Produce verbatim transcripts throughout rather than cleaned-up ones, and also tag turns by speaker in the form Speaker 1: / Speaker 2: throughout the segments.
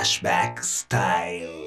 Speaker 1: flashback style.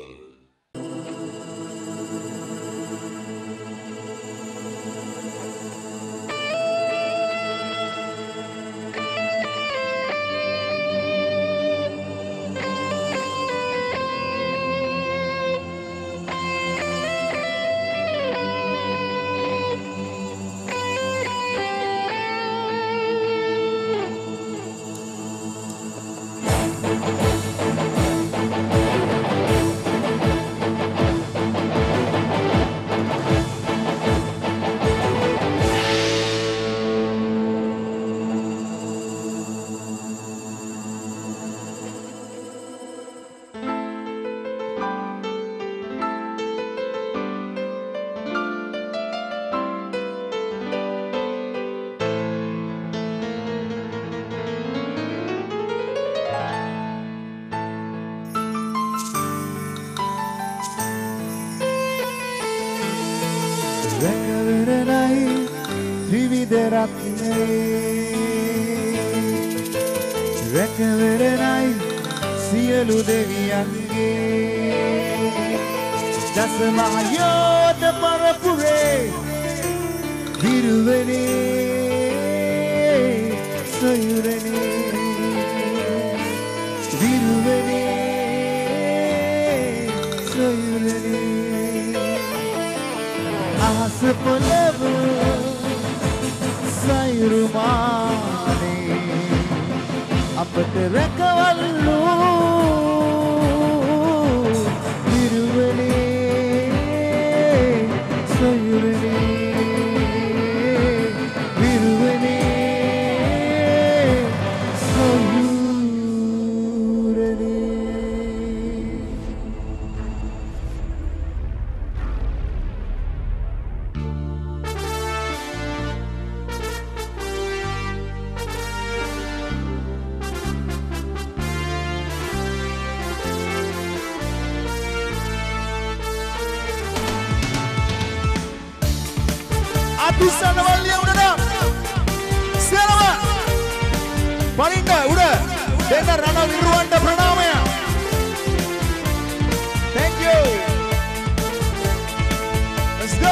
Speaker 2: රැකවරණයි සියලු දෙවියන්ගේ දසමහයෝධ පරපුරේ විරුවනේ සොයුරනේ විරුවනේ සොයුරනේ අහස පොළව සයුරුමානේ අපට රැකවල්ලු විරුවනේ සොයුරනේ විරුවනේ සොයුරනේ Bisa nawalnya udah dah. Siapa? Palinda udah. Dengar Rana Wiruwanta pranamaya. Thank you. Let's go.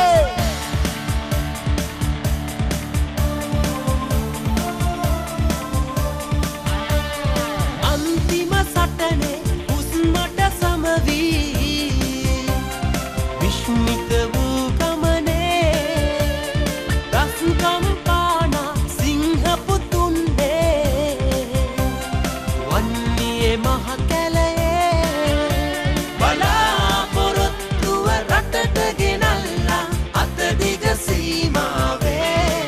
Speaker 3: Antima satane usmata samavi Vishmita Kampana Singha Putunde Vanniye Mahakale Bala Porottuwa Ratata Ginalla Atadiga Seemave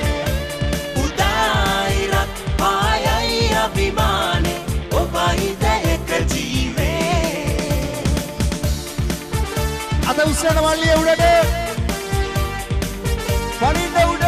Speaker 3: Udairat Payai Abhimane Obaida Eka Jeeve
Speaker 2: Ada Usana Walliya udade Palinda udah.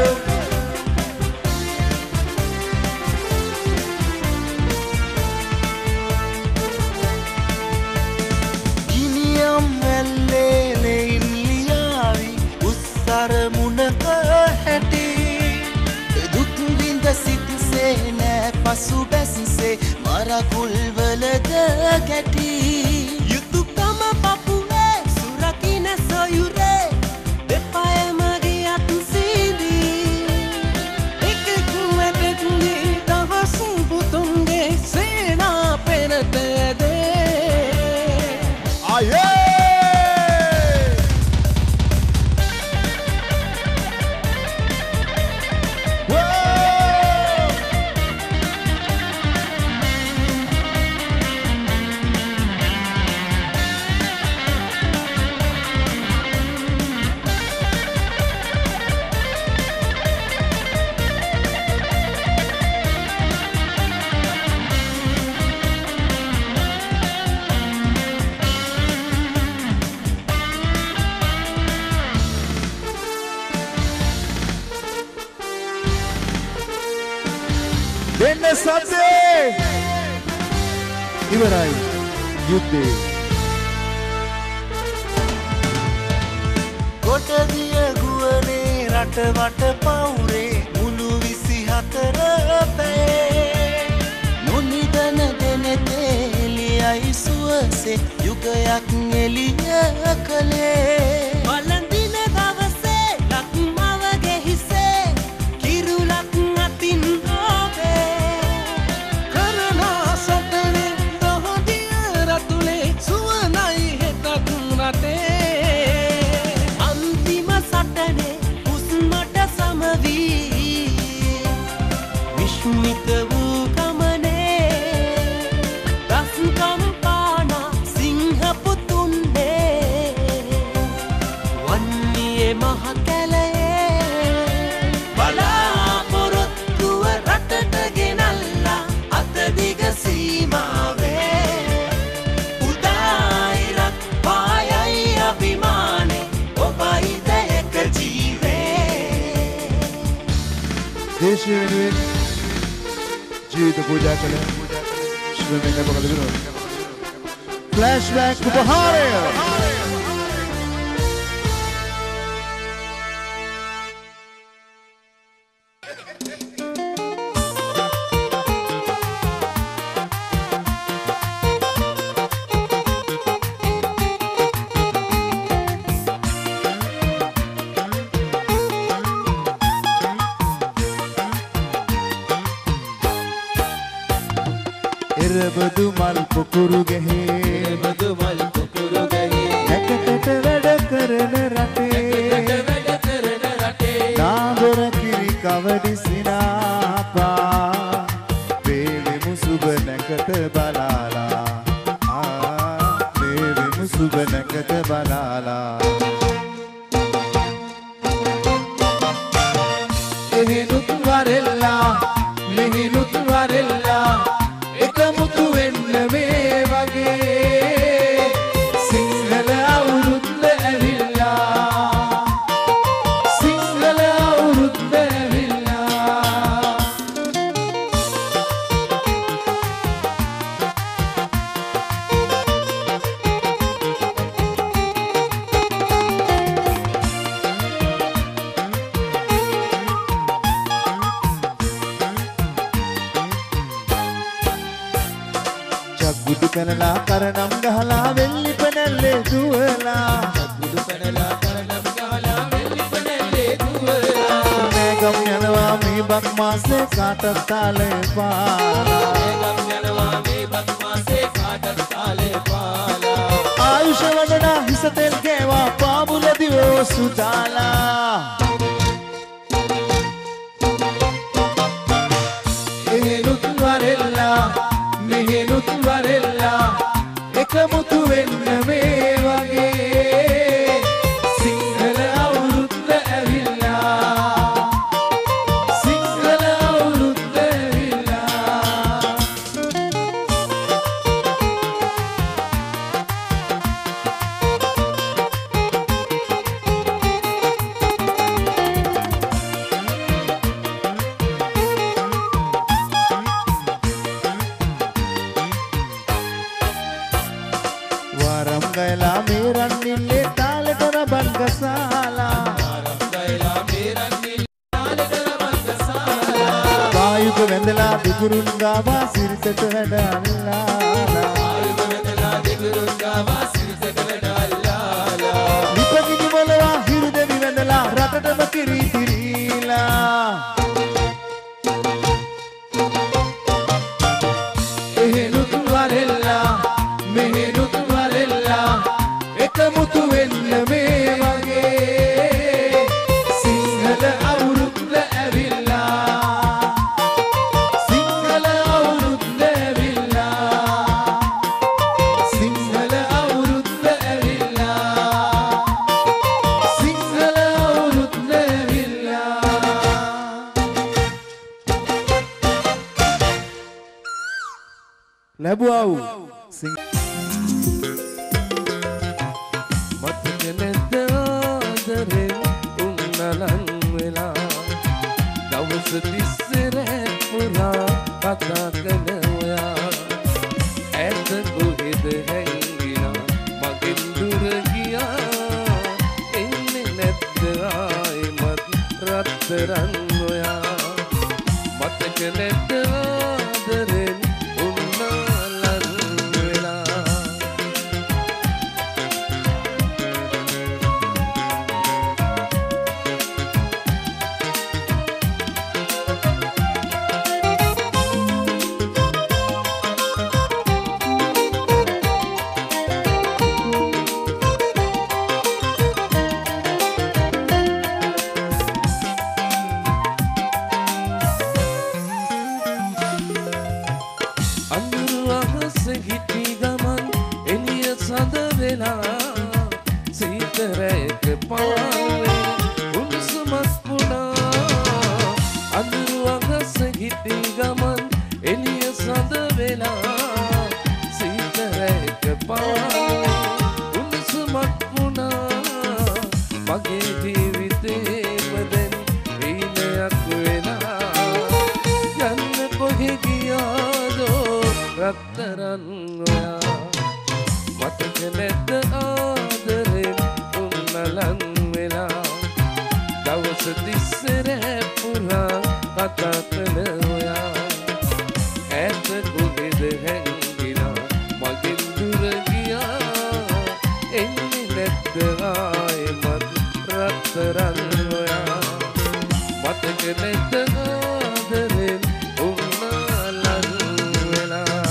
Speaker 3: Iniyam vellele inliyavi ussar munaka hati duk vinda sitse ne pasu besise mara kulvalada gati yutukama papuwe surakina soyure depaya
Speaker 2: දෙන්න සද්දේ ඉවරයි යුද්ධේ
Speaker 3: කොටදිය ගුවනේ රටවට පවුරේ මුළු විසිහතර පැයේ නොනිදන දෙනෙතේ එළියයි සුවය දවසේ යුගයක් එළිය කළේ
Speaker 4: වළඳින දවසේ ලක්මවගේ හිසේ කිරුලක් අතින් ඕවේ
Speaker 3: කරන සටනේ දහදිය රතුලේ සුවනයි හෙතක් රටේ
Speaker 4: අන්තිම සටනේ හුස්මට සමවී විශ්මිත වූ ගමනේ දස්කම් පානා සිංහ පුතුන්නේ වන්නේ මහ කැලයේ බලාපොරොත්තුව රටට ගෙනල්ලා අත දිග සීමාවේ උදායිරක් පායයි අභිමානේ ඔබයි දෙයක ජීවේ
Speaker 2: දේශය වෙනුවෙන් ජීවිත පූජා කළ ශ්‍රමයෙන් ලැබගත දුන ෆ්ලෑෂ්බැක් උපහාරය එරබදු මල් පුකුරු ගහේ
Speaker 3: එබදු මල් පුකුරු ගහේ
Speaker 2: නැකතට වැඩ කරන රටේ
Speaker 3: වැඩ කරන රටේ
Speaker 2: නාදොර කිරි කවඩි සිනාපා වේවෙමු සුබ නැකත බලාලා ආ වේවෙමු සුබ නැකත බලාලා
Speaker 3: එහෙනුත් වරෙල්ලා මෙහෙනුත් වරෙල්ලා එකමුතු වෙන්න මේ වගේ සිංහල අවුරුද්ද ඇවිල්ලා සිංහල අවුරුද්ද ඇවිල්ලා
Speaker 2: චක්ගුඩු පැනලා කරනම් ගහලා වෙල්ලි පැනල්ලේ දුවලා
Speaker 3: බුදු පැනලා කරනම් ගහලා වෙලි පැනලේ දුවලා
Speaker 2: මේගම් යනවා මේ බක් මාසේ කාටත් තාලේ පාලා
Speaker 3: ගම් යනවා මේ බක් මාසේ කාටත් තාලේ පාලා
Speaker 2: ආයුෂ වඩනා හිස තෙල් කෑවා පාමුල දිවෝ සුදාලා
Speaker 3: එහෙනුත් වරෙල්ලා මෙහෙනුත් වරෙල්ලා එකමුතු වෙන්න මේ වගේ සිංහල අවුරුද්ද ඇවිල්ලා සිංහල අවුරුද්ද ඇවිල්ලා
Speaker 2: වරම් ගයලා මේ රන්නිල්ලේ තාලෙට රබන් ගසාලා
Speaker 3: ගයලා මේරන්නිල් තාලෙට රබන් ගසාලා
Speaker 2: වායුක වැඳලා දිගුරුන් ගාවා සිරිතට වැඩ අල්ලාලා
Speaker 3: ආයුධ වෙදලා දෙගුරුන් ගාවා සිරිතට වැඩ අල්ලාලා
Speaker 2: විපකිනි මොලවා හිරු දෙවි වැඳලා රටටම කිරි තිරීලා
Speaker 3: එහෙනුත් වරෙල්ලා මෙහෙනුත් වරෙල්ලා එකමුතු වෙන්න මේ වගේ සිංහල අවුරුද්ද ඇවිල්ලා සිංහල අවුරුද්ද ඇවිල්ලා සිංහල අවුරුද්ද ඇවිල්ලා සිංහල අවුරුද්ද ඇවිල්ලා
Speaker 2: ලැබුවා වූ සිං
Speaker 3: මතක නැද්ද ආදරෙන් උන්නලන් වෙලා දවස තිස්සේ රැත් පුරා කතා කරන ඔයා ඇත කොහෙද හැංගිලා මගෙන් දුර ගියා එන්නේ නැද්ද ආයෙමත් රත්තරන් ඔයා මතක නැද්ද ආදරෙන් උන්නලන් වෙලා අඳුරු අහස හිටි ගමන් එළිය සඳ වෙලා සීතරයක පාවේ උණුසුමක් වුණා අඳුරු අහස හිටි ගමන් එළිය සඳ වෙලා සීතරයක පාවේ උණුසුමක් වුණා මගේ ජීවිතේම දැන් හීනයක් වෙලා යන්න කොහෙ ගියාදෝ රත්තරන් ඔයා මතක නැද්ද ආදරෙන් උන්නලන් වෙලා දවස තිස්සේ රැ පුරා කතා කළ ඔයා ඈත කොහෙද හැංගිලා මගෙන් දුර ගියා එන්නේ නැද්ද ආයෙමත් රත්තරන් ඔයා මතක නැද්ද ආදරෙන් උන්නලන් වෙලා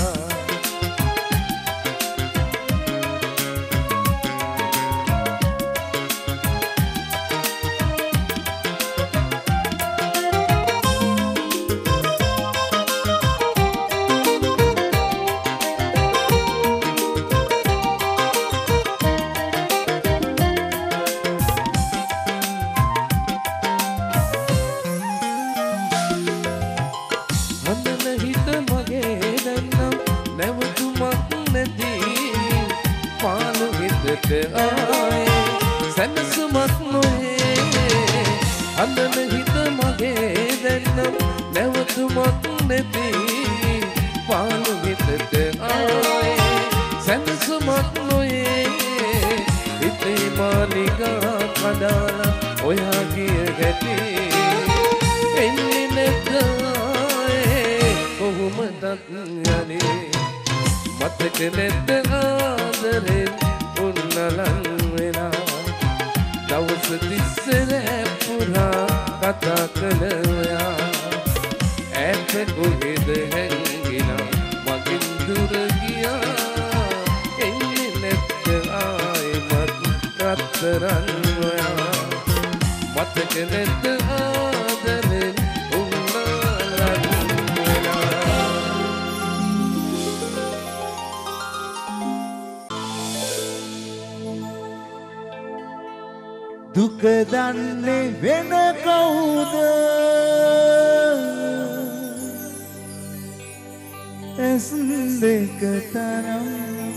Speaker 3: සැනසුමක් නොවේ අඳන හිත මගේ දැන්නම් නැවතුමක් නැති පාළු හිතට ආයේ සැනසුමක් නොවේ හිතේ මාලිගා කඩාලා ඔයා ගිය ගැටි එන්නේ නැද්ද ආයේ කොහොමදත් යන්නේ මතක නැද්ද ආදරෙන් උන්නලන් වෙලා දවස තිස්සේ රැ පුරා කතා කළ ඔයා ඈත කොහෙද හැංගිලා මගෙන් දුර ගියා එන්නේ නැද්ද ආයෙමත් රත්තරන් ඔයා මතක නැද්ද ආදරෙන් උන්නලන් වෙලා
Speaker 2: දුක දන්නේ වෙන කවුද ඇස් දෙක තරම්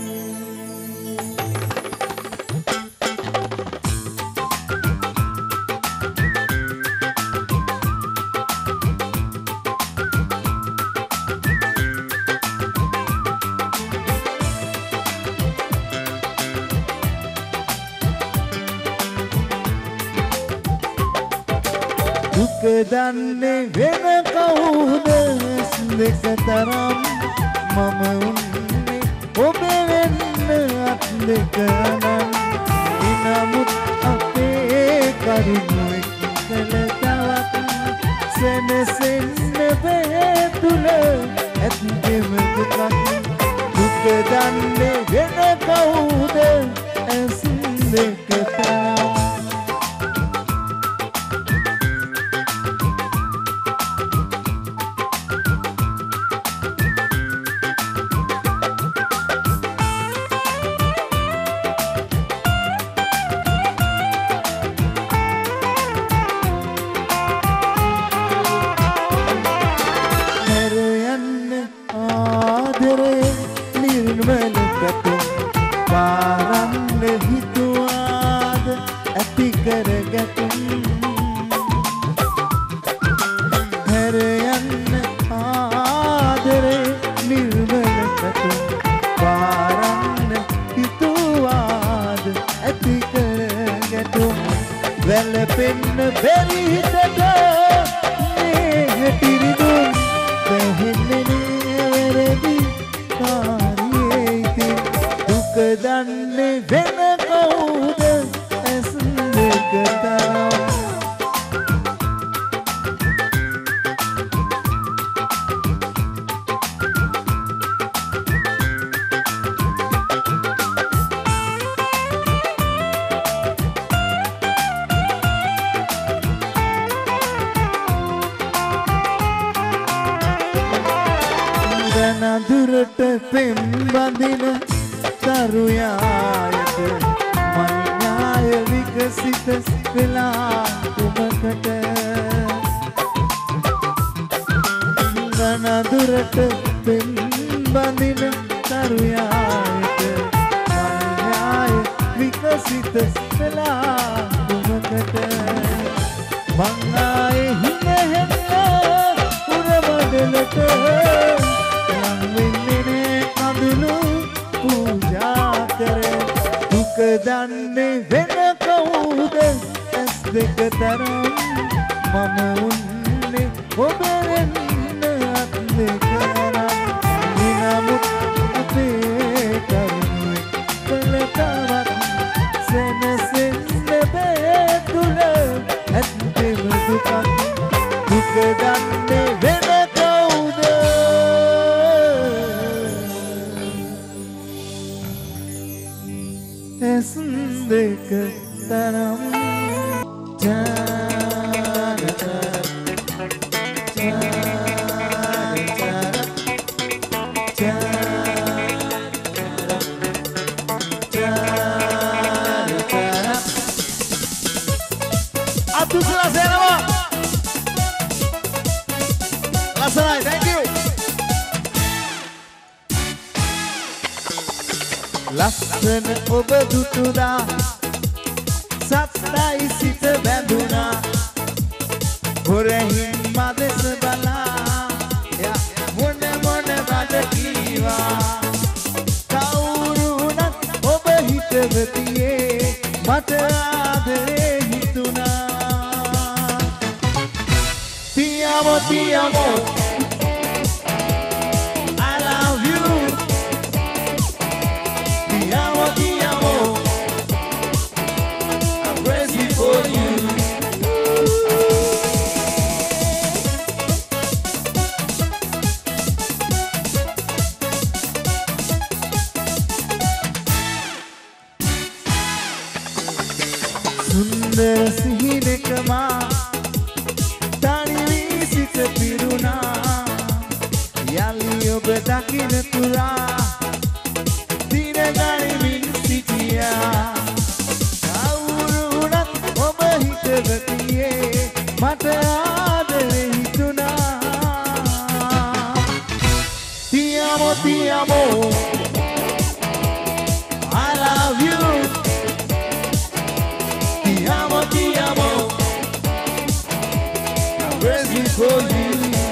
Speaker 2: දුක දන්නේ වෙන කවුද ඇස් දෙක තරම් මම උන්නේ ඔබ වෙන්න අත් දෙක නම් ඉනමුත් අපේ කරුණු එක්කල තවත් සෙනසෙන්න බෑ තුල ඇත්තෙම දුකක් දුක දන්නේ වෙන කවුද ඇස් දෙක තරම් පෙම් බඳින තරුයායට මන්යාය විකසිත වෙලා කුමකට ගනදුරට පෙම් බඳින තරුයායට මන්යාය විකසිත වෙලා කුමකට මං ආයේ හිනෙහෙන්න උරමඩලට ලං වෙන්නේ කඳුළු පූජා කර දුක දන්නේ වෙන කවුද ඇස් දෙක තරම් මම උන්නේ ඔබෙන් අත් දෙක නම් නමුත් අපේ කරුණේ පළතවත් සෙනසෙන්න බෑ තුල ඇත්තම දුකක් දුක දන්නේ වෙන කවුද ඇස් දෙක තරම් Atusla Senama. Lasanai, thank you. Lasan oba dutuda satsai sit banduna horehin mades bala ya mone mone badakiwa kaurunat oba hitavatiye mata adare hituna Ti amo, ti amo. I love you. Ti amo, ti amo. I'm crazy for you. Sundar sihinekama Piruna Yali oba dakina pura Dina gani min sitiya Kawurunat oba hitavatiye Mata adare hituna Ti amo, ti amo I love you Ti amo, ti amo Crazy for you.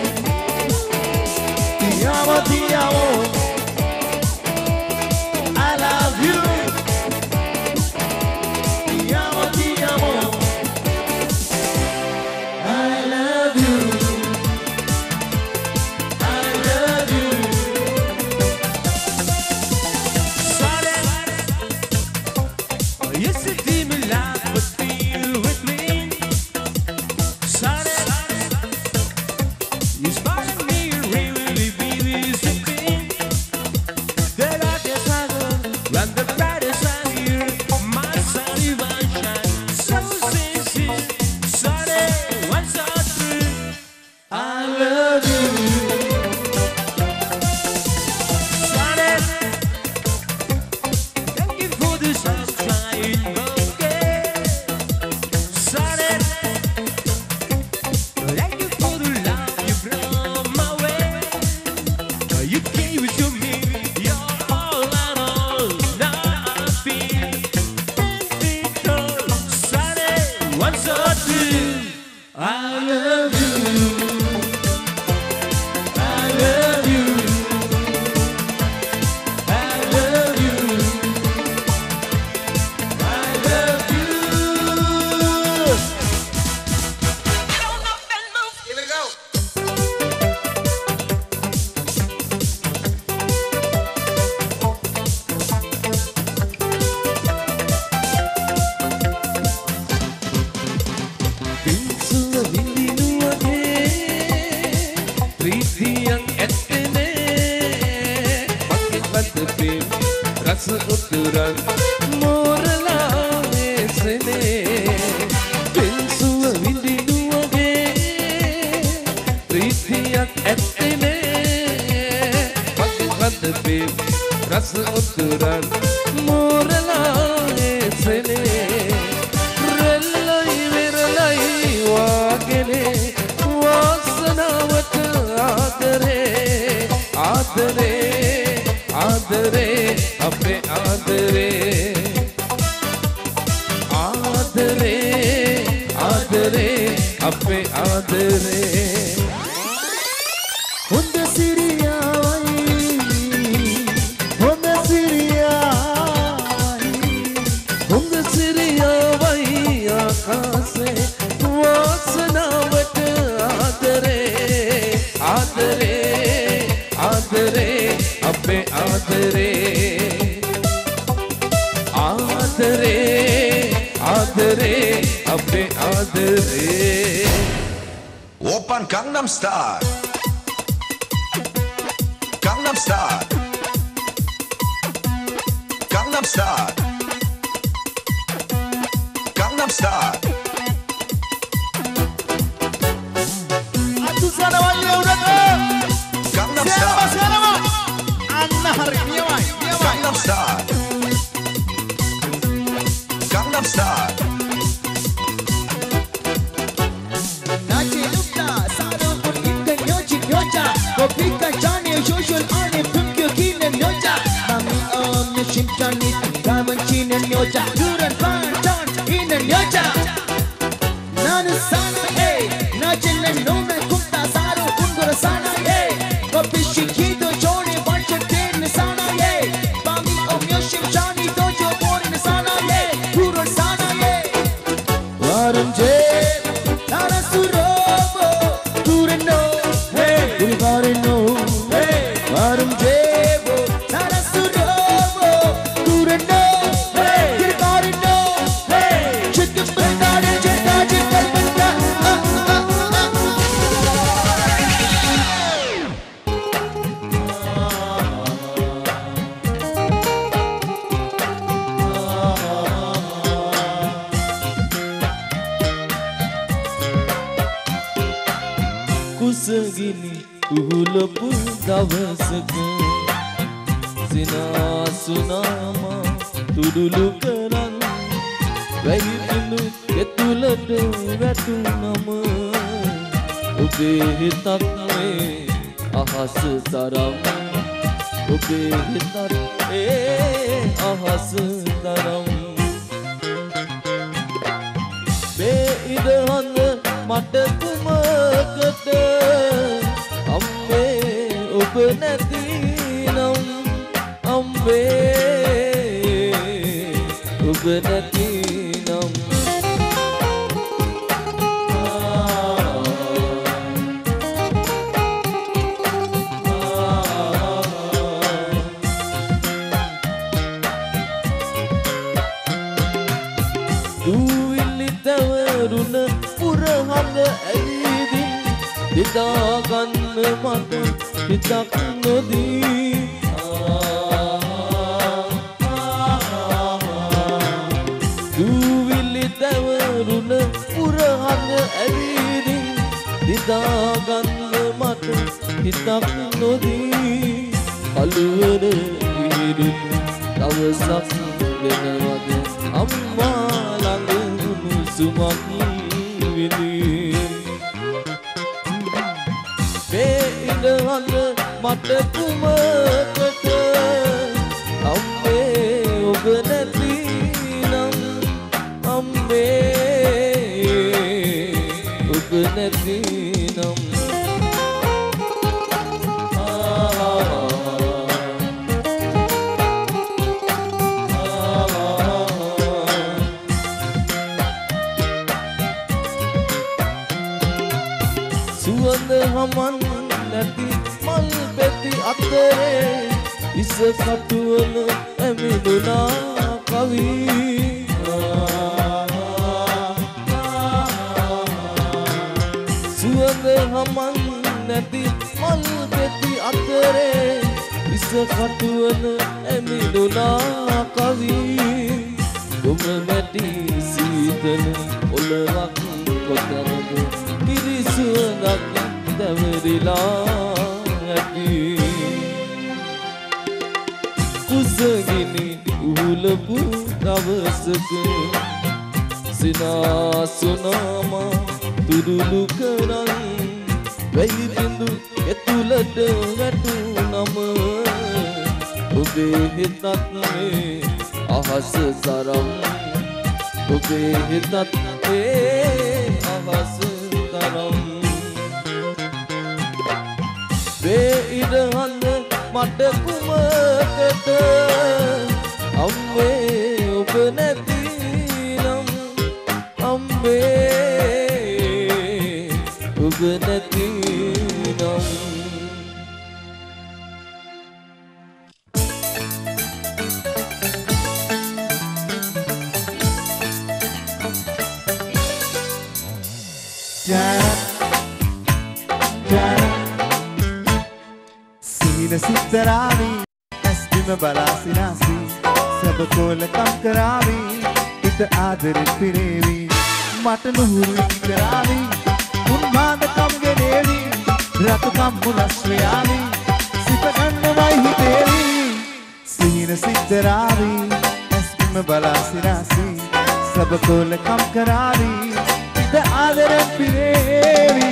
Speaker 2: Ti amo, ti amo. I love you. Ti amo, ti amo. I love you. I love you. Sorry, I used to dream a lot, but feel with me. Sorry. You smiling me, really, baby, something that I just haven't. When the brightest are here, my sunny one shine so sincere. Sorry, once or three, I love you. Sorry, thank you for the sunshine bouquet. Sorry, thank you for the love you brought my way. You gave it to me, you're all I know. Now I feel difficult. Sorry, once or two, I love you. I love you. I love you. I love you. Give it a go. Pinsuwa vindinuwage Preetiyan ettene Pakke padpe rasa uturan morala esene Pinsuwa vindinuwage Preetiyan ettene Pakke padpe අදපේ රස උතුරන් මෝරලා එසනේ රෙල්ලයි වෙරලයි වාගෙනේ වාසනාවට ආදරේ ආදරේ ආදරේ අපේ ආදරේ ආදරේ ආදරේ අපේ ආදරේ
Speaker 3: හොඳ සිරියාවයි හොඳ සිරියාවයි
Speaker 2: හොඳ සිරියාවයි ආකාසේ වාසනාවට ආදරේ ආදරේ ආදරේ අපේ ආදරේ ආදරේ ආදරේ අපේ ආදරේ
Speaker 1: Open Gangnam Style. Gangnam Style. Gangnam Style. Gangnam Style.
Speaker 3: Atu sana wali udah
Speaker 1: Gangnam
Speaker 3: siapa
Speaker 1: Style.
Speaker 3: siapa Anna hari ini wai
Speaker 1: Gangnam Style. Gangnam Style.
Speaker 3: Naci lukta saro pun ikan nyoci nyoca kopi kacani social ane pumkyo kinen nyoca mami om nishim chani kawan chinen nyoca duran pancan inen nyoca nanu sana hey naci nome kumta saro ungura sana hey kopi shikido choni bacha ten sana hey mami om nishim chani dojo borin sana hey duran sana hey warum je Nara surobo, tureno, hey, tureno, hey, varum jebo. Nara surobo, tureno, hey, tureno, hey, chicken bendare, cheta, chicken benda, ah, ah, ah.
Speaker 2: කුසගිනි උහුලපු දවසක සිනාසුනාම තුඩුලු කරන් වැහිපිඳු කෙතුලට වැටුනම ඔබේ හිතත් මේ අහස තරම් ඔබේ හිතත් ඒ අහස තරම් මේ ඉදහඳ මට කුමකට අම්මේ ඔබ නැතිනම් අම්මේ ඔබ නැතිනම් දුවිලි තවරුණ පුරහඳ ඇවිදින් දිදාගන්න මට හිතක් නොදී දුවිලි තවරුණ පුරහඳ ඇවිදින් දිදාගන්න මට හිතක් නොදී කළුවර විහිදුණු දවසක් වෙනවද අම්මා ළඟ සුමක් විදී මේ ඉඳහඳ මට කුමකට අම්මේ ඔබ නැතිනම් අම්මේ ඔබ නැතිනම් සුවඳ හමන් නැති මල් පෙති අතරේ ඉස කටුවල ඇමිදුනා කවි සුවඳ හමන් නැති මල් පෙති අතරේ ඉස කටුවල ඇමිදුනා කවි ගොම මැටි සීතල ඔලවක් කොතරද පිරිසුවඳක් දැවරිලා ඇති කුසගිනි උහුලපු දවසක සිනාසුනාම තුරුළු කරන් වැහි බිඳු ඇතුළට වැටුනම ඔබේ හිතත් මේ අහස තරම් ඔබේ හිතත් මේ අහස තරම් වේ ඉරහඳ මට කුමකට අම්මේ ඔබ නැතිනම් අම්මේ ඔබ නැතිනම්
Speaker 5: සිතරාවි ඇස්තිම බලාසිනාසි සබකෝල කම් කරාවි හිත ආදරෙත් පිරේවි මට නුහුරු කරාවි උන්මාද කම් ගෙනේවි රතුකම් මුලස්වයාවි සිත ගන්නවයි හිතේවි සිහින සිතරාවි ඇස්තිම බලාසිනාසි සබකෝල කම් කරාවි හිත ආදරෙත් පිරේවි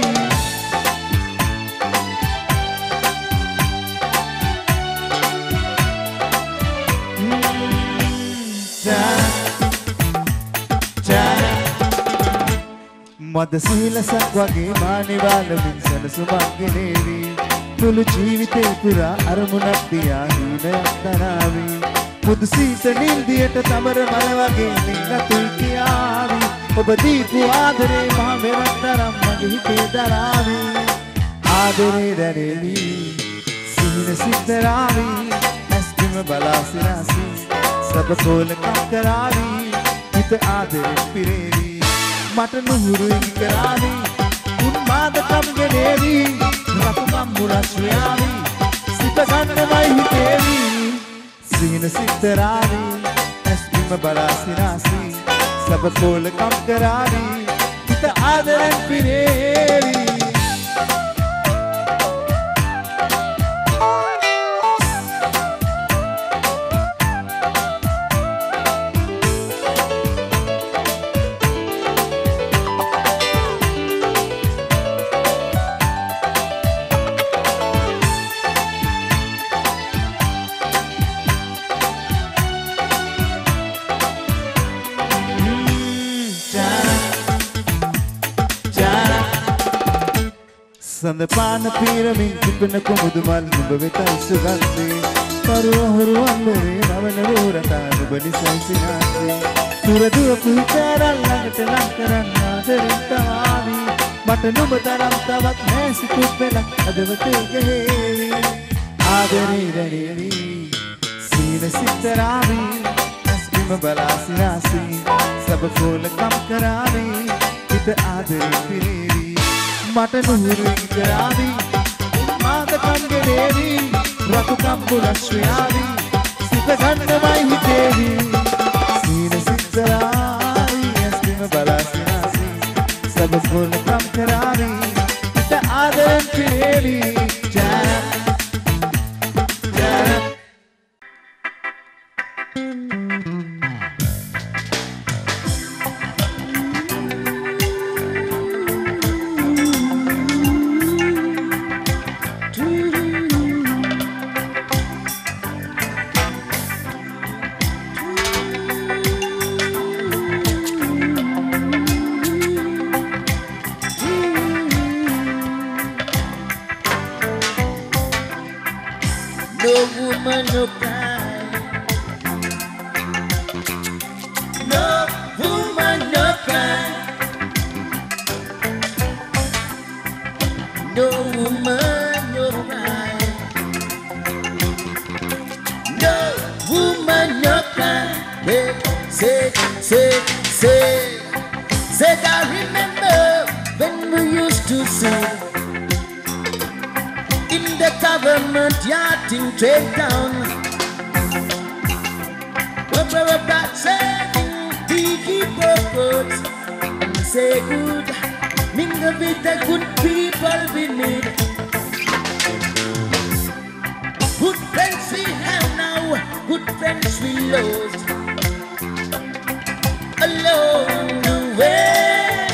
Speaker 5: මද සීලසක් වගේ මානිවාලමින් සනසුමක් ගෙනේවි මුළු ජීවිතේ පුරා අරමුණක් දියා හීනයක් දනාවි මුදු සීස නිල්දියට තමර මල වගේ නින්නතුයි කියාවි ඔබ දීපු ආදරේ මහ මෙවන් තරම් මගේ හිතේ දරාවි ආදරේ දැනෙවි සීන සිතරාවි ඇස්තිම බලා සිනාසි සබකෝල කම් කරාවි හිත ආදරේ පිරේවි මට නුහුරුයි කරාවි උන්මාද කම් ගෙනේවි රතුකම් මුලස්වයාවි සිත ගන්නවයි හිතේවි සීන සිතරාවි ඇස්තිම බලා සිනාසි සබකෝල කම් කරාවි හිත ආදරෙන් පිරේවි සඳ පාන පීරමින් තිබෙන කුමුදු මල් නුඹ වෙතයි සුගන්ධේ පරුව හුරුවන්දරේ නවන රෝරතා නුඹ නිසයි සිනාසේ තුර දුව පුහිතරල් ළඟට ලං කරන්න ආදරෙන් තවාවි මට නුඹ තරම් තවත් නෑ සිතුත් වෙලක් අදවතේ ගෙහෙවි ආදරේ දැනෙවි සීන සිතරාවි ඇස්බිම බලා සිනාසි සබකෝල කම් කරාවි හිත ආදරේ පිරේවි මට නුහුරුයි කරාවි උන්මාද කම් ගෙනේවි රතුකම් මුලස්වයාවි සිත ගන්නවයි හිතේවි සීන සිතරාවි ඇස්බිම බලා සිනාසි සබකෝල කම් කරාවි හිත ආදරෙන් පිරේවි ජාන ජාන
Speaker 3: No woman, no cry. No woman, no cry. No woman, no cry. No woman, no cry. Hey, say, say, say. Said I remember when we used to sing in the government yard in Trade Town. But we were back saying Tiki Pokos and say good, mingle with the good people we need. Good friends we have now, good lost along the way.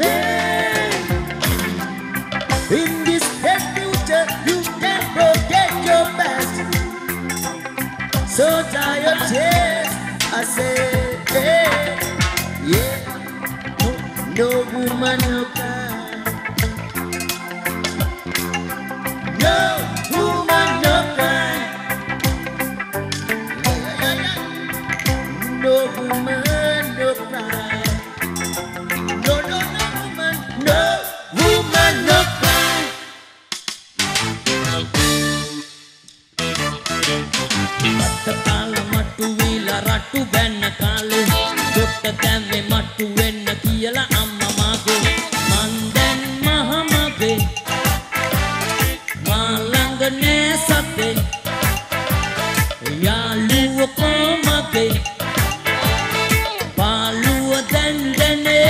Speaker 3: In this future, you can forget your past. So dry your tears, I say, hey, yeah. No, no woman, no cry. No woman, no cry. No woman, no cry. No, no, no woman, no woman, no cry.
Speaker 2: Patakala matu wila ratu benna kale dotta temme matu wenna kiyala amma mage manden mahamage malanga ne satte yaluwa komage paluwa dandane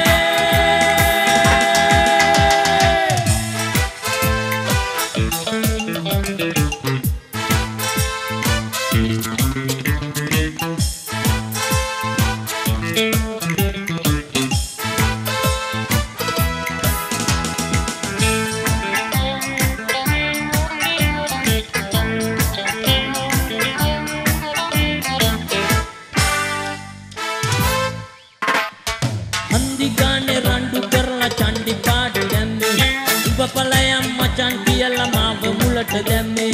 Speaker 2: Handigane randu karla chandi paad demme uba palayam macan kiyala mawa mulata demme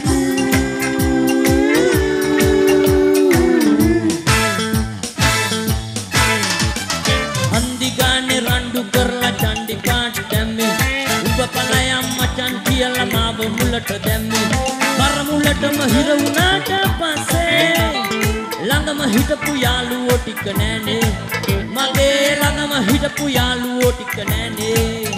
Speaker 2: Handigane randu karla chandi paad demme uba palayam macan kiyala mawa mulata demme paramulatama hira unata passe langama hitapu yaluwo ටික නෑනේ මගේ ළඟම හිටපු යාළුවෝ ටික නෑනේ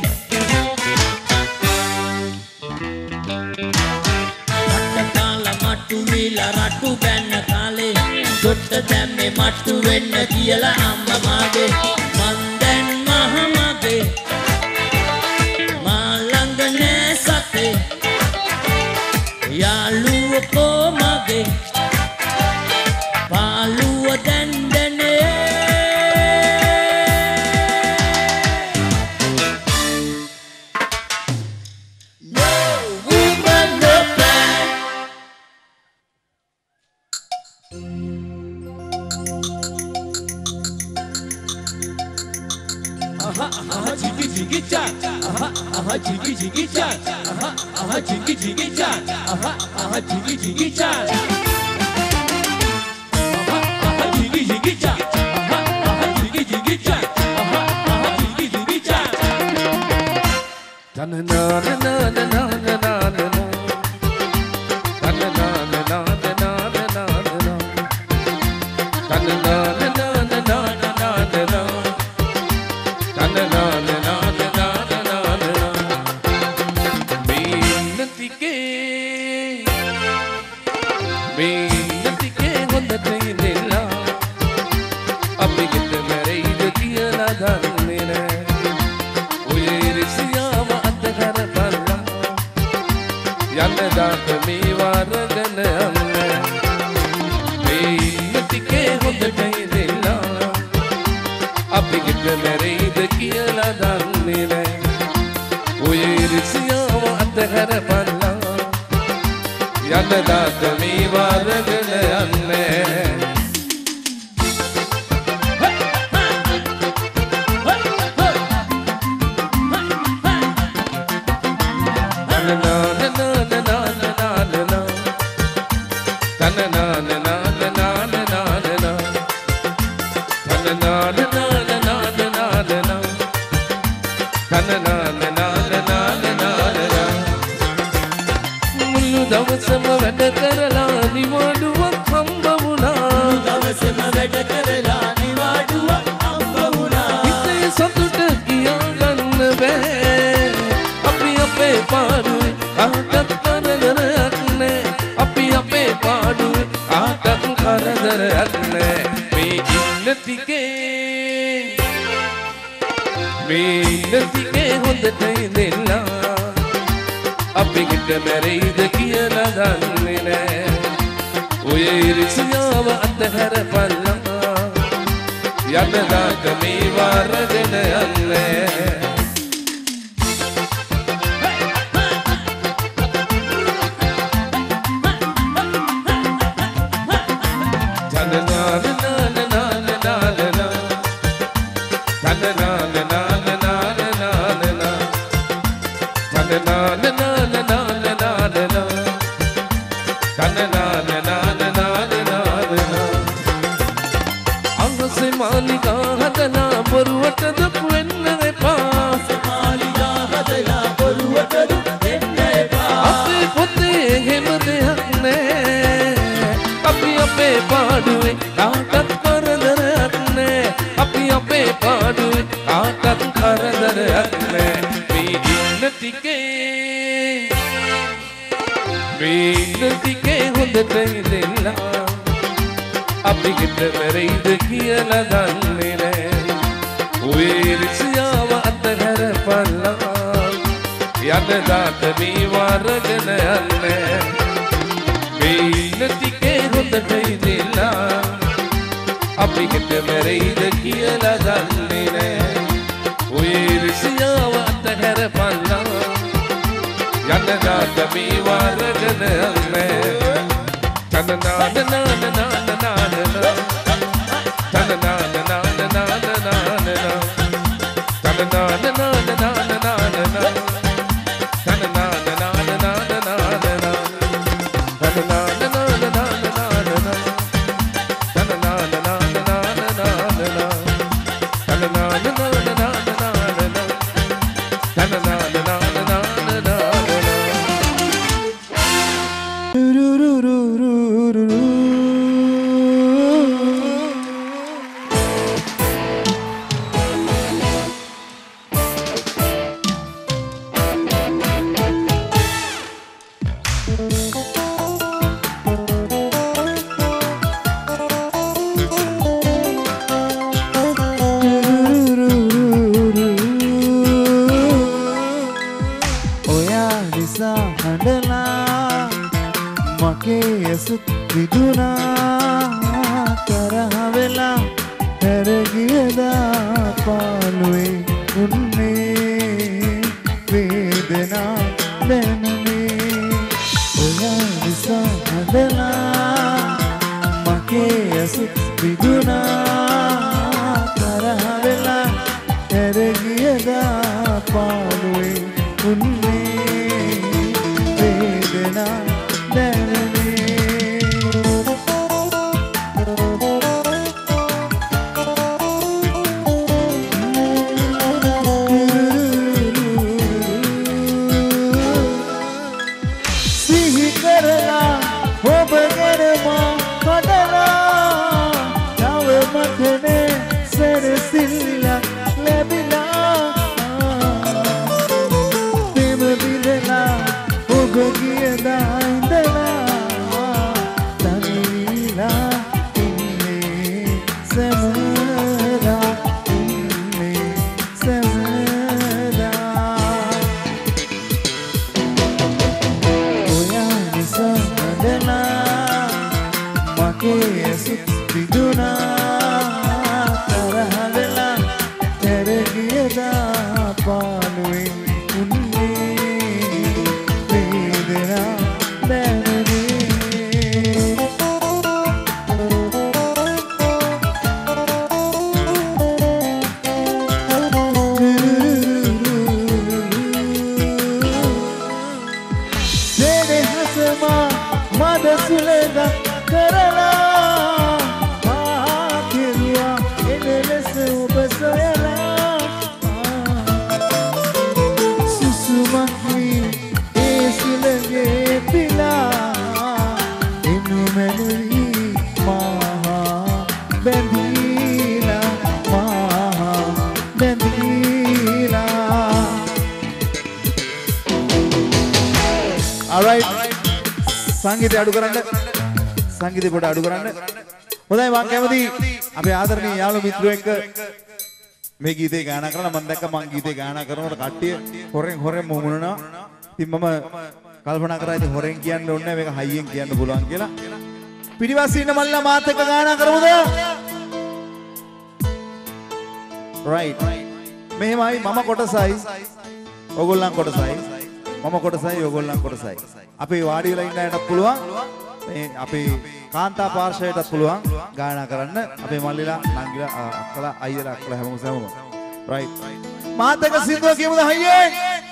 Speaker 2: රට්ටකාලා මට්ටු වීලා රට්ටු බැන්න කාලේ දොට්ට දැම්මේ මට්ටු වෙන්න කියලා අම්මා මාගේ මන් දැන් මහමගේ මා ළඟ නෑ සතේ යාළුවෝ කොමගේ පාළුව දැන්දනේ
Speaker 6: aha aha jiggy jiggy chan aha aha jiggy jiggy chan aha aha jiggy jiggy chan aha aha jiggy jiggy chan aha aha jiggy jiggy chan aha aha jiggy jiggy chan aha aha jiggy jiggy chan
Speaker 2: na na na na na na na na na
Speaker 7: Abbi gitte mere ide kiyala danne ne oye irisiya
Speaker 2: ඊර්ෂ්‍යාව අතහැරපල්ලා යන්නදාට මේ වරගෙන යන්නේ පාඩුවේ කාටත් කරදරයක් නෑ අපි අපේ පාඩුවේ කාටත් කරදරයක් නෑ මේ ඉන්න ටිකේ මේ ඉන්න ටිකේ හොඳට ඉඳලා අපි හිත වෙරෙයිද කියලා දන්නේ නෑ ඔය ඊර්ෂ්‍යාව අතහැරපල්ලා යන්නදාට මේ වරගෙන යන්නේ මේ ඉන්න ටිකේ හොඳට ඉඳලා අපි හිත වෙරෙයිද කියලා දන්නේ නෑ ඔය ඊර්ෂ්‍යාව අතහැරපල්ලා යන්නදාට මේ වරගෙන යන්නේ තනනාන නාන නාන නාන තනනාන නාන නාන නාන තනනාන නාන නාන නාන තනනාන නාන නාන නාන තනනාන
Speaker 5: සංගීතය අඩු කරන්න සංගීතය පොඩ අඩු කරන්න හොඳයි මම කැමති අපේ ආදරණීය යාළු මිත්‍රයෝ එක්ක මේ ගීතේ ගායනා කරලා මම දැක්ක මම ගීතේ ගායනා කරනකොට කට්ටිය හොරෙන් හොරෙන් මුමුණනවා ඉතින් මම කල්පනා කරා ඉතින් හොරෙන් කියන්න ඕනේ නැහැ මේක හයියෙන් කියන්න පුළුවන් කියලා පිටිපස්සේ ඉන්න මල්ලා මාත් එක්ක ගානා කරමුද? right. මෙහෙමයි මම කොටසයි ඔයගොල්ලන් කොටසයි මම කොටසයි ඔයගොල්ලන් කොටසයි. අපි වාඩි වෙලා ඉන්න අයටත් පුළුවන් මේ අපේ කාන්තා පාර්ශවයටත් පුළුවන් ගායනා කරන්න. අපේ මල්ලිලා නංගිලා අක්කලා අයියලා අක්කලා හැමෝම හැමෝම. right. මාත් එක්ක සින්දුව කියමුද හයියේ?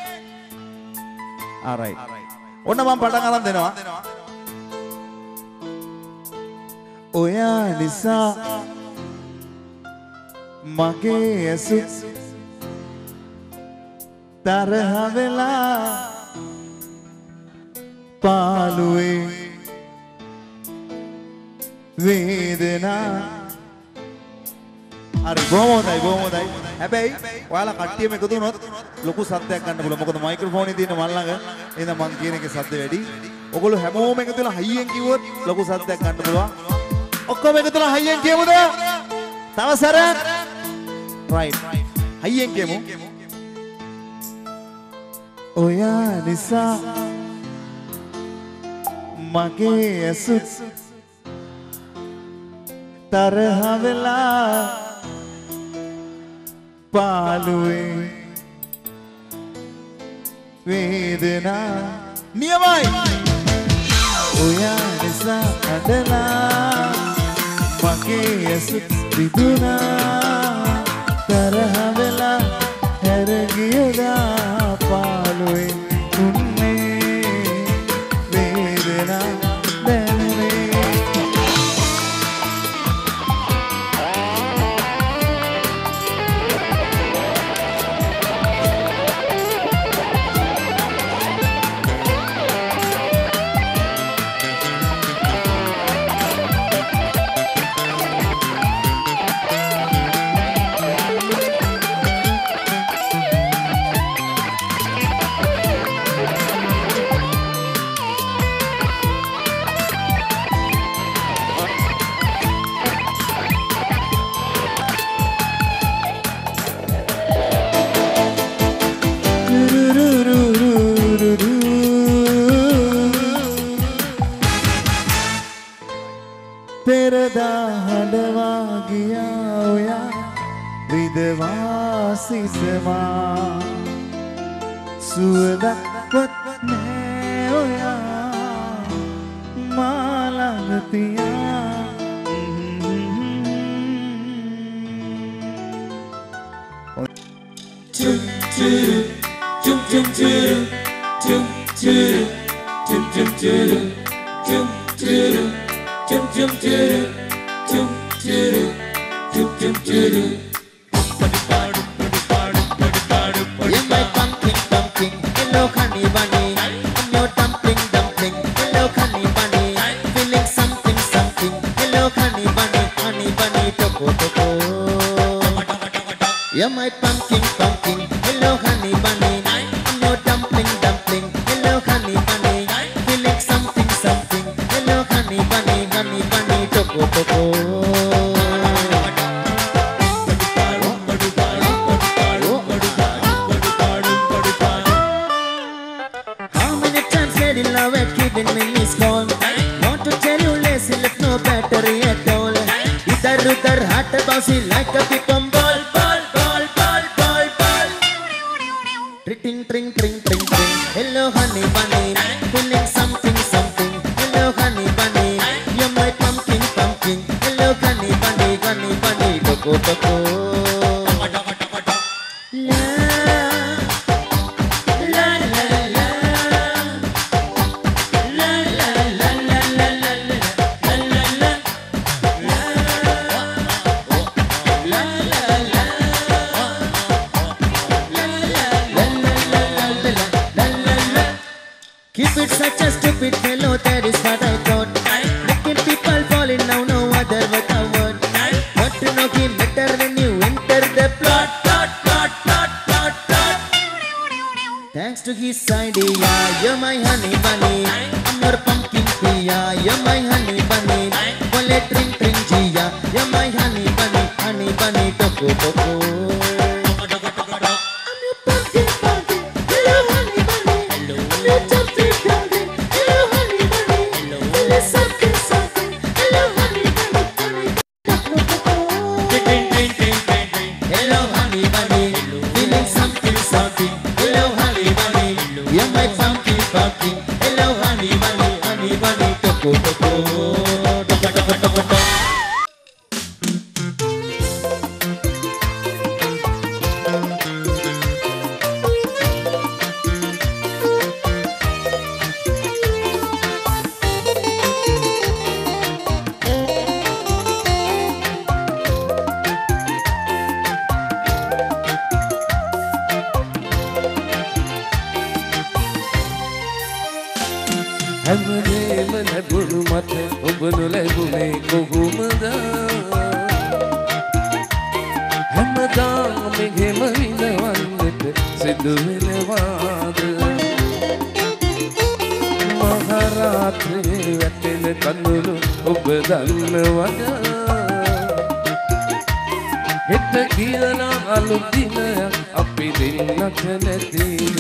Speaker 5: all right. ඔන්න මම පටන් අරන් දෙනවා. ඔයා නිසා මගේ ඇසුත් තරහ වෙලා පාළුවේ වේදනා. හරි බොහොම හොඳයි බොහොම හොඳයි. හැබැයි ඔයාලා කට්ටියම එකතු වුණොත් ලොකු සද්දයක් ගන්න පුළුවන්. මොකද මයික්‍රොෆෝනේ තියෙන මල් ළඟ එහෙනම් මං කියන එකේ සද්ද වැඩි. ඔයගොල්ලෝ හැමෝම එකතු වෙලා හයියෙන් කිව්වොත් ලොකු සද්දයක් ගන්න පුළුවන්. ඔක්කොම එකතු වෙලා හයියෙන් කියමුද? තව සැරයක්. right. හයියෙන් කියමු. ඔයා නිසා මගේ ඇසුත් තරහ වෙලා පාළුවේ වේදනා. නියමයි. ඔයා නිසා අඬලා මගේ ඇසුත් රිදුනා තරහ වෙලා හැර ගියදා පාළුවේ උන්නේ වේදනා දැනුනේ. පෙරදා හඬවා ගියා ඔයා විදවා සිසමා සුවදක්වත් නෑ ඔයා මා ළඟ තියා.
Speaker 6: Chum chum chum chum chum chum chum chum chum chum chum chum chum chum chum chum chum chum chum.
Speaker 3: You're my pumpkin, pumpkin, hello honey bunny. I'm your dumpling, dumpling, hello honey bunny. Feeling something, something, hello honey bunny, honey bunny, toko toko. You're my pumpkin, pumpkin, hello honey bunny. I'm your dumpling, dumpling, hello honey bunny. Feeling something, something, hello honey bunny, honey bunny, toko toko. How many times said in love at kidding me is call? Want to tell you lazy left no battery at all. Idhar udhar heart bouncy like a ping pong ball, ball, ball, ball, ball, ball. Tring tring tring tring tring. Hello honey bunny, feeling something something. Hello honey bunny, you're my pumpkin pumpkin. Hello honey bunny, honey bunny, toko toko. La la la la. La la la la la la la. La la la. La la la. Keep it such a stupid fellow, that is what I thought. Making people fall in now, no other but a word. What to know him better than
Speaker 2: ලැබුණේ කොහොමද හැමදාම මෙහෙම විඳවන්නට සිදු වෙනවාද මහරාත්‍රී වැටෙන කඳුළු ඔබ දන්නවද හෙට කියලා අලුත් දිනයක් අපි දෙන්නට නැතිද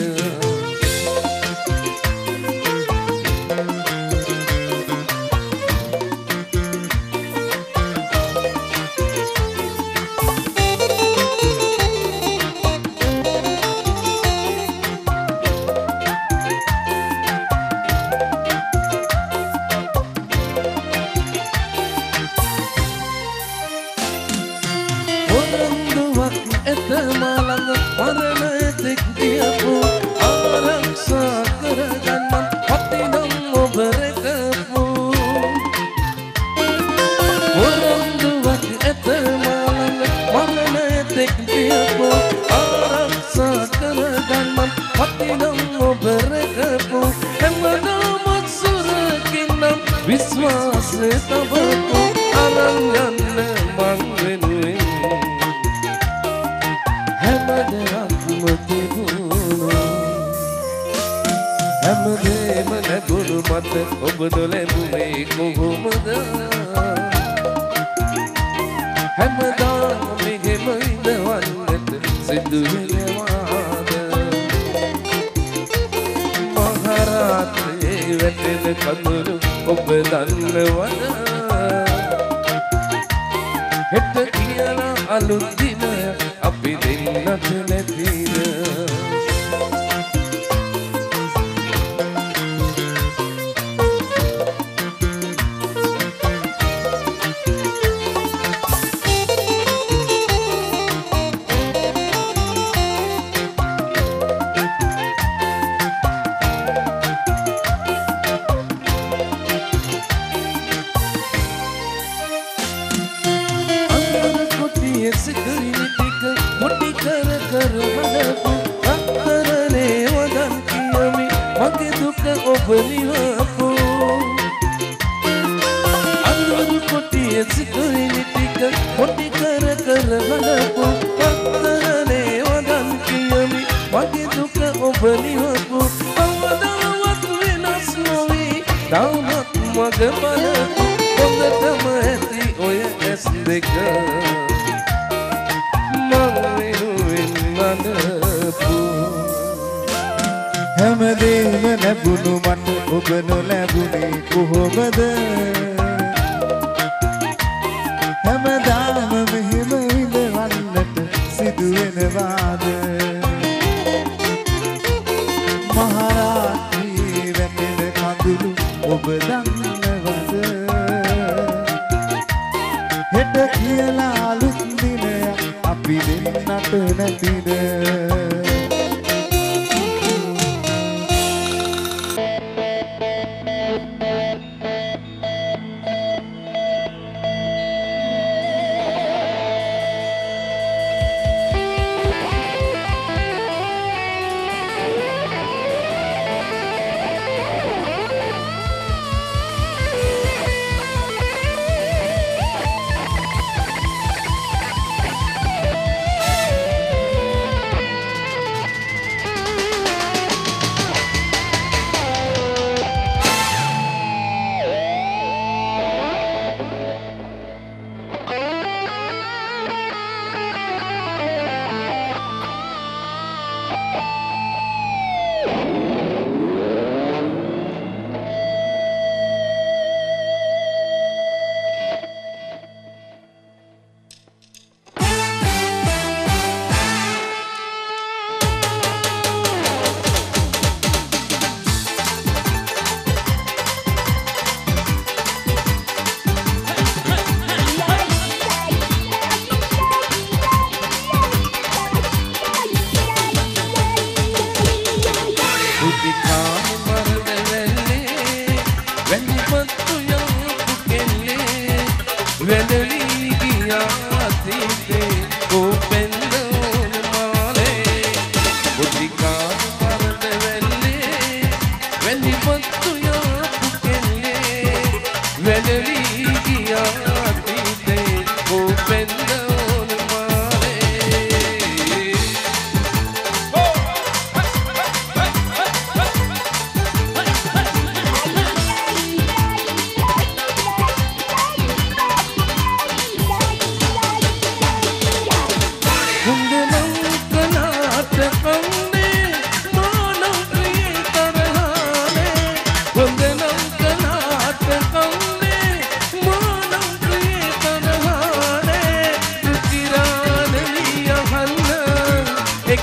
Speaker 2: When you want to your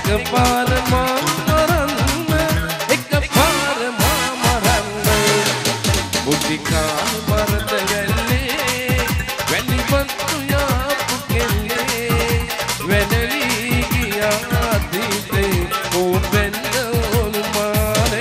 Speaker 2: बार मामरन एक बार मामरन बुद्धिकान मरद वेले वेली बंतु याप केले वेली गिया दीते ओ बेंदोल मारे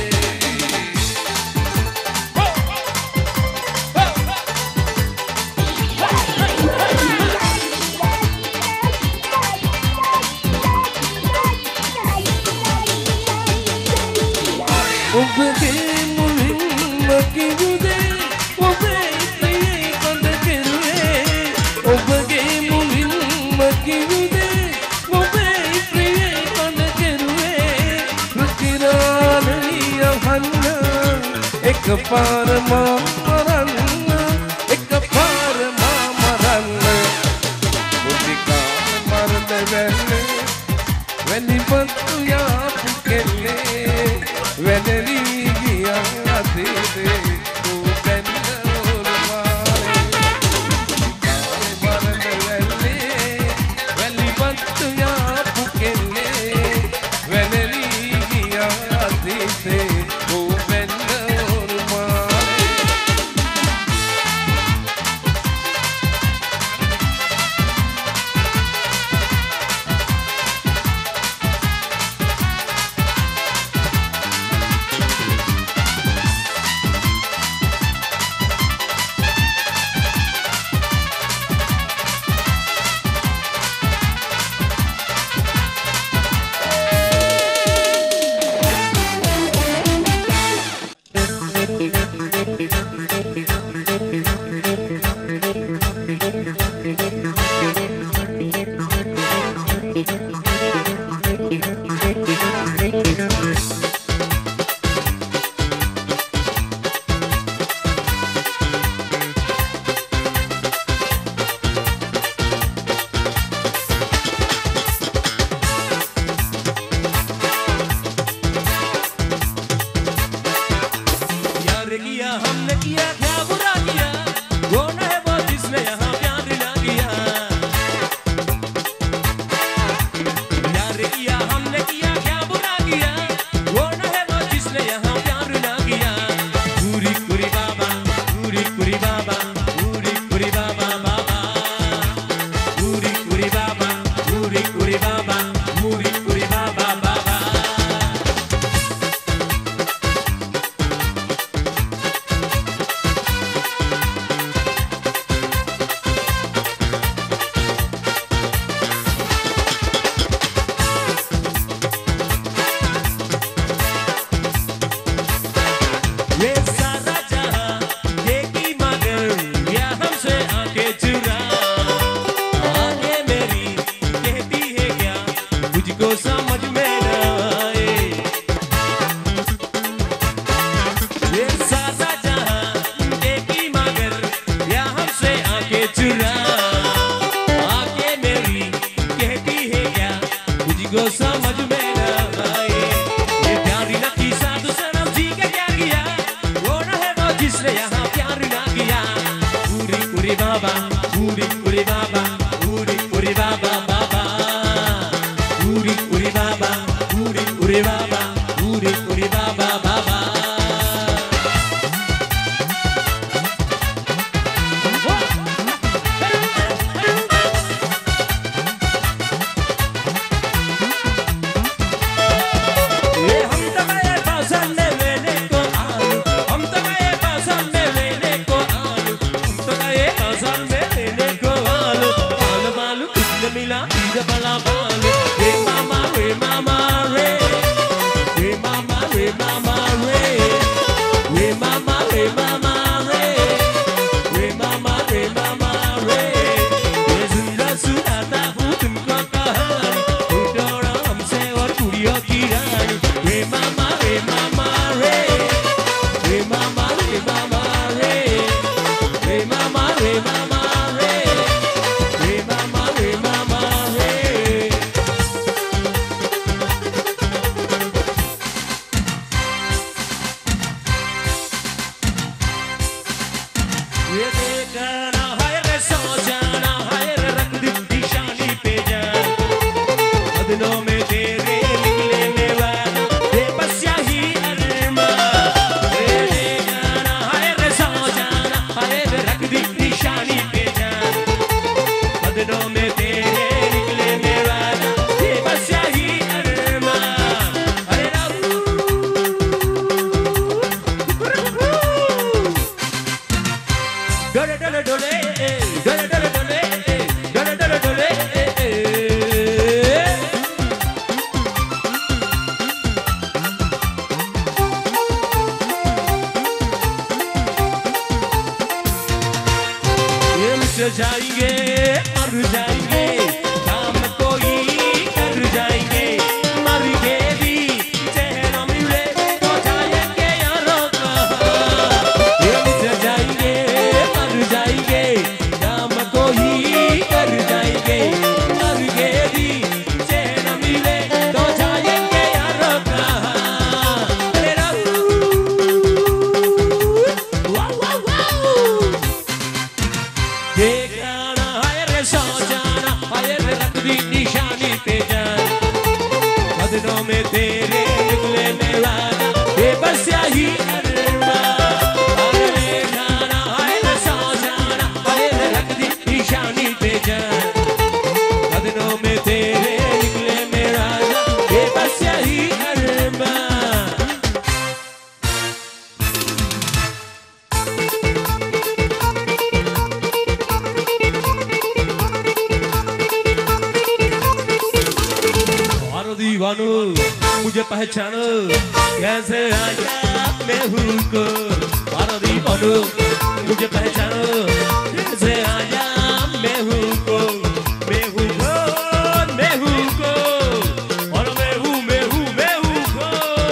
Speaker 2: Obge mulin maki jude, obge priye kand kerue. Obge mulin maki jude, obge priye kand kerue. Rukiran liya hanna, ek par mamaran, ek par mamaran. Budika marad velle, veli bantu ya pukelle. Veneli giya dite tu bendol mare Kare maran velle veli bantu ya pukelle Veneli giya dite tu bendol mare किया हमने किया क्या बुरा किया कौन है वो जिसने यहाँ प्यार ना किया प्यार किया हमने किया क्या बुरा किया कौन है वो जिसने यहाँ प्यार ना किया पूरी पूरी बाबा पूरी पूरी बाबा पूरी पूरी बाबा बाबा पूरी पूरी बाबा पूरी पूरी बाबा पूरी पूरी बाबा बाबा ये सारा जहां देगी मगर या हमसे आके चुरा आगे मेरी कहती है क्या मुझको समझ में न आए ये सारा जहां देगी मगर या हमसे आके चुरा आगे मेरी कहती है क्या मुझको समझ में न आए ये प्यारी लकी साधु सनम जी का क्या किया कौन है वो जिसने यहाँ प्यार ना किया पूरी पूरी बाबा पूरी पूरी बाबा पूरी पूरी बाबा बाबा पूरी पूरी बाबा पूरी पूरी बाबा पूरी पूरी बाबा बाबा ये हम तो गए बाजार में लेने को आलू हम तो गए बाजार में लेने को आलू हम तो गए बाजार में लेने को आलू आलू मालू किसने मिला इधर भला बालू रे मामा रे मामा रे रे मामा रे मामा रे रे मामा रे मामा रे रे मामा रे मामा रे ये सुना सुनाता हूँ तुमको कहानी उठोड़ा हमसे और कुड़ियों की रानी रे मामा रे मामा रे रे मामा रे मामा रे रे मामा रे मामा रे रे मामा रे मामा रे जाएंगे मर जाएंगे काम कोई कर जाएंगे मर के भी चेहरा मिले तो जाएंगे यारों का जाएंगे मर जाएंगे काम कोई कर जाएंगे मर के भी चेहरा मिले तो जाएंगे यारों का मेरा वाह वाह वाह देखना है रे सो जाना है रे रख दी निशानी पे जान बदनों में तेरे निकले मेरा ये बस यही अरमा अरे देखना है रे सो जाना है रे रख दी निशानी पे जान बदनों में तेरे निकले मेरा ये बस यही अरमा दीवानो मुझे पहचानो कैसे आया मैं हूँ को मारो दीवानो मुझे पहचानो कैसे आया मैं हूँ को मैं हूँ को मैं हूँ को और मैं हूँ मैं हूँ मैं हूँ को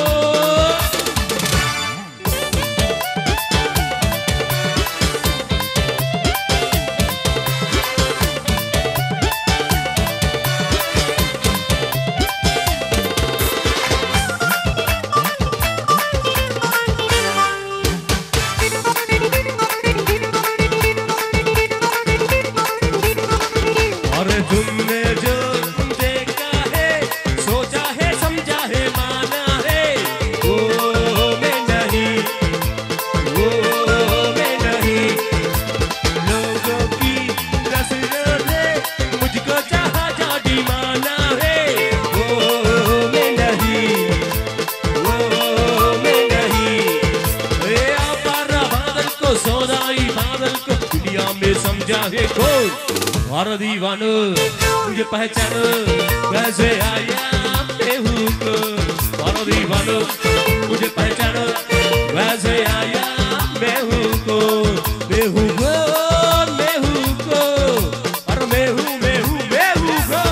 Speaker 2: तुमने जो देखा है सोचा है समझा है माना है वो मैं नहीं वो मैं नहीं लोगों की रस्मों ने मुझको चाहा जादी माना है वो मैं नहीं वो मैं नहीं ए आपारा बादल को सोनाई बादल को दुनिया में समझा है कौन मारो दीवानो मुझे पहचानो कैसे आया मैं हूँ को मारो दीवानो मुझे पहचानो कैसे आया मैं हूँ को मैं हूँ को मैं हूँ को और मैं हूँ मैं हूँ मैं हूँ को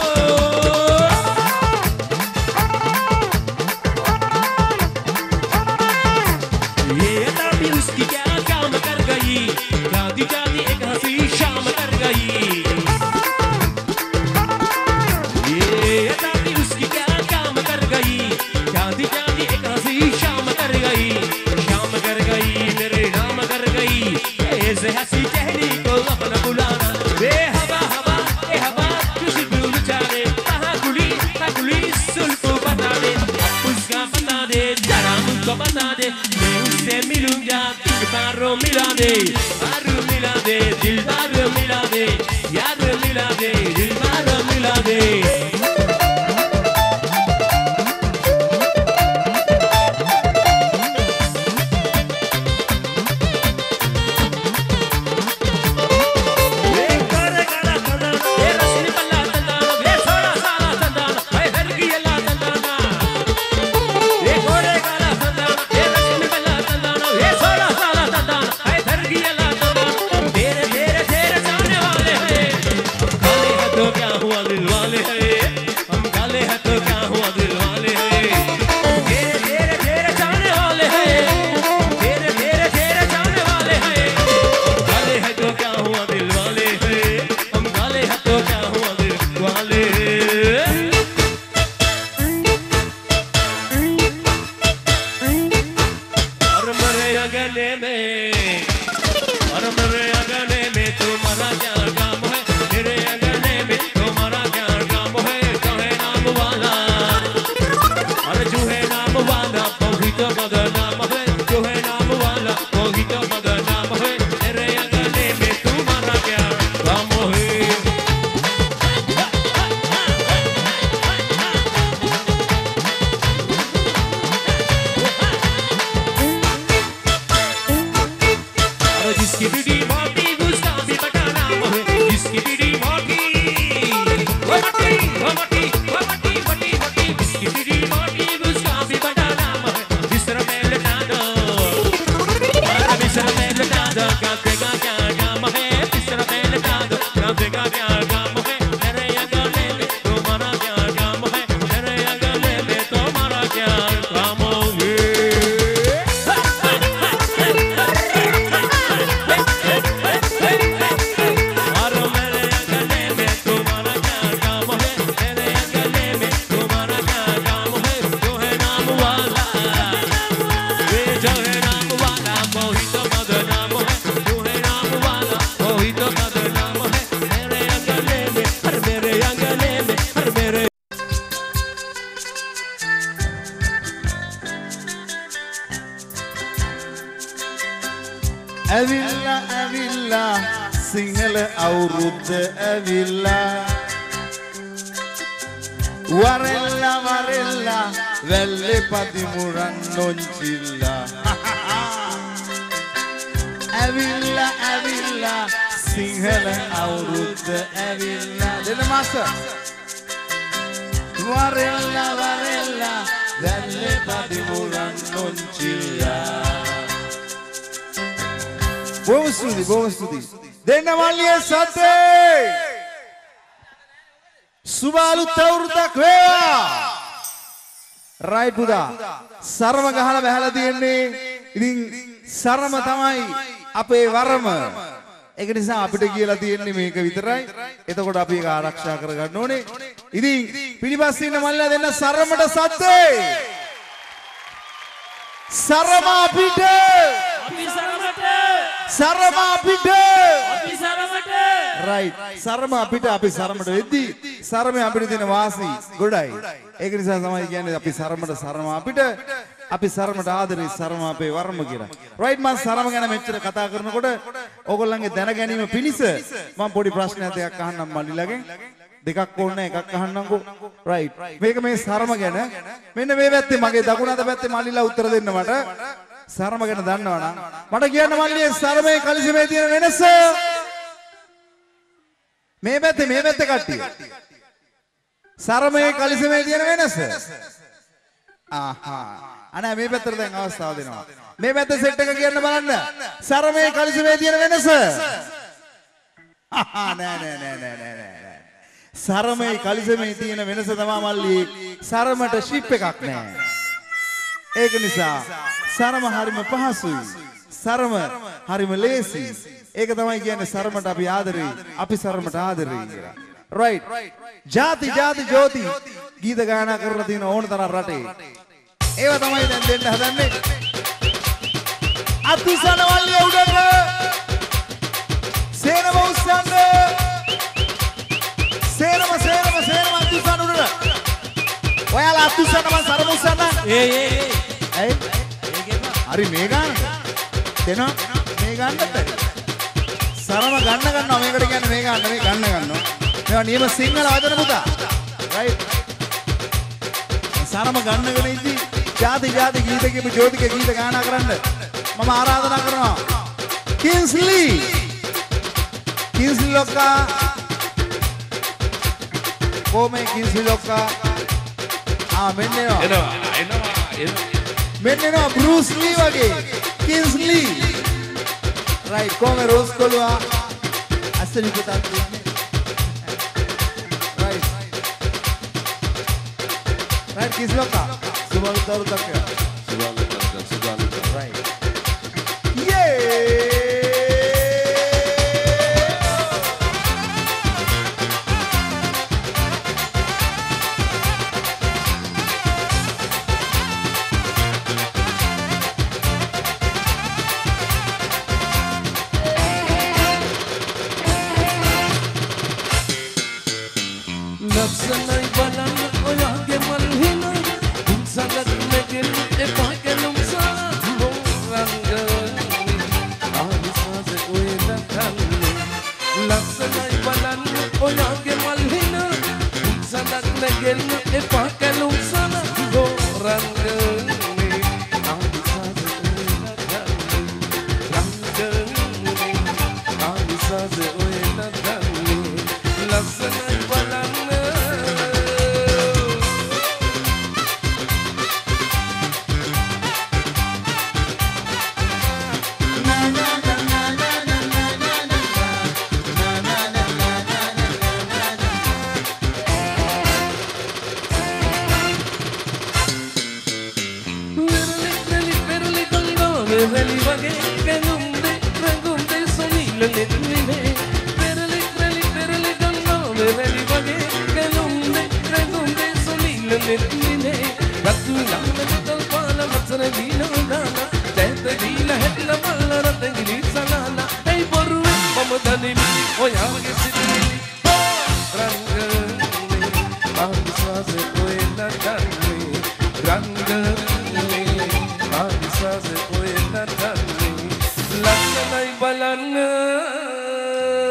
Speaker 2: ये ताबी उसकी क्या काम कर गई जाती जाती एक हंसी शाम कर गई उसकी क्या काम कर गई जाती जाती एक हंसी शाम कर गई शाम कर गई मेरे नाम कर गई ऐसे हंसी चेहरे को अपना बुलाना बे हवा हवा ए हवा खुशबू चाहे कहाँ गुली कहाँ गुली सुल को बता दे उसका बता दे जरा मुझको बता दे मैं उससे मिलूंगा दिल बारों मिला दे बारों मिला दे दिल बारों मिला दे यार मिला दे दिल बारों मिला दे Gila
Speaker 5: සිංහල අවුරුද්ද ඇවිල්ලා වරෙල්ලා වරෙල්ලා වැල්ලේ පදිමුරන් නොංචිල්ලා ඇවිල්ලා ඇවිල්ලා සිංහල අවුරුද්ද ඇවිල්ලා දෙන්න මාස්ටර් වරෙල්ලා වරෙල්ලා වැල්ලේ පදිමුරන් නොංචිල්ලා බොහොම ස්තුතියි බොහොම ස්තුතියි දෙන්න මල්ලියේ සතේ සුබාලුත් අවුරුද්දක් වේවා රයිට් පුදා සරම ගහලා බහැලා තියෙන්නේ ඉතින් සරම තමයි අපේ වරම ඒක නිසා අපිට කියලා තියෙන්නේ මේක විතරයි එතකොට අපි ඒක ආරක්ෂා කරගන්න ඕනේ ඉතින් පිටිපස්සේ ඉන්න මල්ලියා දෙන්න සරමට සතේ සරම අපිට
Speaker 2: අපි සරමට
Speaker 5: සරම අපිට
Speaker 2: අපි සරමට
Speaker 5: රයිට් සරම අපිට අපි සරමට වෙද්දී සරමේ අපිට තියෙන වාසි ගොඩයි ඒක නිසා තමයි කියන්නේ අපි සරමට සරම අපිට අපි සරමට ආදරේ සරම අපේ වර්ම කියලා රයිට් මම සරම ගැන මෙච්චර කතා කරනකොට ඕගොල්ලන්ගේ දැන ගැනීම පිණිස මම පොඩි ප්‍රශ්නයක් දෙකක් අහන්නම් මල්ලිලාගෙන් දෙකක් ඕනේ එකක් අහන්නම්කෝ රයිට් මේක මේ සරම ගැන මෙන්න මේ පැත්තේ මගේ දකුණු අත පැත්තේ මල්ලිලා උත්තර දෙන්න මට සරම ගැන දන්නවනම් මට කියන්න මල්ලියේ සරමේ කලිසමේ තියෙන වෙනස මේ පැත්තේ මේ පැත්තේ කට්ටිය සරමේ කලිසමේ තියෙන වෙනස ආහා අනේ මේ පැත්තට දැන් අවස්ථාව දෙනවා මේ පැත්තේ සෙට් එක කියන්න බලන්න සරමේ කලිසමේ තියෙන වෙනස ආහා නෑ නෑ නෑ නෑ නෑ නෑ සරමේ කලිසමේ තියෙන වෙනස තමයි මල්ලි සරමට ෂිප් එකක් නෑ ඒක නිසා සරම හරිම පහසුයි සරම හරිම ලේසි ඒක තමයි කියන්නේ සරමට අපි ආදරේ අපි සරමට ආදරේ කියලා රයිට් ජාති ජාති ජෝති ගීත ගායනා කරලා තියෙන ඕන තරම් රටේ ඒව තමයි දැන් දෙන්න හදන්නේ අතුසන වල්ලිය උඩට සේනම උස්සන්න සේනම සේනම සේනම අතුසන උඩට ඔයාලා අතුසන මම සරම උස්සන්න
Speaker 2: ඒ ඒ ඒ
Speaker 5: ඇයි හරි මේ ගන්න දෙනවා මේ ගන්නත් ඇති සරම ගන්න ගන්නවා මේකට කියන්නේ මේ ගන්න මේ ගන්න ගන්නවා මේවා නියම සිංහල වචන පුතා රයිට් සරම ගන්නගෙන ඉඳි ජාති ජාති ගීත කියපු ජෝතික ගීත ගායනා කරන්න මම ආරාධනා කරනවා කින්ස්ලි කින්ස්ලි ලොක්කා කොමේ කින්ස්ලි ලොක්කා ආ මෙන්න එනවා
Speaker 2: එනවා එනවා එනවා
Speaker 5: මෙන්න එනවා බෲස් ලී වගේ කින්ස්ලි රයිට් කොමේ රෝස් කොළුවා අස්සලි පුතා කියන්නේ රයිට් රයිට් කින්ස්ලි ලොක්කා සුබාලු තරු තක්ක සුබාලු තක්ක සුබාලු රයිට් යේ
Speaker 2: ලක්ෂණයි බලන්න ඔයාගේ මල් හින සලක් නැගෙන එපා කෙලුම් සලා රංගනි ආවිසාස ඔය දකන්නේ ලක්ෂණයි බලන්න ඔයාගේ මල් හින සලක් නැගෙන එපා කෙලුම් සලා රංගනි ආවිසාස ඔය දකන්නේ රංගනි ආවිසාස ඔය දකන්නේ ලක්ෂණයි බලන්න Veli vage ganumde rangumde sonile letmine perle perle perle ganno veli vage ganumde rangumde sonile letmine ratu lamne dal pala matsane dina dana tete dina hetla malla ratengili salana ei porwe mamadani oyage sidini rangane avisase koena danne rangane avisase koena danne laksanai balanna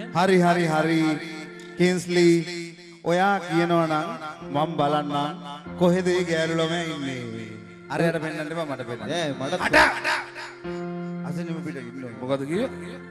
Speaker 5: හරි හරි හරි කින්ස්ලි ඔයා කියනවා නම් මම බලන්නම් කොහෙද ඒ ගෑනු ළමයා ඉන්නේ. අරයට පෙන්නන්න එපා මට පෙන්නන්න.
Speaker 3: ඈ මට
Speaker 5: අට අසනෙම පිට ඉන්නවා.
Speaker 2: මොකද කිව්වේ?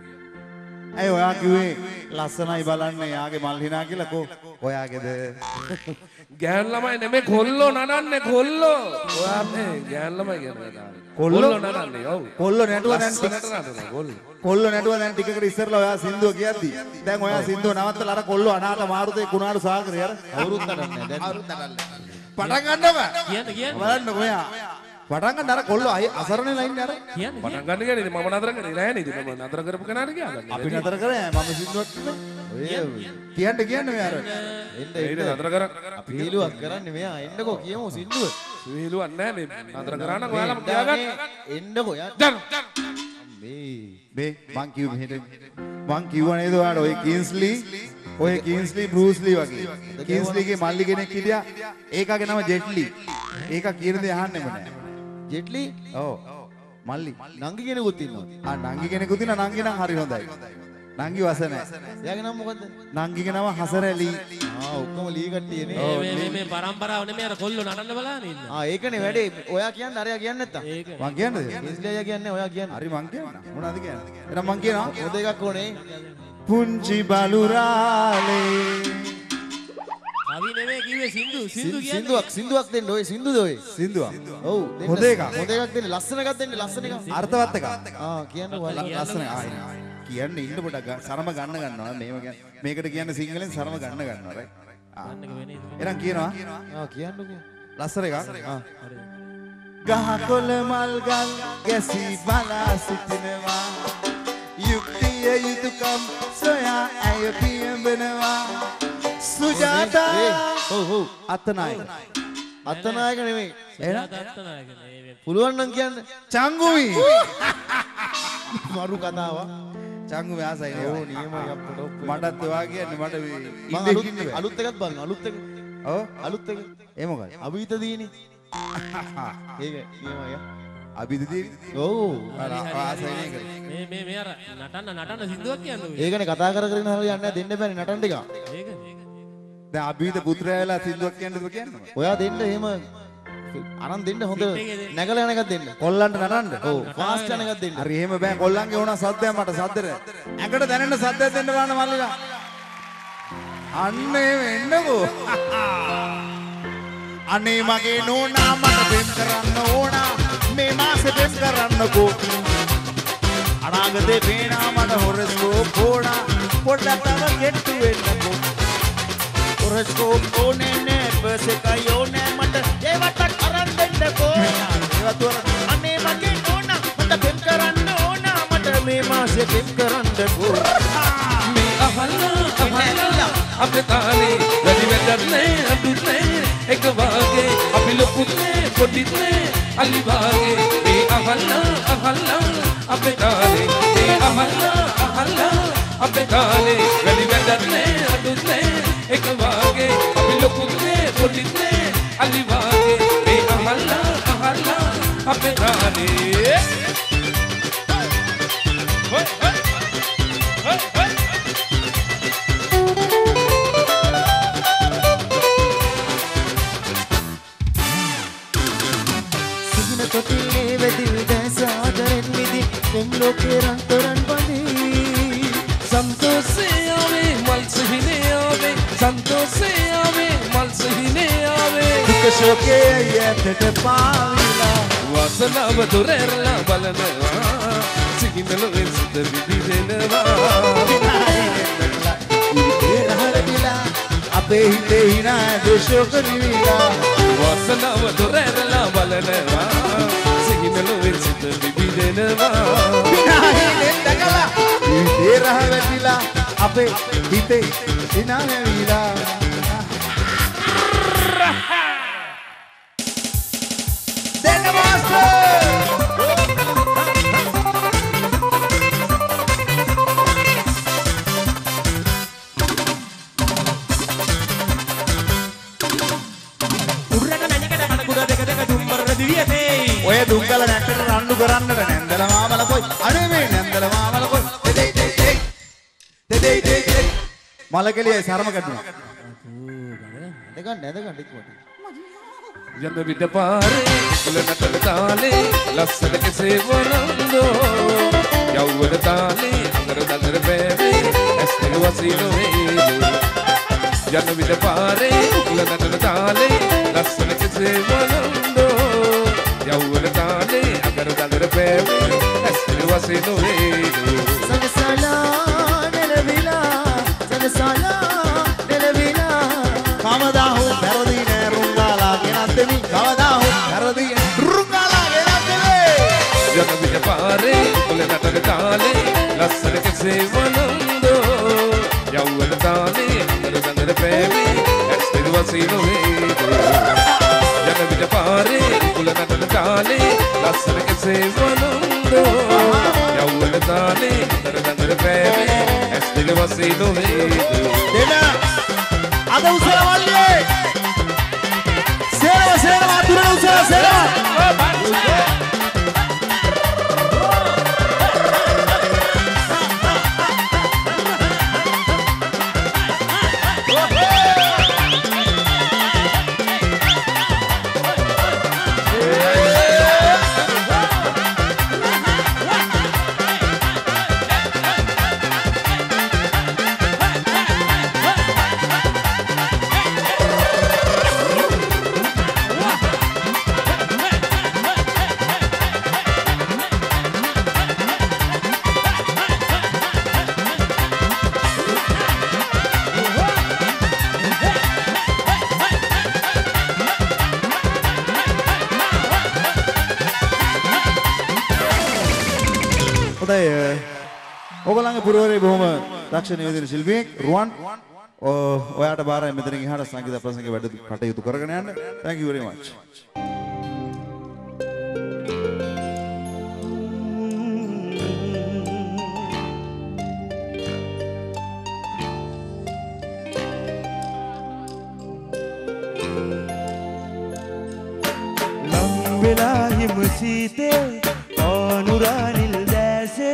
Speaker 5: ඇයි ඔයා කිව්වේ ලස්සනයි බලන්න යාගේ මල් හිනා කියලා කෝ ඔයාගේද?
Speaker 2: ගෑන් ළමයි නෙමෙයි කොල්ලෝ නනන්නේ කොල්ලෝ. ඔයා මේ ගෑන් ළමයි කියන්නේ.
Speaker 5: කොල්ලෝ
Speaker 2: නනන්නේ ඔව්.
Speaker 5: කොල්ලෝ නැටුව දැන්
Speaker 2: නටනවා කොල්ලෝ.
Speaker 5: කොල්ලෝ නැටුව දැන් ටිකකට ඉස්සරලා ඔයා සින්දුව කියද්දි දැන් ඔයා සින්දුව නවත්තලා අර කොල්ලෝ අනාථ මාරුතේ කුණාඩු සාගරේ අර
Speaker 3: අවුරුද්ද නටන්නේ දැන්.
Speaker 5: අවුරුද්ද නටන්නේ. පටන් ගන්නව.
Speaker 6: කියන්න කියන්න.
Speaker 5: බලන්නකෝ ඔයා. පටන් ගන්න අර කොල්ලෝ අය අසරණේලා ඉන්නේ අර.
Speaker 6: කියන්න.
Speaker 2: පටන් ගන්න කියන්නේ ඉතින් මම නතර කරේ නෑ නේද? මම නතර කරපු කෙනාට කියන්න.
Speaker 5: අපි නතර කරේ මම සින්දුවක් කිව්වේ. කියන්න කියන්න මේ අර.
Speaker 3: එන්න
Speaker 2: ඒක
Speaker 3: එන්න.
Speaker 2: නතර කර.
Speaker 3: අපි හේලුවක් කරන්නේ මෙයා එන්නකෝ කියමු සින්දුව.
Speaker 2: සුවිලුවක් නෑ මේ නතර කරා නම් ඔයාලම කියාගන්න.
Speaker 3: එන්නකෝ යා.
Speaker 2: දැන්
Speaker 3: මේ
Speaker 5: මේ මං කිව්ව මෙහෙට මං කිව්ව නේද ඔයාලට ඔය කින්ස්ලි ඔය කින්ස්ලි බෲස්ලි වගේ කින්ස්ලිගේ මල්ලි කෙනෙක් හිටියා ඒකගේ නම ජෙට්ලි ඒක කියන දේ අහන්නෙම නෑ
Speaker 3: ජෙට්ලි
Speaker 5: ඔව් මල්ලි
Speaker 3: නංගි කෙනෙකුත් ඉන්නවා.
Speaker 5: ආ නංගි කෙනෙකුත් ඉන්නා නංගි නම් හරි හොඳයි නංගි වස නෑ
Speaker 3: එයාගේ නම මොකද්ද?
Speaker 5: නංගිගේ නම හසරැලි
Speaker 3: ආ ඔක්කොම ලී කට්ටියනේ.
Speaker 6: මේ මේ මේ පරම්පරාව නෙමෙයි අර කොල්ලෝ නටන්න බලන්න ඉන්න.
Speaker 3: ආ ඒකනේ වැඩේ. ඔයා කියන්නේ අරයා කියන්නේ නැත්තම්.
Speaker 6: ඒක.
Speaker 5: මං කියන්නද
Speaker 3: කින්ස්ලි අයියා කියන්නේ ඔයා කියන්නේ.
Speaker 5: හරි මං කියන්න මොනවද කියන්නේ එහෙනම් මං කියනවා
Speaker 3: මොකද එකක් ඕනේ.
Speaker 5: පුංචි බලුරාලේ
Speaker 6: කවි නෙමෙයි කිව්වේ සින්දු සින්දු කියන්නේ.
Speaker 3: සින්දුවක් සින්දුවක් දෙන්න ඔය සින්දුද ඔය.
Speaker 5: සින්දුවක්
Speaker 3: ඔව් දෙන්න.
Speaker 5: හොඳ එකක්.
Speaker 3: හොඳ එකක් දෙන්න. ලස්සන එකක් දෙන්න. ලස්සන එකක්.
Speaker 5: අර්ථවත් එකක්
Speaker 3: ආ කියන්න ඔයාලා.
Speaker 5: ලස්සන ආයි කියන්න ඉන්න පොඩක් සරම ගන්න ගන්නවා මේව කියන්නේ මේකට කියන්නේ සිංහලෙන් සරම ගන්න ගන්නවා රයිට් ආ
Speaker 6: ගන්නක වෙන්නේ.
Speaker 5: එහෙනම් කියනවා
Speaker 3: ආ කියන්නකෝ.
Speaker 5: ලස්සන එකක්
Speaker 3: ආ
Speaker 5: ගහකොළ මල් ගල් ගැසී බලා සිටිනවා යුක්තිය යුතුයකම් සොයා ඇය පියඹනවා සුජාතා
Speaker 3: ඔව් ඔව්
Speaker 5: අතනායක
Speaker 3: අත්තනායක නෙමෙයි.
Speaker 5: එහෙනම්
Speaker 6: දත්තනායක නේ.
Speaker 3: පුළුවන් නම් කියන්න.
Speaker 5: චංගුයි
Speaker 3: මරු කතාවක්.
Speaker 5: චංගු ව්‍යාසයි නේ
Speaker 3: ඕ නියමයි අප්පට ඔප්.
Speaker 5: මටත් ඔයා කියන්නේ මට
Speaker 3: මම
Speaker 5: ඉන්නේ
Speaker 3: අලුත්
Speaker 5: ඉන්නේ
Speaker 3: අලුත් එකක් බලන්න. අලුත් එක.
Speaker 5: ඔව්
Speaker 3: අලුත් එක.
Speaker 5: ඒ මොකද
Speaker 3: අභීත දීනේ. ඒක නියමයි.
Speaker 5: අභිදදී
Speaker 3: ඔව්.
Speaker 5: ආසයි නේද
Speaker 6: මේ මේ මේ අර නටන්න නටන්න සින්දුවක් කියන්නේ.
Speaker 3: ඒකනේ කතා කර කර ඉන්න හරියන්නේ දෙන්න බෑනේ නටන්න ටික.
Speaker 6: ඒක.
Speaker 5: දැන් අභිද පුත්‍රයා වෙලා සින්දුවක් කියන්නද කියන්නේ
Speaker 3: ඔයා දෙන්න එහෙම අරන් දෙන්න හොඳ නැගලා යන එකක් දෙන්න.
Speaker 5: කොල්ලන්ට නටන්න
Speaker 3: ඔව් ෆාස්ට් යන එකක් දෙන්න.
Speaker 5: හරි එහෙම බෑ කොල්ලන්ගේ ඕන සද්දයක් මට සද්දෙට ඇඟට දැනෙන්න සද්දයක් දෙන්න බලන්න මල්ලිලා අන්න එහෙම එන්නකෝ අනේ මගේ නෝනා මට පෙම් කරන්න ඕන මේ මාසෙ පෙම් කරන්නකෝ අනාගතේ පේනා මට හොරස්කෝප් ඕන පොඩ්ඩක් තව ගෙට්ටු වෙන්නකෝ හොරස්කෝප් ඕනේ නේ බස් එකයි ඕනේ මට ඒවට අරන් දෙන්නකෝ ඒවත් වර
Speaker 3: අනේ මගේ නෝනා මට පෙම් කරන්න ඕන මට මේ මාසේ පෙම් කරන්නකෝ.
Speaker 2: මේ අහල්ලා අහල්ලා අපේ තාලේ වැඩි වැඩන්නේ අඳුන්නේ එක වාගේ අපි ලොකුනේ පොඩිනේ අලි වාගේ මේ අහල්ලා අහල්ලා අපේ තාලේ මේ අහල්ලා අහල්ලා අපේ තාලේ වැඩි වැඩන්නේ අඳුන්නේ එක වාගේ අපි ලොකුනේ පොඩිනේ අලි වාගේ මේ අහල්ලා අහල්ලා අපේ තාලේ හොයි හොයි හොයි හොයි
Speaker 3: කොටිලේ වෙදිල් දැසාදරෙන් මිදි දෙම් ලෝකේ රන්තරන් වනේ
Speaker 2: संतोषे आवे मल सहीने आवे संतोषे आवे मल सहीने आवे
Speaker 5: දුක ශෝකේ යැතට පාවිලා
Speaker 2: वासना वधुरेरला බලනවා සිහිනල වෙස්ද විදිදෙනවා
Speaker 5: අපේ හිතේ හිනා දේශෝක නිවිලා
Speaker 2: वासना वधुरेरला බලනවා සිහිනල වෙස්ද විදිදෙනවා
Speaker 5: විනාහිලෙන් දැකලා හිතේ රහ වැටිලා අපේ හිතේ හිනා නැවිලා දෙන්න මාස්ටර් ඔය දුංගල නැටට රණ්ඩු කරන්නට නැන්දල මාමල කොයි අනේ මේ නැන්දල මාමල කොයි දෙදේ දෙදේ දෙදේ දෙදේ මලකෙලියයි සරම කඩුවා.
Speaker 3: එදගන්න එදගන්න ඉක්මනට.
Speaker 6: යන විට පාරේ කුල නටන තාලේ ලස්සන කෙසේ වරන්දෝ යව්වන තාලේ අඟර දඟර බෑවේ ඇස් දෙක වසින වේලෝ යන විට පාරේ කුල නටන තාලේ ලස්සන කෙසේ වරන්දෝ යව්වන තාලේ අඟර දඟර බෑවේ ඇස් දෙක වසින වේලෝ
Speaker 3: සනසලා නෙලවිලා සනසලා නෙලවිලා කවදා හෝ පෙරදී නෑ රුංගාලා ගෙනත් දෙමි කවදා හෝ පෙරදී රුංගාලා ගෙනත් දෙමි
Speaker 6: යන විට පාරේ කුල නටන තාලේ ලස්සන කෙසේ වරන්දෝ යව්වන තාලේ අඟර දඟර බෑවේ ඇස් දෙක වසින වේලෝ යන විට පාරේ කුල නටන තාලේ ලස්සන කෙසේ වරන්දෝ යව්වන තාලේ අඟර දඟර බෑවේ ඇස් දෙක වසින වේලෝ
Speaker 3: දෙන අද උසල වල්ලියේ සේරව සේරව අතුරන උසල සේරව
Speaker 5: ඔයගොල්ලන්ගේ පුරවරේ බොහොම දක්ෂ නිවේදන ශිල්පියෙක් රුවන් ඔයාට බාරයි මෙතනින් එහාට සංගීත ප්‍රසංග වැඩ කටයුතු කරගෙන යන්න. Thank you very much.
Speaker 2: Lam velahi musite anuranil dase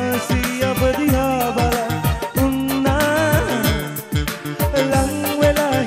Speaker 2: Lang wela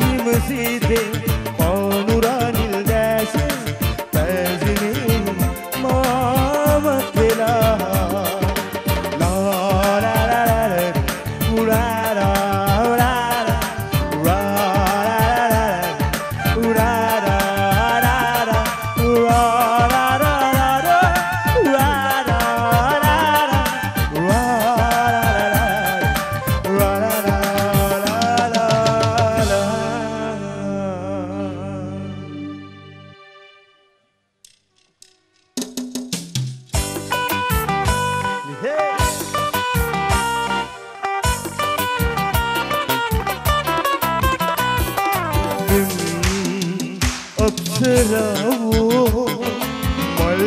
Speaker 2: අප්සරාවෝ මල්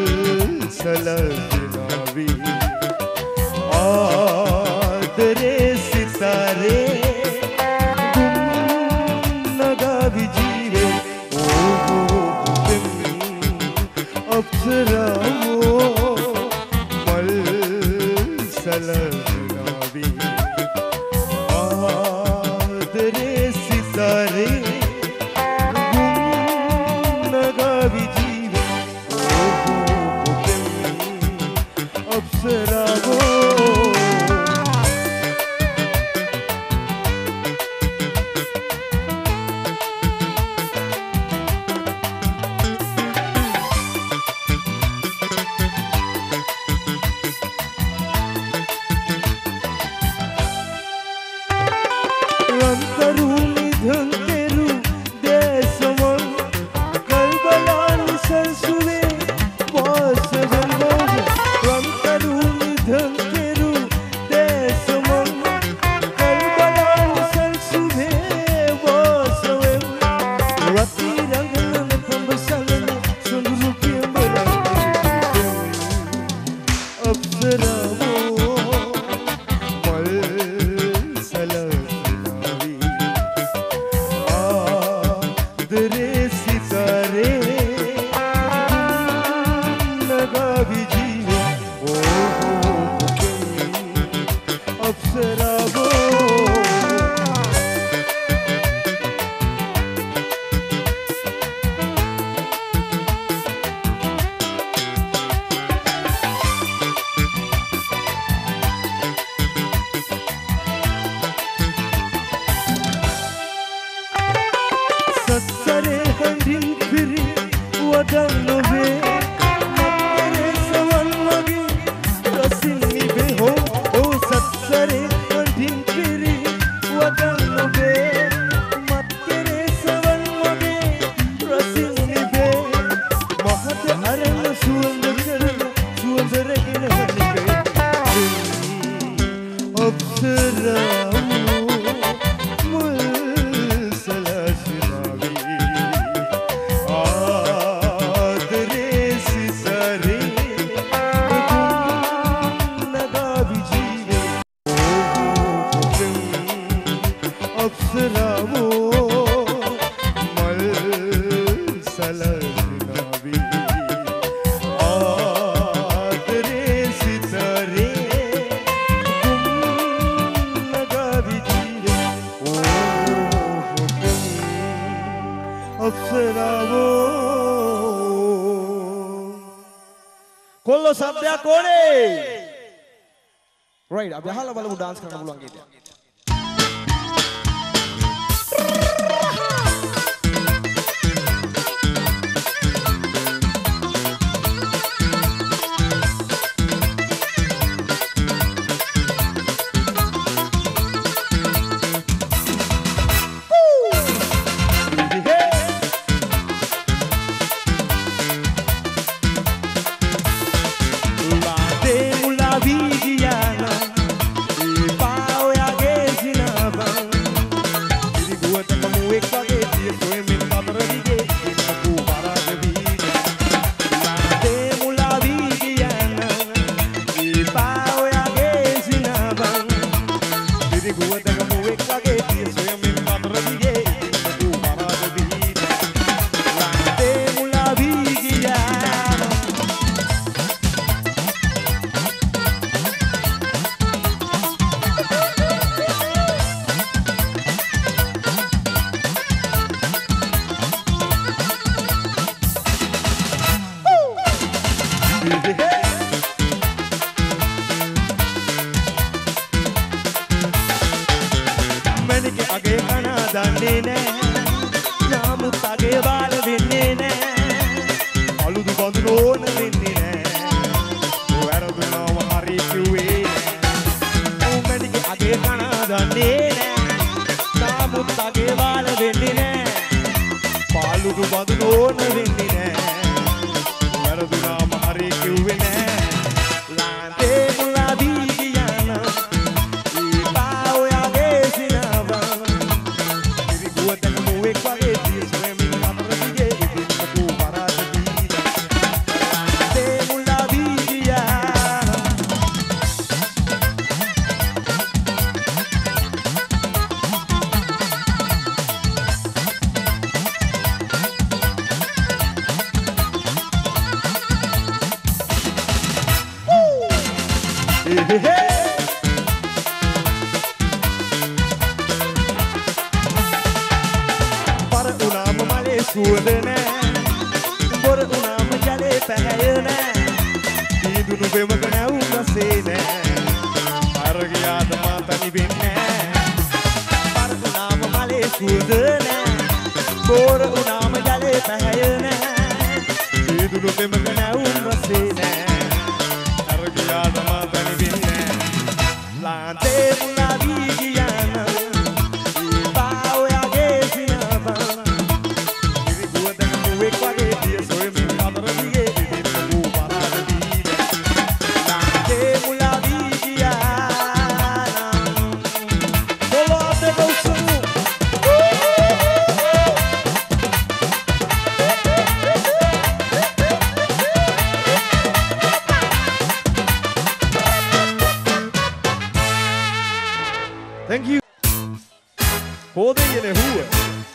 Speaker 2: සලසනාවි ආදරේ සිතාරේ ගුන්නගාවි ජීවේ ඕ අප්සරාවෝ මල් සලසනාවි ආදරේ සිතාරේ
Speaker 3: කොල්ලෝ සබ්දයක් ඕනේ. රයිට් අපි අහලා බලමු dance කරන්න පුළුවන් කීයද.
Speaker 7: පෙමක නැවුම් රසේ නෑ අරගියාද මාතනි වෙන්නේ පරතුනාම මලේ සුවඳ නෑ බෝර උනාම ජලේ පැහැය නෑ සීදුළු පෙමක නැවුම් රසේ නෑ අරගියාද මාතනි වෙන්නේ ලාන්තේ මුලා වී ගියාන ඒ පාවයාගේ සිනබා ඉරි ගුවදක මුවෙක් වගේ දිය සොයමින් අතර දිගේ විදිහට වූ පරාද දීද ලාන්තේ මුලා වී ගියාන කොලාද කෞසු Thank you. Holding in a who?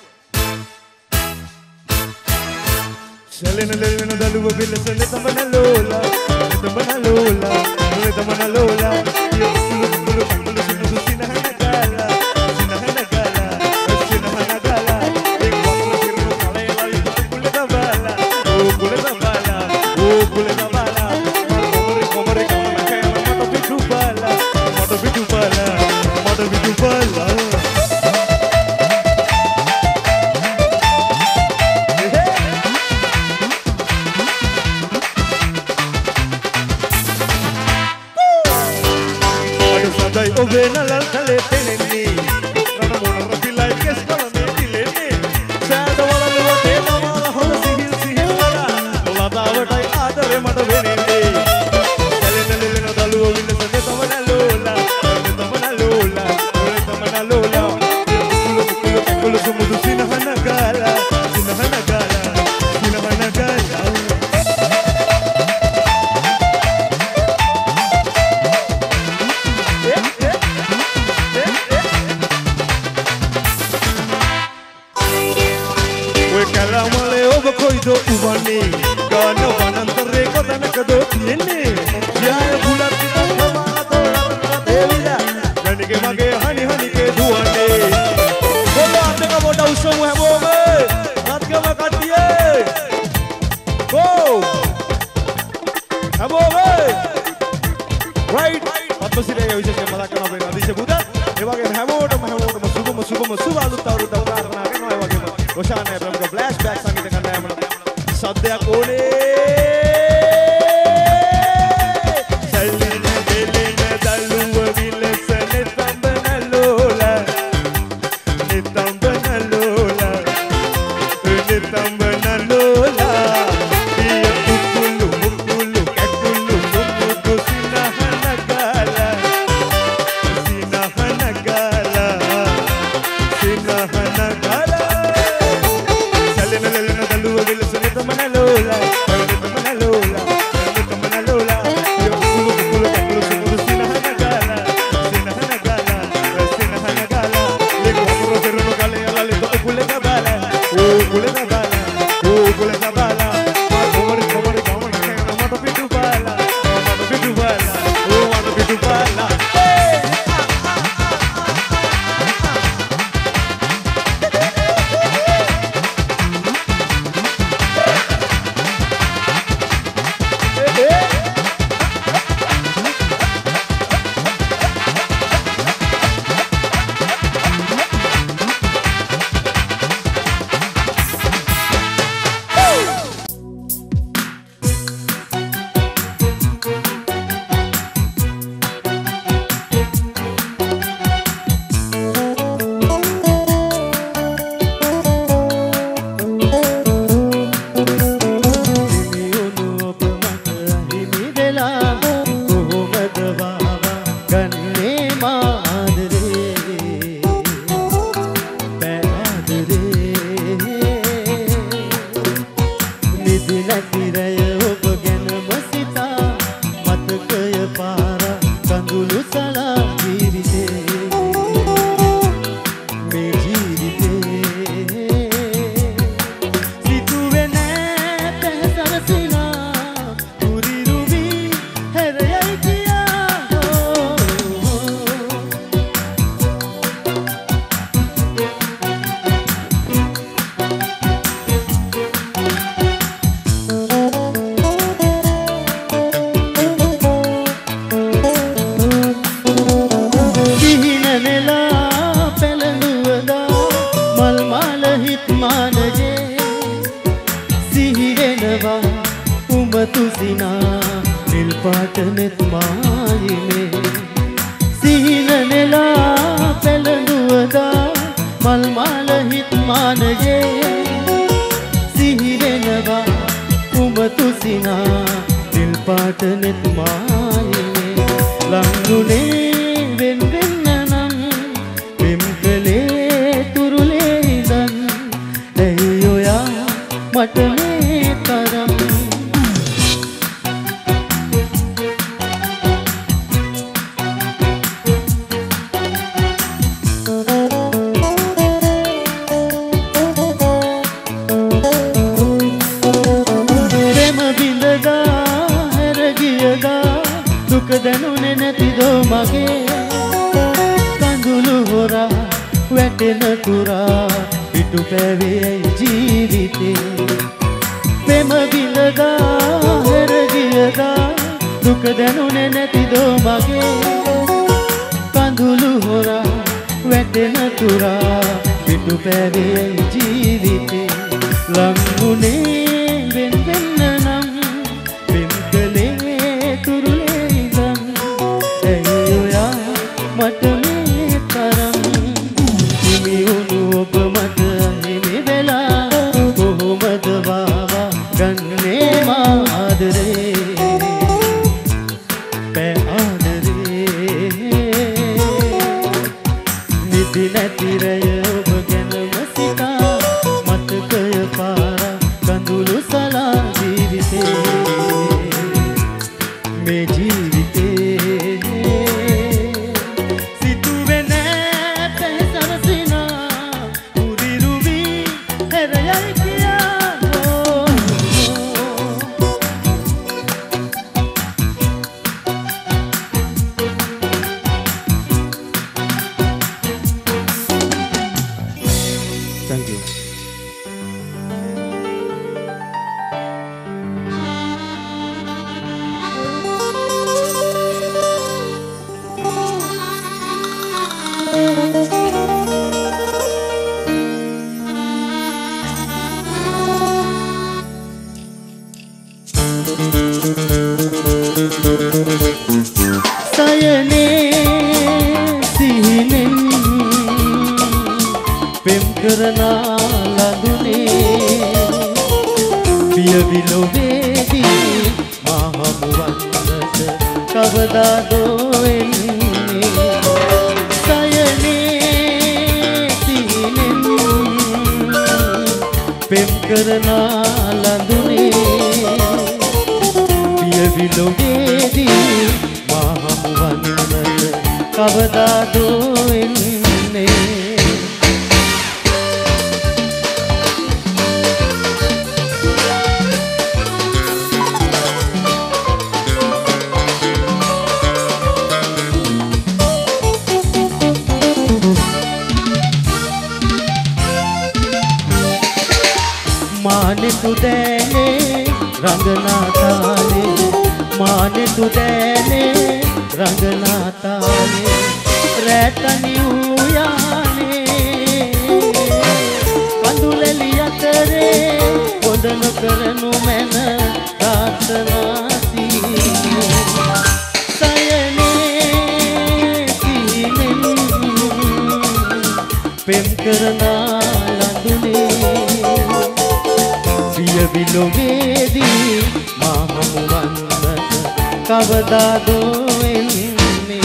Speaker 7: Selling a little bit of the village and let them a lola, let them a lola, let them a lola. You look at the Sinahana, Sinahana, Sinahana, big bottle of Kalela, Puletabala, oh, Puletabala, oh, Puletabala, Comore, Comore, Matopitubala, Matopitubala. Matopitubala. Sadai ovena lal kale peleni rana mona rapilai keskala me dileni sada wala luwate mama hol sihil sihil wala ladawatai adare mata venende selena lelena daluwa vinne sane tamana lola tamana lola tamana lola kulu kulu kulu sumudu sinahana gala sinahana gala sinahana gala Kalamale over koido uvani gana vanantare kodanakado tiyenne jaya bulat tamana tola devida ganige mage hani hani ke duwane bola ateka moda usamu හැමෝම රත්ගම කට්ටිය go හැමෝම right අත්පසිරේ විශේෂයෙන් මතක් කරනවා අපේ අදිශ බුදත් ඒ වගේම හැමෝටම හැමෝටම සුබම සුබම සුබ අලුත් අවුරුද්දක් ප්‍රාර්ථනා කරනවා ඒ වගේම Roshana ප්‍රමුඛ ෆ්ලෑෂ්බැක් සංගීත කණ්ඩායමට සද්දයක් ඕනේ සල්ලින දෙලින දල්ුව විලස නෙතඹන ලෝලා නෙතඹන ලෝලා නෙතඹන ලෝලා පිය කුකුළු මුකුළු කැකුළු මුකුළු සිනහන ගාලා සිනහන ගාලා සිනහන
Speaker 3: සීනනෙලා පැළඳුවදා මල් මාල හිත්මානජේ සිහිවෙනවා උඹ තුසිනා නිල් පාට නෙත් මායිමේ සිහිනනෙලා පැළඳුවදා මල් මාල හිත්මානජේ සිහිවෙනවා උඹ තුසිනා නිල් පාට නෙත් මායිමේ ලංගුනේ වෙන් වෙන්න නම් වෙම් කලේ තුරුලේ ඉඳන් ඇයි ඔයා මට මේ තරම් ප්‍රේම බිඳගා හැර ගියදා දුක දැනුනේ නැතිදෝ මගේ කඳුළු හොරා වැටෙන තුරා පිටු පැවේ ජීවිතේ ප්‍රේම බිඳගා හැර ගියදා දුක දැනුනේ නැතිදෝ මගේ කඳුළු හොරා වැටෙන තුරා පිටු පැවේ ජීවිතේ ලංගුනේ වෙන් වෙන්න නම් වෙන් කලේ තුරුලේ ඉඳන් ඇයි ඔයා මට මේ තරම් හිමි වුණු ඔබ මට හිමි වෙලා කොහොමද වාවා ගන්නේ මා ආදරේ පෑ ආදරේ නිදි නැති රැය ඔබ ගැනම සිතා මතකය පාරා කඳුළු සලා ජීවිතේ මේ ජීවිතේ සිතුවේ නැත සරසිනා උරිරුවි හැරයයි කියා Thank you. Sayane sihinen pem karana ladune piya vilobedi mahamuwannata kavada do enne sayane sihinen pem karana ladune piya vilobedi mahamuwannata kavada do enne माने तू देने रंगना ताले माने तू देने रंगना ताले रहतनी उयाने कंदुलेलिया तेरे वंदन करनु मैन प्रार्थनाती सयने सीने प्रेम करना लंदुने පිය විලෝවේදී මාහමුවන්නට කවදාදෝ එන්නේ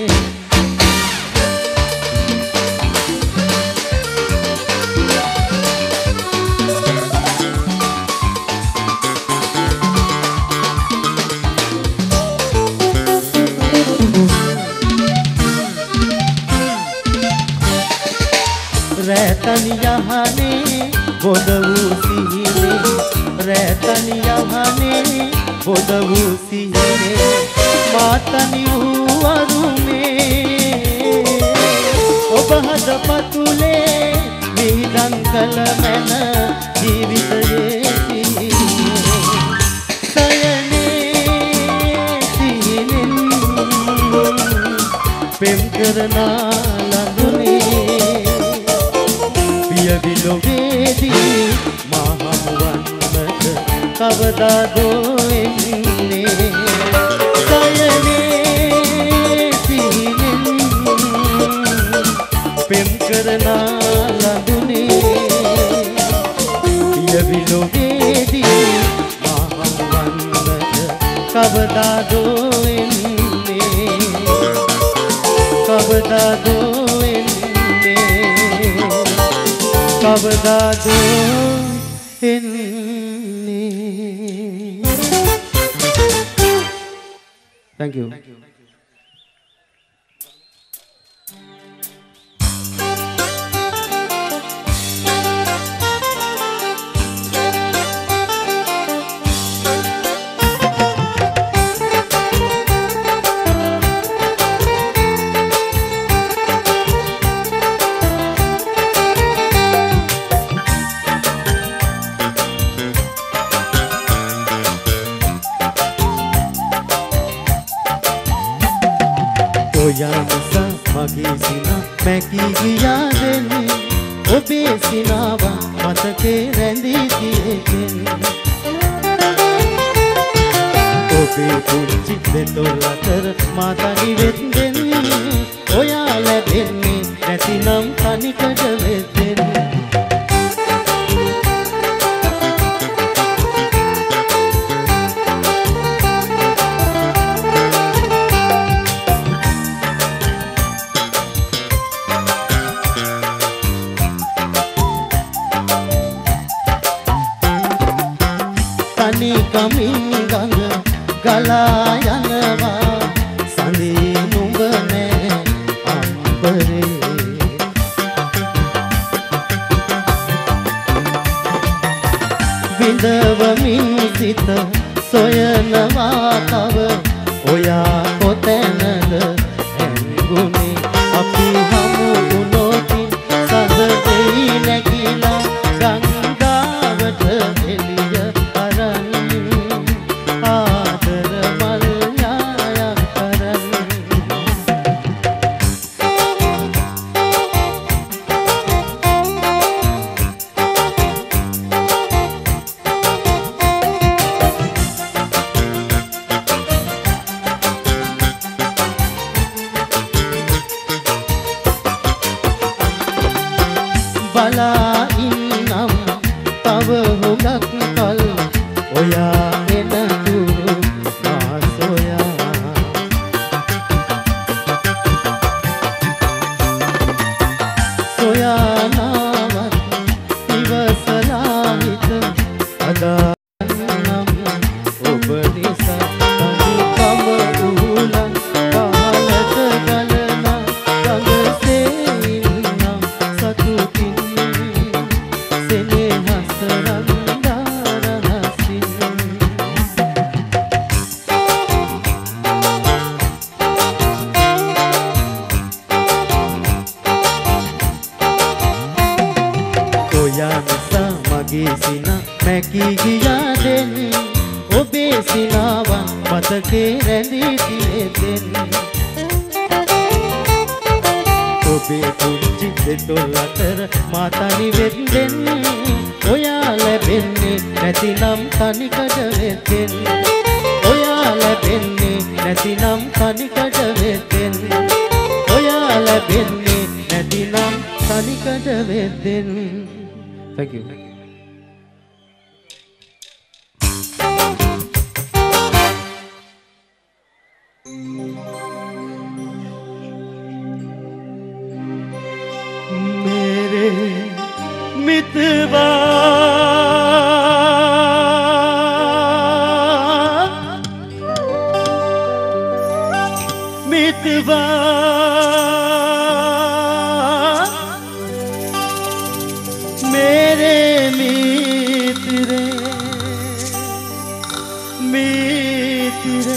Speaker 3: රැතන් යහනේ බොඳ වූ සිහිනේ රැතන් යහනේ බොඳ වූ සිහිනේ මාතනි වූ අරුමේ ඔබ හද පතුලේ විහිදන් කළ මැන ජීවිතයේ සයනේ සිහිනෙන් පෙම් කරනා ලඳුනේ පියවිලොවේදී මා හමුවන්නට කවදාදෝ එන්නේ සයනේ සිහිනෙන් පෙම් කරනා ලඳුනේ පියවිලොවේදී මා හමුවන්නට කවදාදෝ එන්නේ කවදාදෝ එන්නේ කවදාදෝ එන්නේ. Thank you. ඔයාමසා මගේ සිනා මැකී ගියා දෙන්නේ ඔබේ සිනාව මතකේ රැඳී තියෙන්නේ ඔබේ පුංචි දෙතොල් අතර මා තනි වෙද්දෙන්නේ ඔයා ලැබෙන්නේ නැතිනම් තනිකඩ වෙද්දෙන්නේ කමින් ගඟ ගලා යනවා සඳේ නුඹ නෑ අම්බරේ විඳවමින් සිත සොයනවා තව ඔයා කොතැනද හැංගුනේ අපි හමු වුණොතින් සඳ දෙයි නැගිලා ගංගාවට එළිය අරන් ආදර මල් යායක් කරන් බලා ඉන්නම් තව හුඟක් කල් ඔයා එනතුරු මා සොයා සොයා නාවත් ඉවසලා හිත අදානම් ඔබ නිසා තනිකම උලන් පහලට ගලනා ගඟසේ ඉන්නම් සතුටින් සෙනෙහස රන්දා රහසින් ඔයා නිසා මගේ සිනා මැකී ගියා දෙන්නේ ඔබේ සිනාවන් මතකේ රැඳී තියෙන්නේ ඔබේ පුංචි දෙතොල් අතර මා තනි වෙද්දෙන්නේ ඔයා ලැබෙන්නේ නැතිනම් තනිකඩ වෙද්දෙන්නේ ඔයා ලැබෙන්නේ නැතිනම් තනිකඩ වෙද්දෙන්නේ ඔයා ලැබෙන්නේ නැතිනම් තනිකඩ වෙද්දෙන්නේ. Thank you. मेरे मितवा मितवा मेरे मित्र मित्र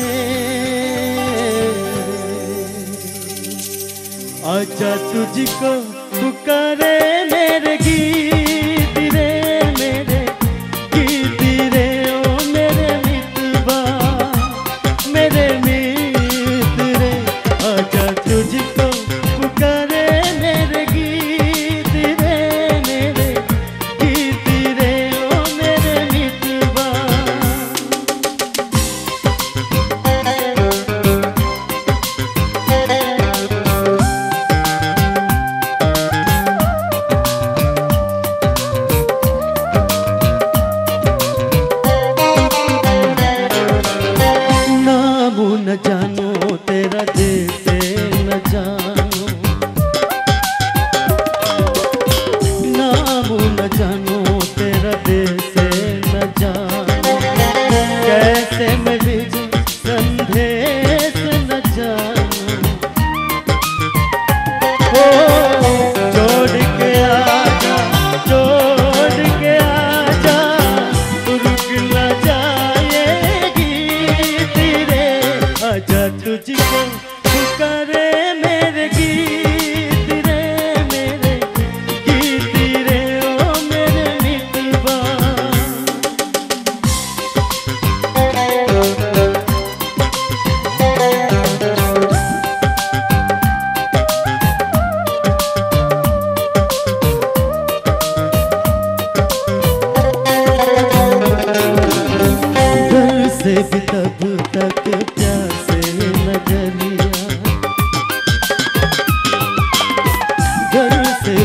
Speaker 3: आजा तुझको पुकारे मेरे गीत रे मेरे गीत रे ओ मेरे मितवा मेरे मित्र रे आजा तुझको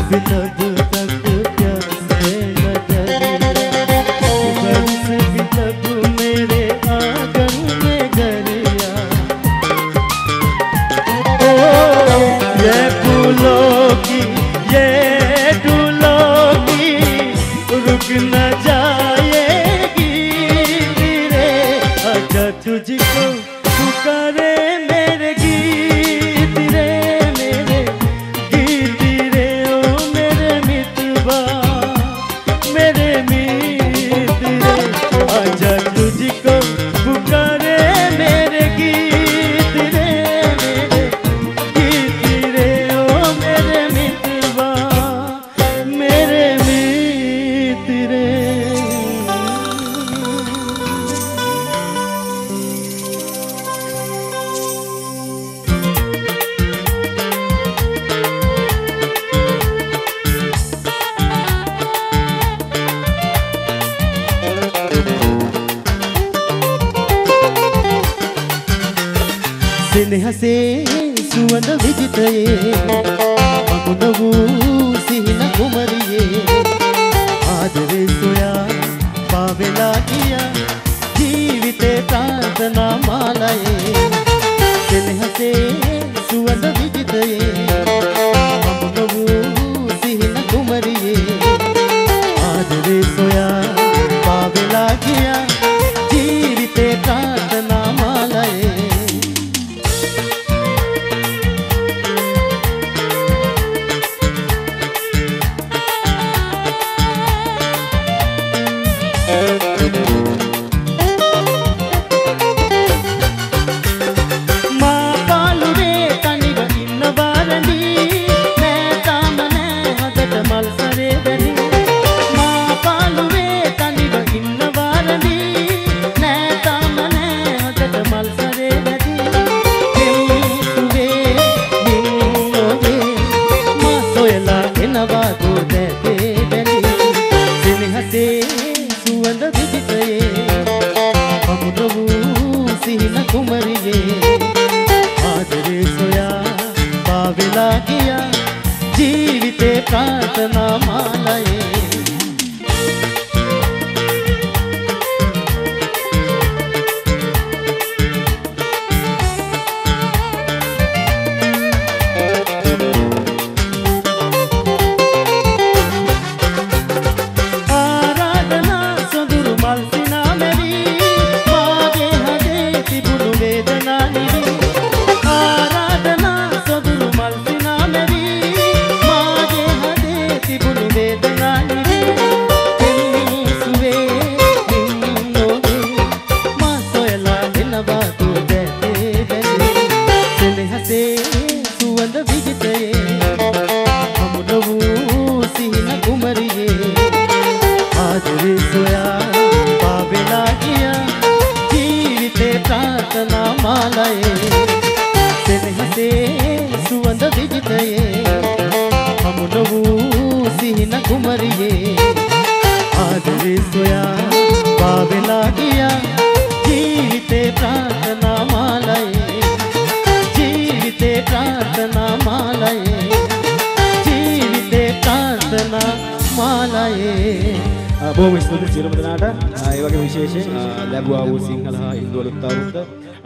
Speaker 8: भी तब तक प्यासे न दरिया बरस भी तब मेरे आंगन में गरिया ओ ये फूलों की ये फूलों की रुक न जाएगी रे आजा तुझको पुकारे मेरे गीत रे मेरे गीत रे ओ मेरे मितवा मेरे मीत रे आजा तुझको पुकारे मेरे गीत रे मेरे गीत रे ओ मेरे मितवा मेरे मीत रे සිනහසේ සුවඳ විජිතයේ මකුණ වූ සිහින කුමරියේ ආදරේ සොයා පාවෙලා ගියා ජීවිතේ ප්‍රාර්ථනා මාලයේ සිනහසේ සුවඳ විජිතයේ මකුණ වූ සිහින කුමරියේ ආදරේ සොයා පාවෙලා ගියා ජීවිතේ ප්‍රාර්ථනා මාලයේ प्रार्थना मालये आराधना सुदूर मलसिना मेरी मागे हदे तिबुनु वेदना निरी आराधना सुदूर मलसिना मेरी තිබුණු වේදනානේ එන්නේ නින්නෝනේ මා සොයලා දෙනවා තෝදේ බැලේ සෙනෙහසේ සුවඳ විජිතයේ අමුණ වූ සිහින කුමරියේ ආදරේ සොයා පාවෙලා ගියා ජීවිතේ ප්‍රාර්ථනා මාලයේ සෙනෙහසේ සුවඳ විජිතයේ අමුණ වූ සිහින කුමරියේ ආදරේ සොයා පාවෙලා ගියා ජීවිතේ ප්‍රාර්ථනා මාලයේ ජීවිතේ ප්‍රාර්ථනා මාලයේ ජීවිතේ ප්‍රාර්ථනා මාලයේ බොහොම ස්තුතියි සියලුම දෙනාට ඒ වගේ විශේෂයෙන් ලැබුවා වූ සිංහල හා හින්දු අලුත් අවුරුද්ද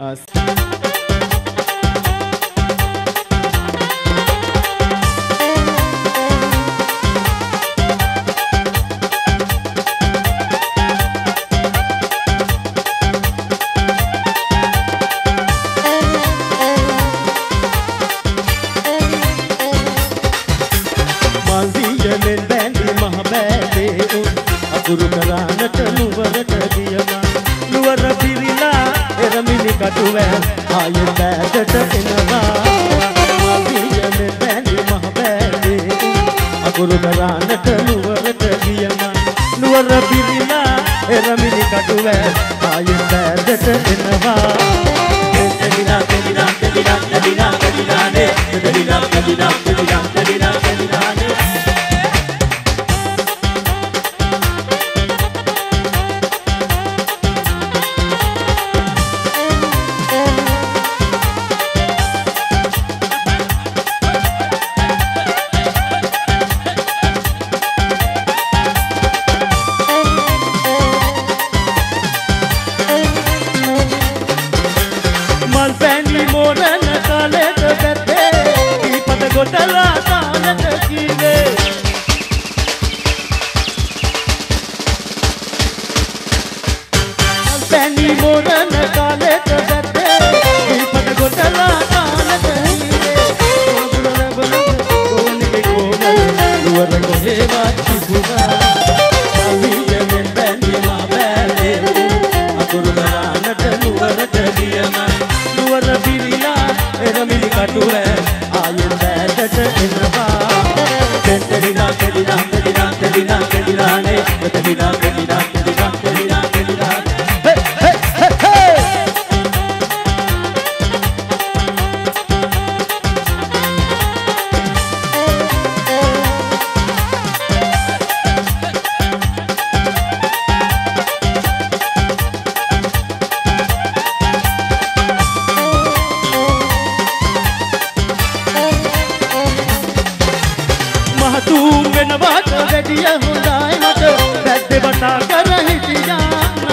Speaker 8: ගුරු කරානට නුවරට ගියමා නුවර පිරිලා එරමිලි කටුවැ ආයෙත් ඈතට එනවා මාවියනේ බැඳි මහ බැඳි අගුරු කරානට නුවරට ගියමා නුවර පිරිලා එරමිලි කටුවැ ආයෙත් ඈතට එනවා දෙදිනා දෙදිනා දෙදිනා දෙදිනා දෙදිනානේ දෙදිනා දෙදිනා දෙදිනා දෙදිනා දෙදිනානේ ගොතලා තාලට කීවේ පැණි මොරන කාලෙට දැත්තේ දීපට ගොතලා තාලට කීවේ ඕනිගේ කොමල් නුවර කොහෙවත් තිබුණා අවියෙන් පැණි මා බැලේ අකුරු ගානට නුවරට ගියම නුවර පිරිලා එරමිලි කටුවේ ආයෙත් බෑටට එනවා දෙන්දරිනා කෙලිනා කෙලිනා කෙලිනා කෙලිනානේ දෙන්දරිනා කෙලිනා කෙලිනා කෙලිනා කෙලිනා හේ හේ හේ වැඩිය හොඳයි මට පැත්තේ බතා කර හිටියා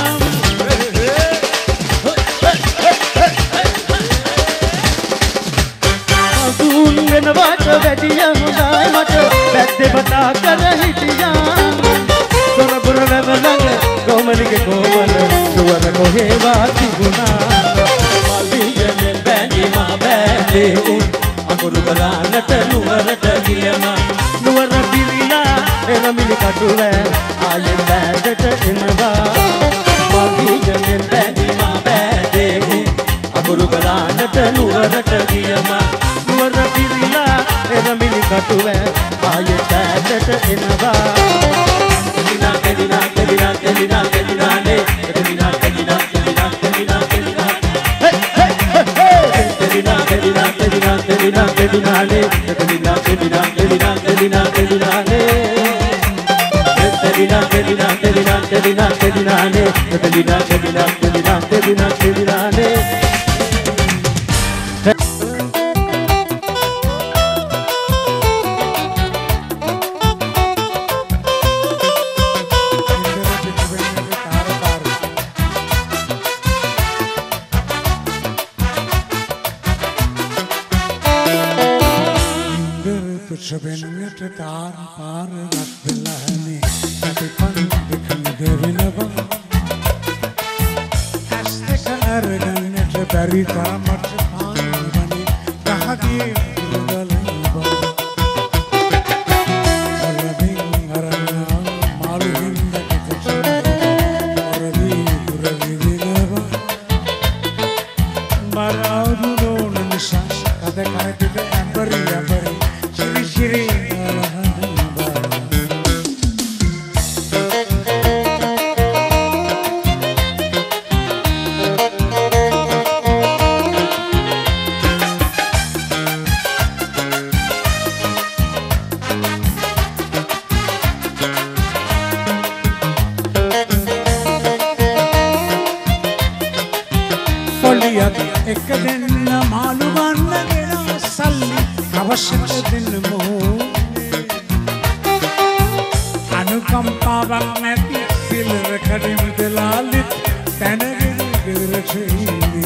Speaker 8: අසුන් වෙනවට වැඩිය හොඳයි මට පැත්තේ බතා කර හිටියා සොරබුර වැව ළඟ කොමලිගේ කොමල නුවර කොහෙවත් තිබුණා මල්වියනේ බැඳි මා බැඳේ උන් අකුරු ගානට නුවරට ගියම නුවර පිරිලා එරමිලි කටුවේ ආයෙත් බෑටට එනවා මල්වියනේ බැඳි මා බැඳේ උන් අකුරු ගානට නුවරට ගියම නුවර පිරිලා එරමිලි කටුවේ ආයෙත් බෑටට එනවා කෙලිනා කෙලිනා කෙලිනා කෙලිනා කෙලිනානේ කෙලිනා කෙලිනා කෙලිනා කෙලිනා කෙලිනා හේ හේ හේ කෙලිනා කෙලිනා කෙලිනා කෙලිනා කෙලිනානේ කෙලිනා කෙලිනා කෙලිනා කෙලිනා කෙලිනානේ කෙලිනා කෙලිනා කෙලිනා කෙලිනා කෙලිනානේ කෙලිනා කෙලිනා කෙලිනා කෙලිනා කෙලිනානේ
Speaker 9: Shabennat tar par ratlani katipan dikhn devinava aste karganat barita mat pani kahagi rugalaiba alabin arana maluhinda kitchana oravi uravidinava maradu non nisha kada karpita ambari ambari Shri Poliyat ek din maalu ganna gena salli අවශ්‍ය දෙන්න මොහොතේ අනුකම්පාවක් නැති සිල්වර කඩින් දලාලිත් තනගෙන ගෙදරට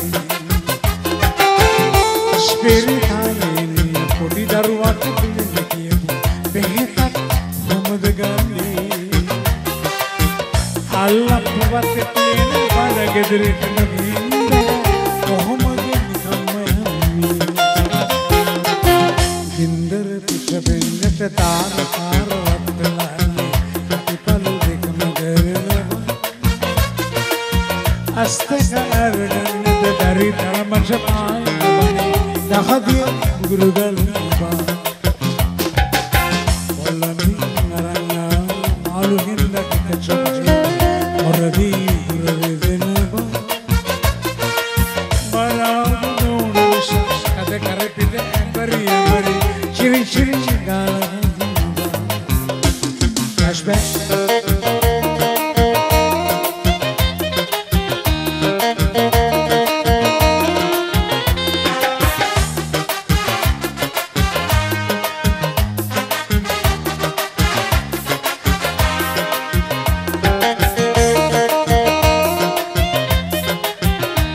Speaker 9: ස්පිරිතාලේ පොඩි දරුවක් පිළිඳ කියපු බෙහෙතක් මොමද ගන්නේ අල්ලපුවත් තියෙන බල ගෙදරට නගින්න කොහොමද Kinder pucha bennat tar tar ratlani katipalu dekam dereva aste karganat dari taramat pani dahadi gurugalba wallani narana malu hinda kitchapji oravi guravedinaba baradu nonusha kada karapide ambari ambari Shri Shri Flashback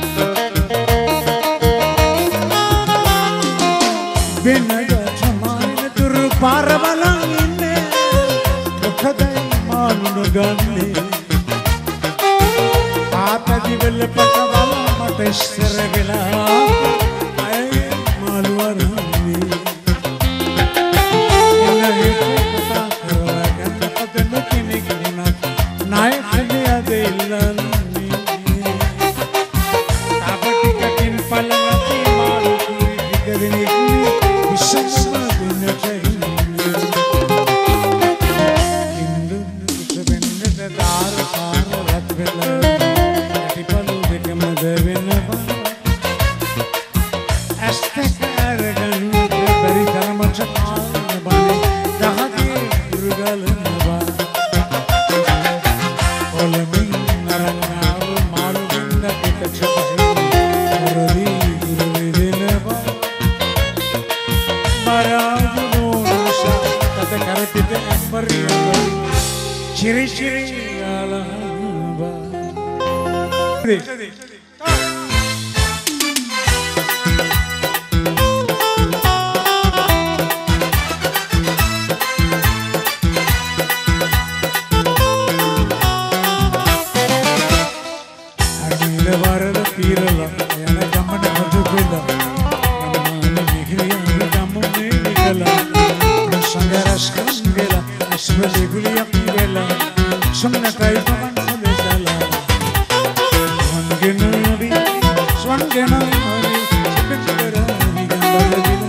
Speaker 9: Benaga Tamani පාර බලන් ඉන්නේ මොකදයි මාළු නොගන්නේ ආපදි වෙල පටවල මට ඉස්සර වෙලා අය මාළු වරන්නේ එනහේ කතා කරලා ගන්න කෙනෙක් වුණත් ණය හදේ දෙල්ලන්නේ තාපටිකකින් පළමති මාළු කුරි දිගදෙනෙක් විශ්සම දිනට ඉන්දු සුබෙන්ද දාර පාර රත් වෙලා ඇටිපලු දෙකම දෙවෙනවා ඇස්තක අරගෙන බරි තරමට පාන බනේ දහදී දුර්ගලනවා ඔලමින් නරනාව මාළු බින්ද පිටචපහේ රදී දුර්විදෙනවා මරාජු නෝනසා තත කරපිට ඇම්බරියෝ චිරි චිරි ආලහබා අනිල වරද පීරලා යන ගමන හදු වෙලා අනමාන මිහිරියන් ගමනේ නිකලා සංගරස් කංගලා අස්වලි ගුලියක් වෙලා සොන්නකයි පවන් හදලා වන්ගෙනවි ස්වන්ගෙනවි පිටකරවි ගම්බලවිල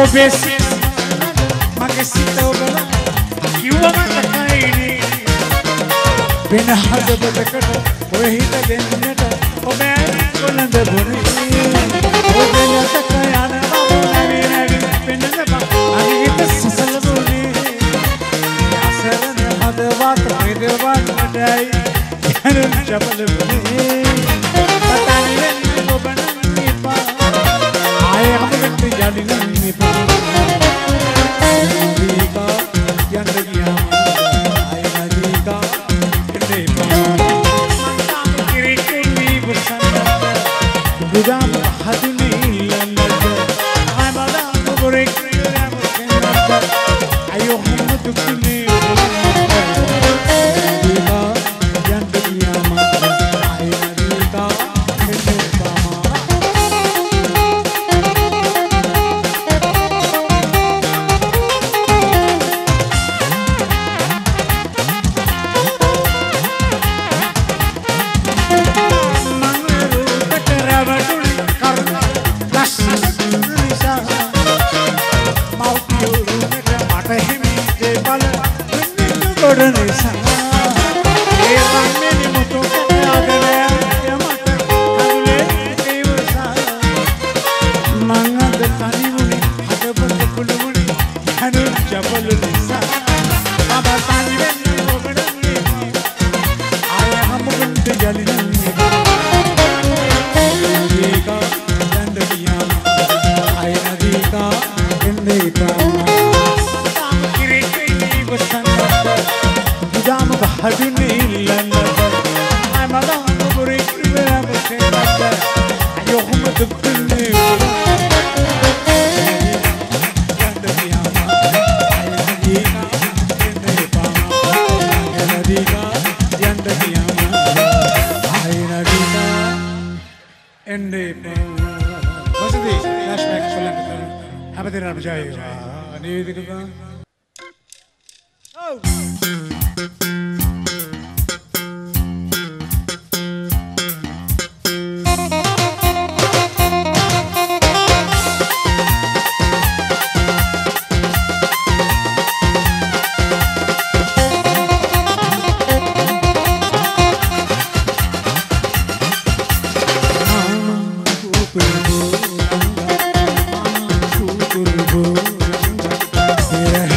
Speaker 9: ඔබේ සිත මගේ සිත ඔබලා කිව්වම තකයිනේ වෙන හදවතකට ඔය හිත දෙන්නට ඔබ කොළඳ බොනේ ඔබේ නැතක යන නැවි නැවි වෙනද බා අනිත් සසල බොනේ යසරන හදවත් මෙදවන්නටයි යන ජබල බොනේ පතන්නේ වෙන්නේ ඔබ නම් ඉපා ආයේ අපිට යන්නේ නෑ පා දීකා යන්න ගියා ආයේ දීකා එන්නේ පා Budam haduni landa amada borek amada ayo hum dukni dika yandiya ma ayo dika kene pama Yeah.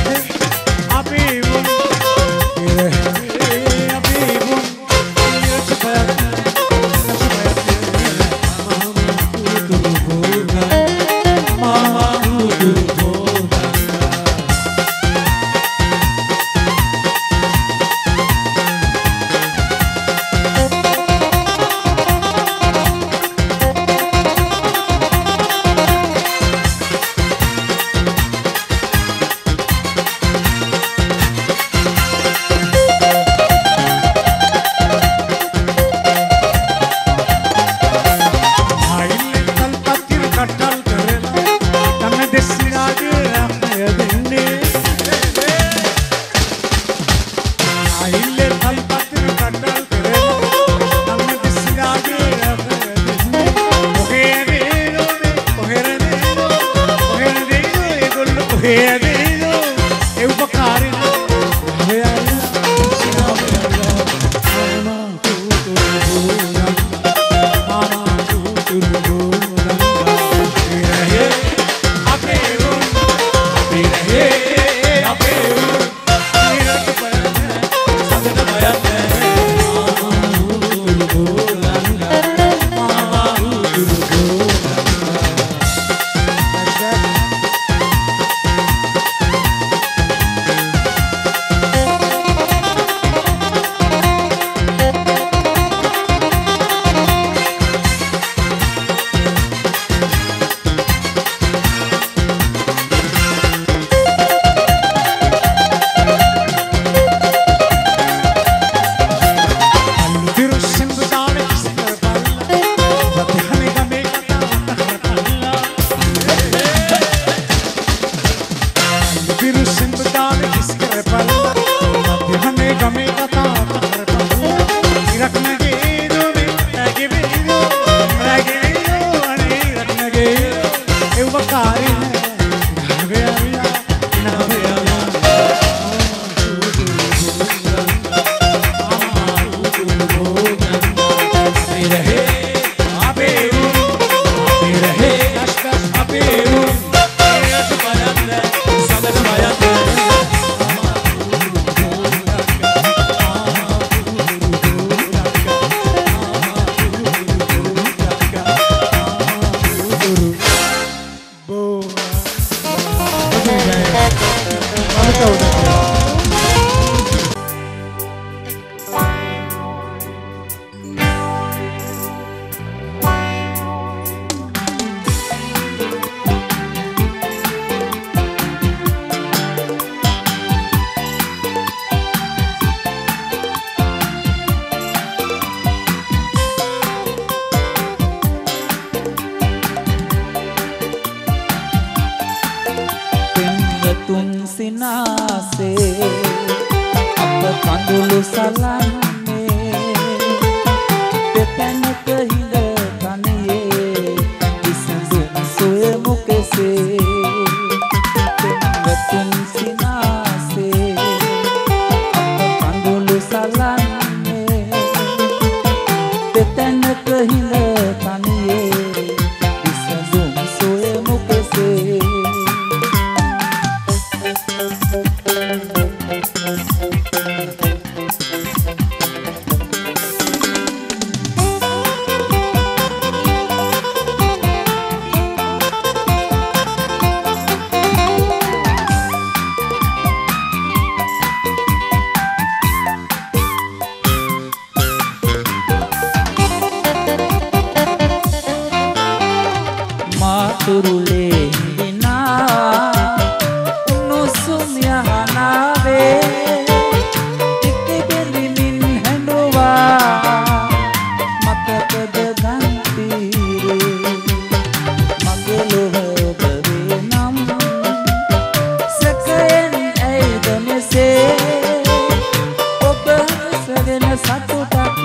Speaker 10: සතුටක්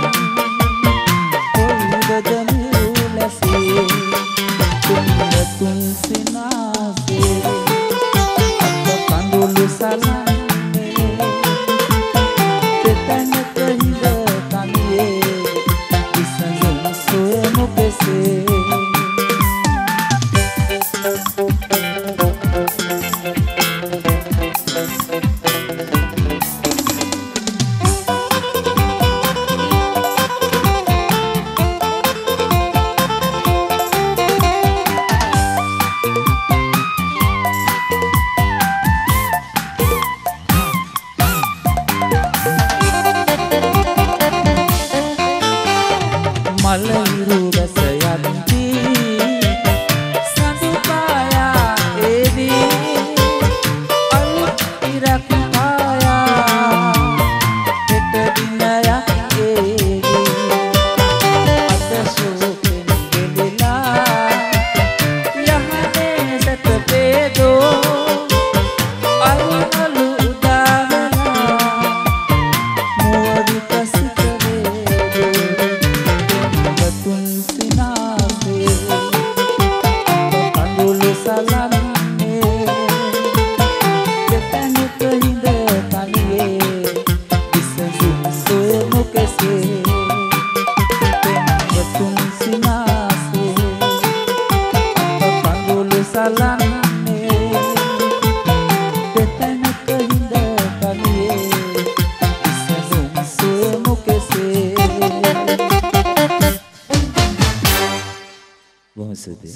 Speaker 10: කොයිද මිලසේ තුන් තුන් සිනාසේ අප කඳුළු සලන්නේ තෙතනක හිඳ තනියේ ඉසඳුන් සොයමු කෙසේ මලහිරු බැස යද්දී සඳු පායා එදී අලුත් ඉරක් පායා හෙට දිනයක් එදී අද සෝකෙන් ගෙලිලා යහනේ සැතපේදෝ අලු අලු උදාවලා මුවදි කසිතේ තුන් සිනාසේ කඳුළු සලන්නේ දෙතනක හිඳ තනියේ ඉසසුම් සොයමු කෙසේ තුන් සිනාසේ කඳුළු සලන්නේ දෙතනක හිඳ තනියේ ඉසසුම් සොයමු කෙසේ බොහොම ස්තුතියි.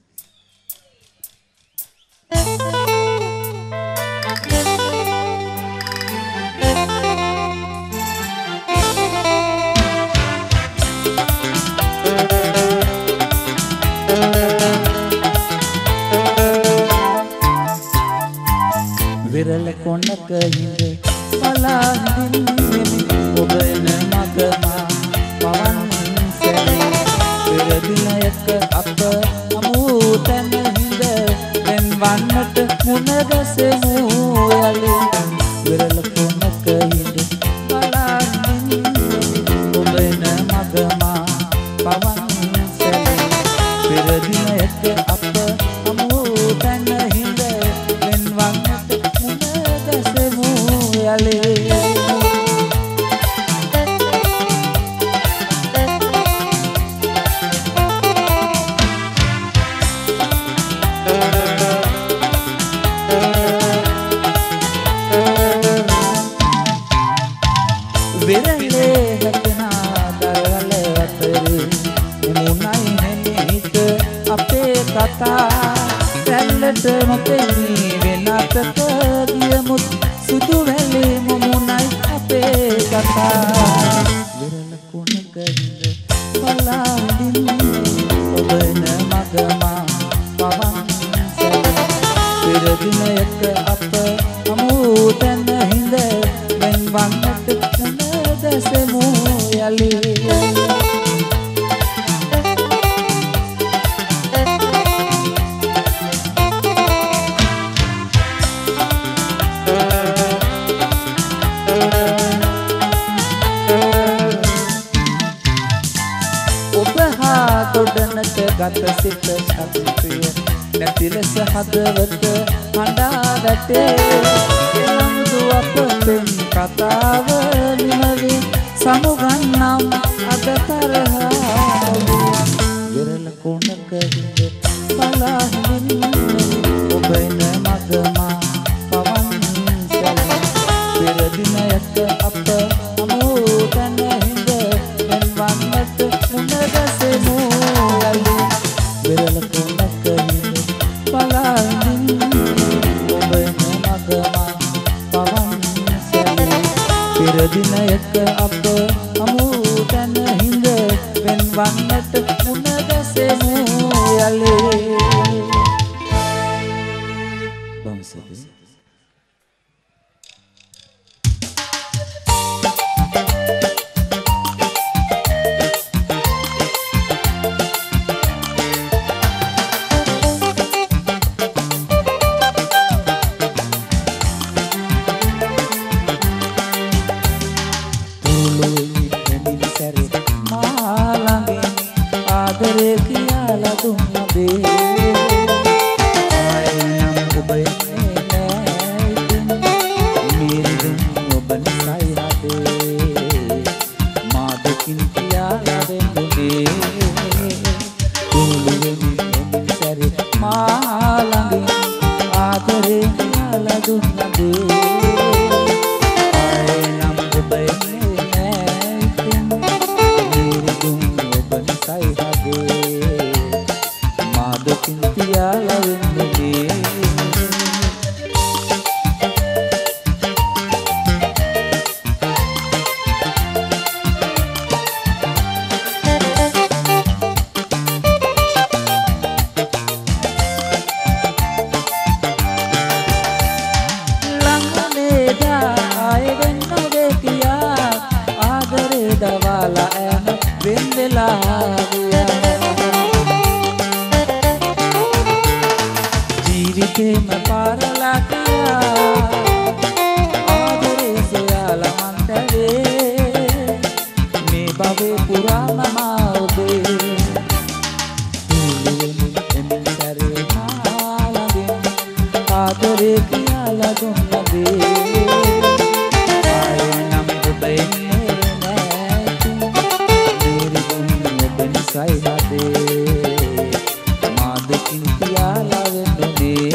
Speaker 10: විරල කොණක හිඳ බලා හිඳින්නෙමි ඔබ එන මගමා පවන් සැලේ පෙරදිනයක අප අමු තැන හිඳ වෙන්වන්නට මුණ ගැසෙමු යලි විරල කොණක හිඳ බලා හිඳින්නෙමි ඔබ එන මගමා පවන් සැලේ පෙරදිනයක අප අමු තැන හිඳ වෙන්වන්නට මුණ ගැසෙමු යලි විරලේ හැකනා දරවල අතරේ මුණයි හෙමිහිට අපේ කතා දැල්ලට නොපෙනී වෙනතක ගියමුත් සුදු වැලේ මුණයි අපේ කතා විරල කුණක හිඳ බලා හිඳින්නේ ඔබ එන මගමා පවන් සැලේ පෙරදිනයක අප අමු තැන හිඳ වෙන්වන්නට මුණ ගැසෙමු යලි ඔබ හා දොඩනට ගත සිත ශක්තිය නැති ලෙස හදවත හඬා වැටේ එළඹු අප පෙම් කතාව නිමවි සමුගන්නම් අද තරහා විරල කොණක හිඳ බලා හිඳින්නේ ඔබ එන මගමා පවන් සැලේ පෙරදිනයක අප අමු තැන හිඳ වෙන්වන්නට මුණ ගැසෙමු යලි විරල කොණක හිඳ බලා හිඳින්නේ ඔබ එන මගමා පවන් සැලේ පෙරදිනයක අප අමු තැන හිඳ වෙන්වන්නට මුණ ගැසෙමු යලි බොහොම ස්තුතියි. සොයාලා ඈන වෙන් වෙලා ගියා ජීවිතේම පාරලා ගියා ආදරේ සොයාලා මන්තරේ මේ භවයේ පුරාම මා ඔබේ ආදරේ කියලා දුන්නදේ ආයේ නම් දෙන්නේ නැති මේරි දුන්න බෙන්සයි හදේ මාදකින් කියලා වෙන්නේ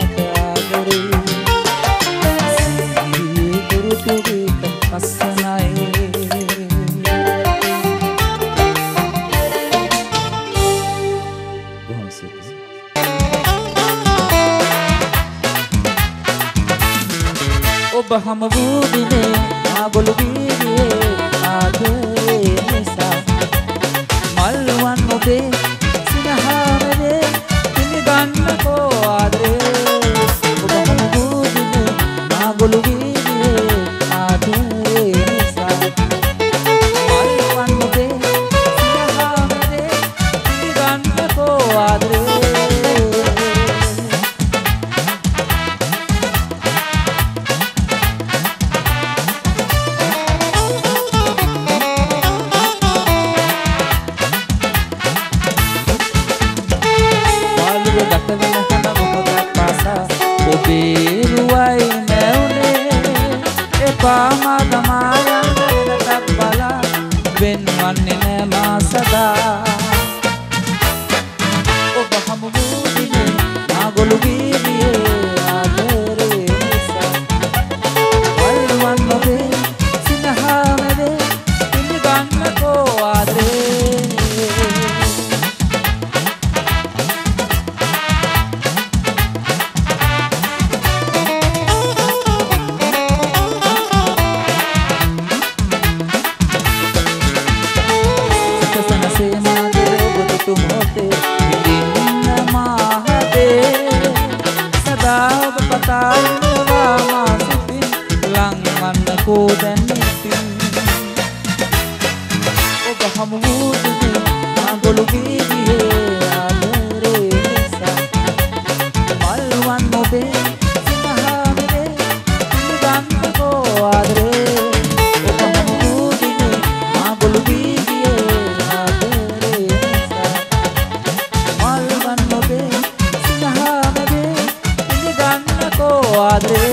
Speaker 10: Asana hama budine agolu biye aage nisa malwan obe sinahare tini ganna ko adre oba hama budine agolu biye aage nisa malwan obe sinahare tini ganna ko adre Oberuai meune e pama damaya tat bala ben wanne ne masada ob hamu budine agolu giye adere nisa walwan nobe sinaha mede tini ganna ko adre तुमोते दिन माहते सदा बताए वामा Supin long on को दनितिन ओ बहमूद ने आगोलु गिये आदरे निसा मलवन मोबे सिनहा मेरे निगम को आदरे ओ बहमूद ने आगोलु गिये आदरे Adre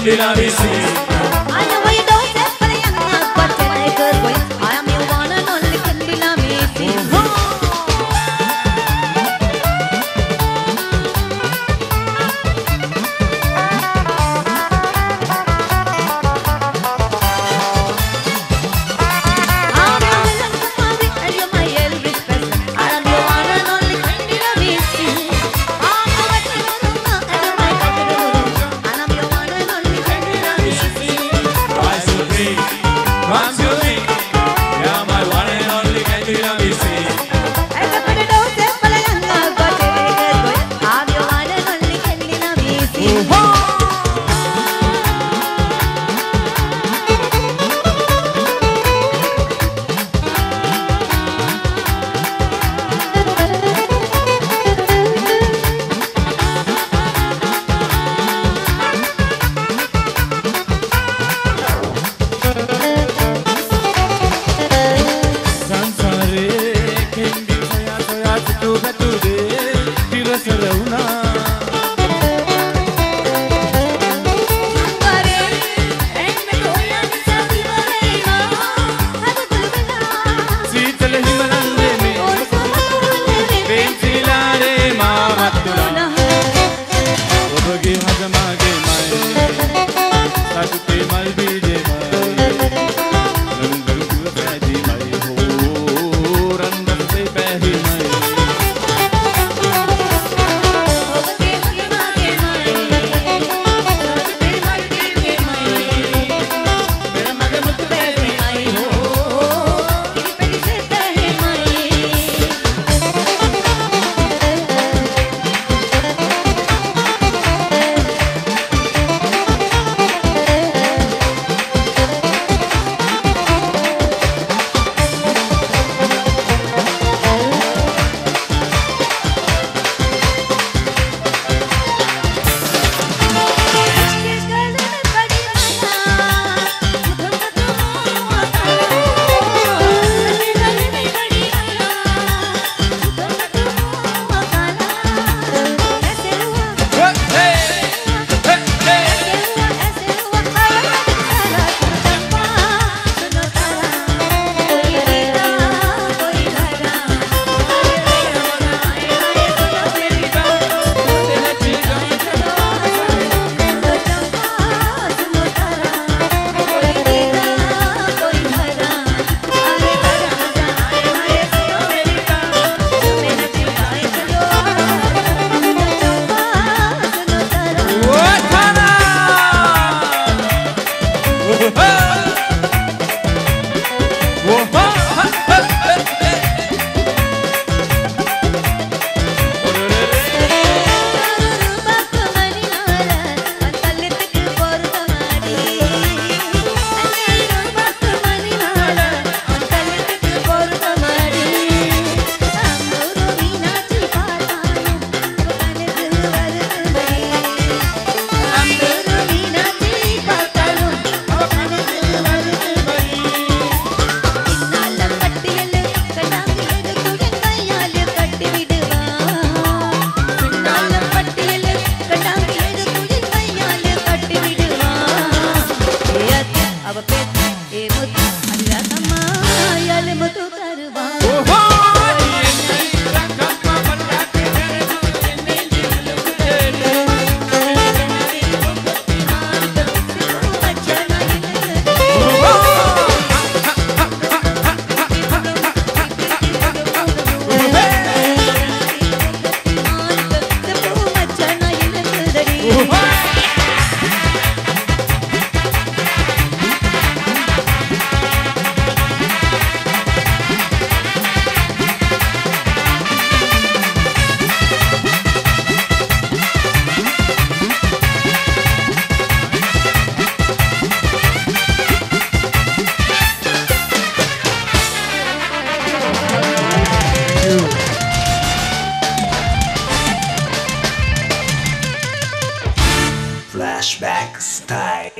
Speaker 6: candela visi.
Speaker 11: I know why you don't say for the young man, but tell a good boy, I am your one and only candela visi.
Speaker 1: Flashback style.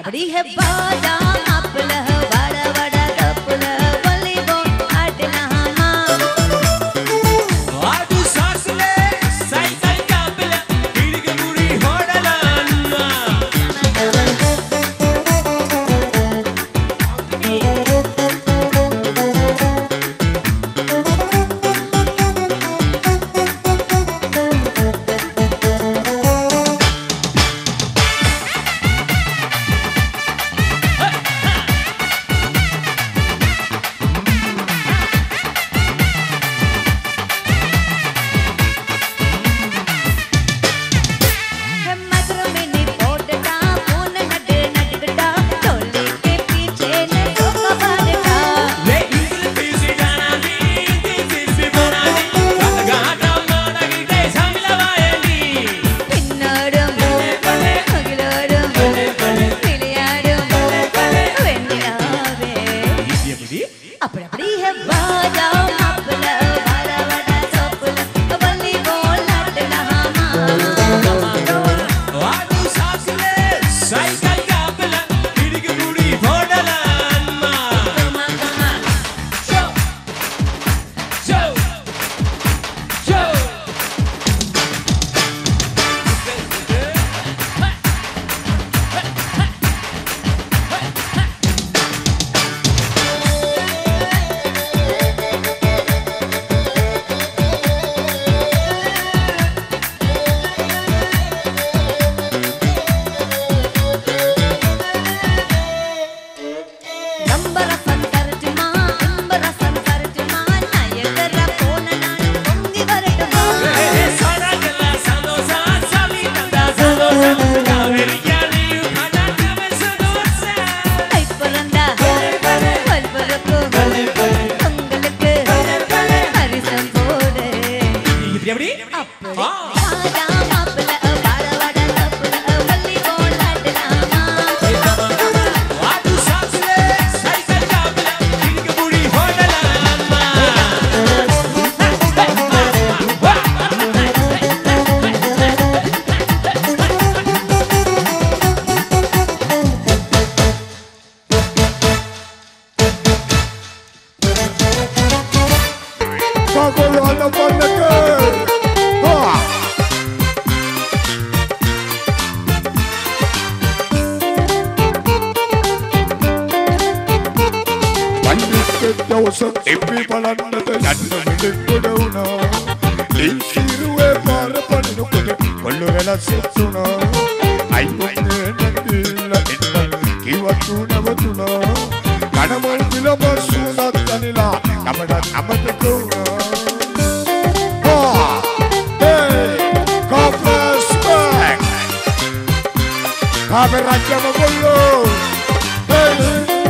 Speaker 11: अपड़ी है बादाम अपल वड़ा वड़ा कपल वॉलीबॉल आटना हम
Speaker 2: आदू सासले साइकिल कापल इडिग मुड़ी होडलन्ना
Speaker 11: अपड़ी है बादाम अपल वड़ा वड़ा कपल वॉलीबॉल आटना हम
Speaker 2: आदू सासले साइकिल कापल इडिग मुड़ी होडलन्ना शो शो शो
Speaker 11: नंबर संतर जुमा नंबर संतर जुमा नायकर फोन नान पोंगी वरटमा
Speaker 2: सडकला समोसा समी तंदा समोसा कावेरी याली खाना कमे समोसा
Speaker 11: ऐपरंदा वलवरको अंगलके हरिसं बोले
Speaker 2: इप्पडी
Speaker 11: अपड़ी बादाम अपल वड़ा वड़ा कपल वॉलीबॉल आटना
Speaker 2: आदू सासले साइकिल कापल इडिग मुड़ी होडलन्ना
Speaker 7: Pagolana Panaka. Ah. Pandit Dawson, every Palanda, and the Midikuduna. Insiruwe Parapanukuna, Kolorella Setsuna. I put Nandila in Kiwatuna Vatuna. Kanamal Vilamasuna Tanila, Namada Namatuna. Ah, hey, Copper's back. Caberaja Magolo. Hey.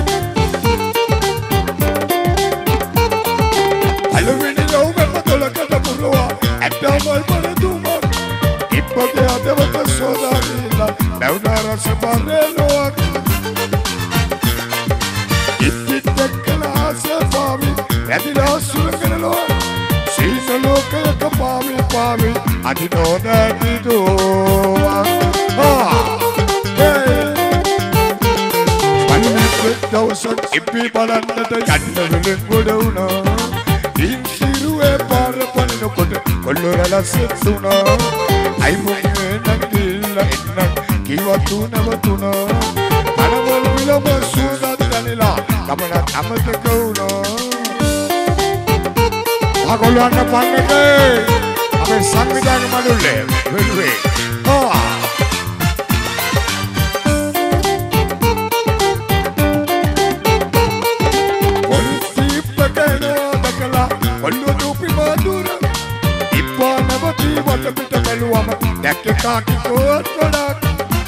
Speaker 7: Alumini Love Matolaka Purua, and Damal Paraduma. Ipoke Adavata Soda, Naudara Sabarelo. It the class of Fabi, and the last Sulakano. She's a local Kapami Fabi, and you know that we do. Ah, hey. One hundred thousand people under the Yanda Guduna. In Sirue Parapanukut, Colorella Setsuna. I won't Nandila in Kiwatuna Vatuna. Animal Vilama Suda Danila, Kamana Amatagona. Agolana Panaka, I'm a Sanvidan Madule, will wait. Ah. Kaki kuat kodak,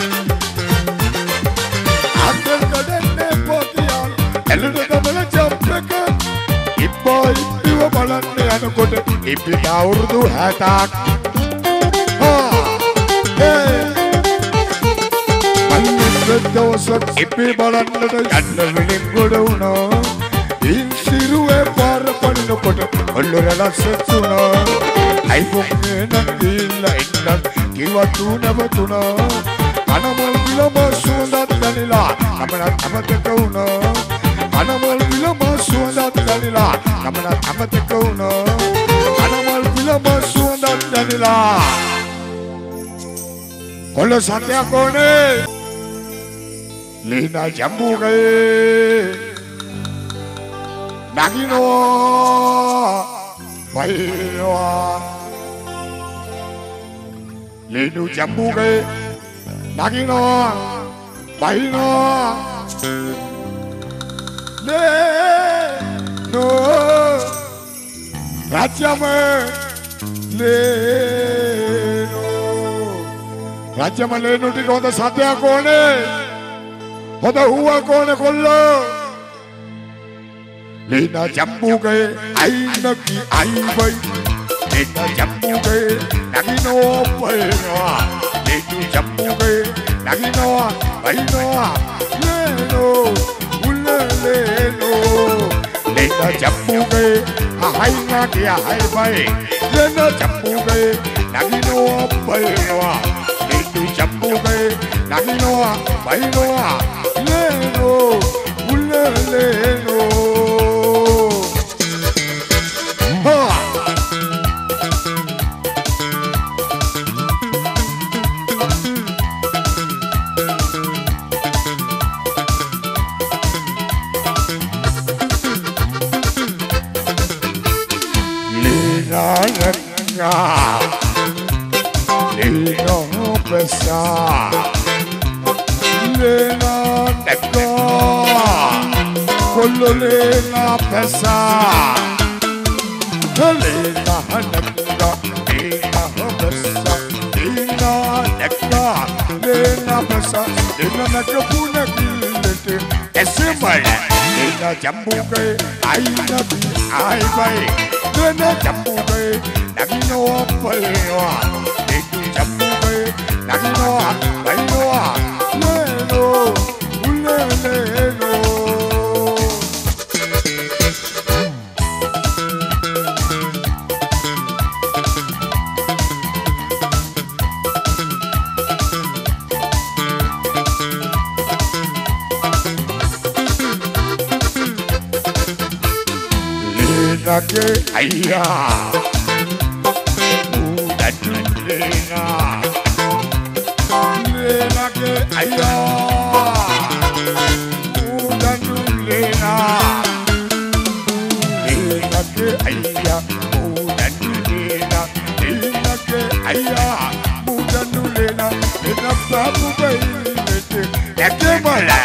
Speaker 7: andal kadenne potiyan, eluda damala jampeka. Ippo ippiwa balanne anukoda, ippita urdu hatak. Ha, hey. Pandit Dawson, ippi balannada yanna vilin goduna. Insiruwe parapanukoda, Kolorella Setsuna. I won't Nandila in Kiwatuna Vatuna.
Speaker 12: අනමල් විලම සුවඳත් දැනිලා ගමනත් අමතක වුණා අනමල් විලම සුවඳත් දැනිලා ගමනත් අමතක වුණා අනමල් විලම සුවඳත් දැනිලා කොළ සතයක් ඕනේ ලීනා ජම්බුගේ නගිනවා වයිනවා ලීනු ජම්බුගේ නගිනවා වයිනවා ලේනෝ රාජ්‍යම ලේනෝ රාජ්‍යම ලේනු ටික හොඳ සතයක් ඕනේ හොඳ හුවක් ඕනේ කොල්ලෝ ලීනා ජම්බුගේ අයිනකි අයිවයි ලීනා ජම්බුගේ නගිනවා වයිනවා ලීනු ජම්බුගේ නගිනවා වයිනවා ලේනෝ උල්ලේනෝ ලීනා ජම්බුගේ අහයිනා කියා හයිවයි ලීනා ජම්බුගේ නගිනවා වයිනවා ලීනු ජම්බුගේ නගිනවා වයිනවා ලේනෝ උල්ලේනෝ Lena pesa Lena teka Kolo Lena pesa Lena hanaka Lena pesa Lena teka Lena pesa Lena nakapuna kilete Esimala Lena jambuke Aina bi aibai Lena jambuke Nagino palewa Lena jambuke Nagino palewa Leno Uleleno Lenake ayya Udatu Lena Lenake ayya Udatu Lena Lenake ayya Udatu Lena Lenake ayya Udatu Lena Lena sabu bailete Yakemala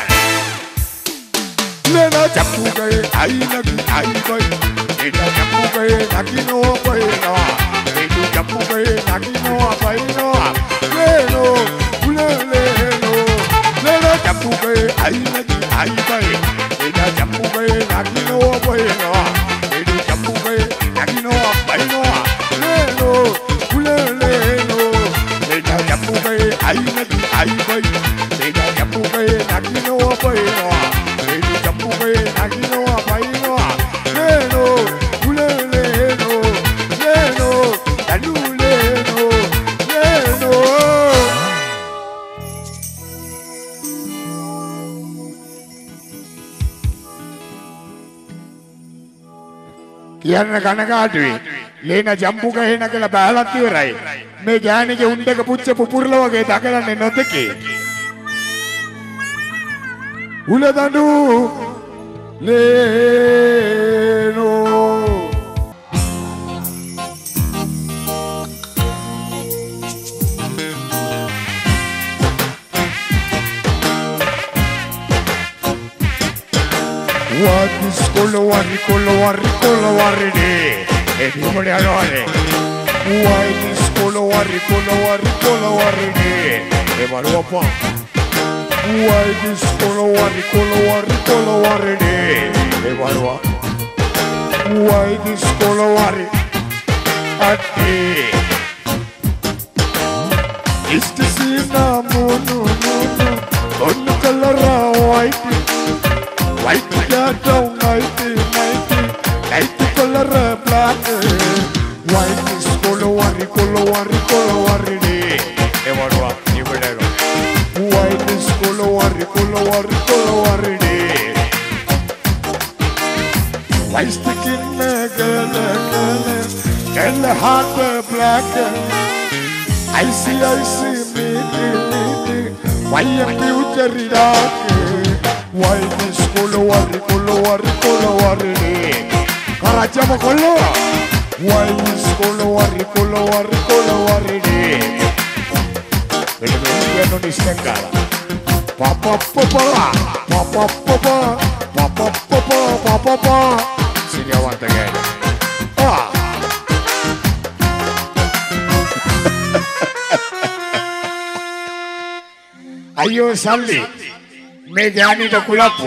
Speaker 12: Lena japugai ainagi aibai Lena japugai nagino baina Lena japugai nagino baina Leno uleleno Lena japugai ainagi aibai Lena japugai nagino baina Lena japugai nagino baina Leno uleleno Lena japugai ainagi aibai Lena japugai nagino baina Lena japugai nagino baina Leno uleleno Leno daluleno Leno කියන්න කනකාටුවේ ලේන ජම්බුක හේන කියලා බහලත් ඉවරයි මේ ගෑණිගේ උණ්ඩක පුච්ච පුපුරල වගේ දකලන්නේ නොදකේ උලදඬු ලේනෝ Wadis kolowari kolowari kolowari de Edi mole alore Wadis kolowari kolowari kolowari de E maru apa Wadis kolowari kolowari kolowari de E maru apa Wadis kolowari Ati Istisina munu munu Onu kalara white White down ninety ninety ninety color black White is color color color color de Evarwa Nivedero worry, don't worry. Why stick in the girl, girl, girl, the heart black. I see, I see, me, me, me. Why am future dark? Why this color worry, color worry, color worry? Karachi mo color. Why this color worry, color worry, color worry? Pero me dice no ni sengala. Papa, papa, papa, papa, papa, papa, papa, papa. Sing it once again. Ah. Ayo Salli, me gani da kulapu.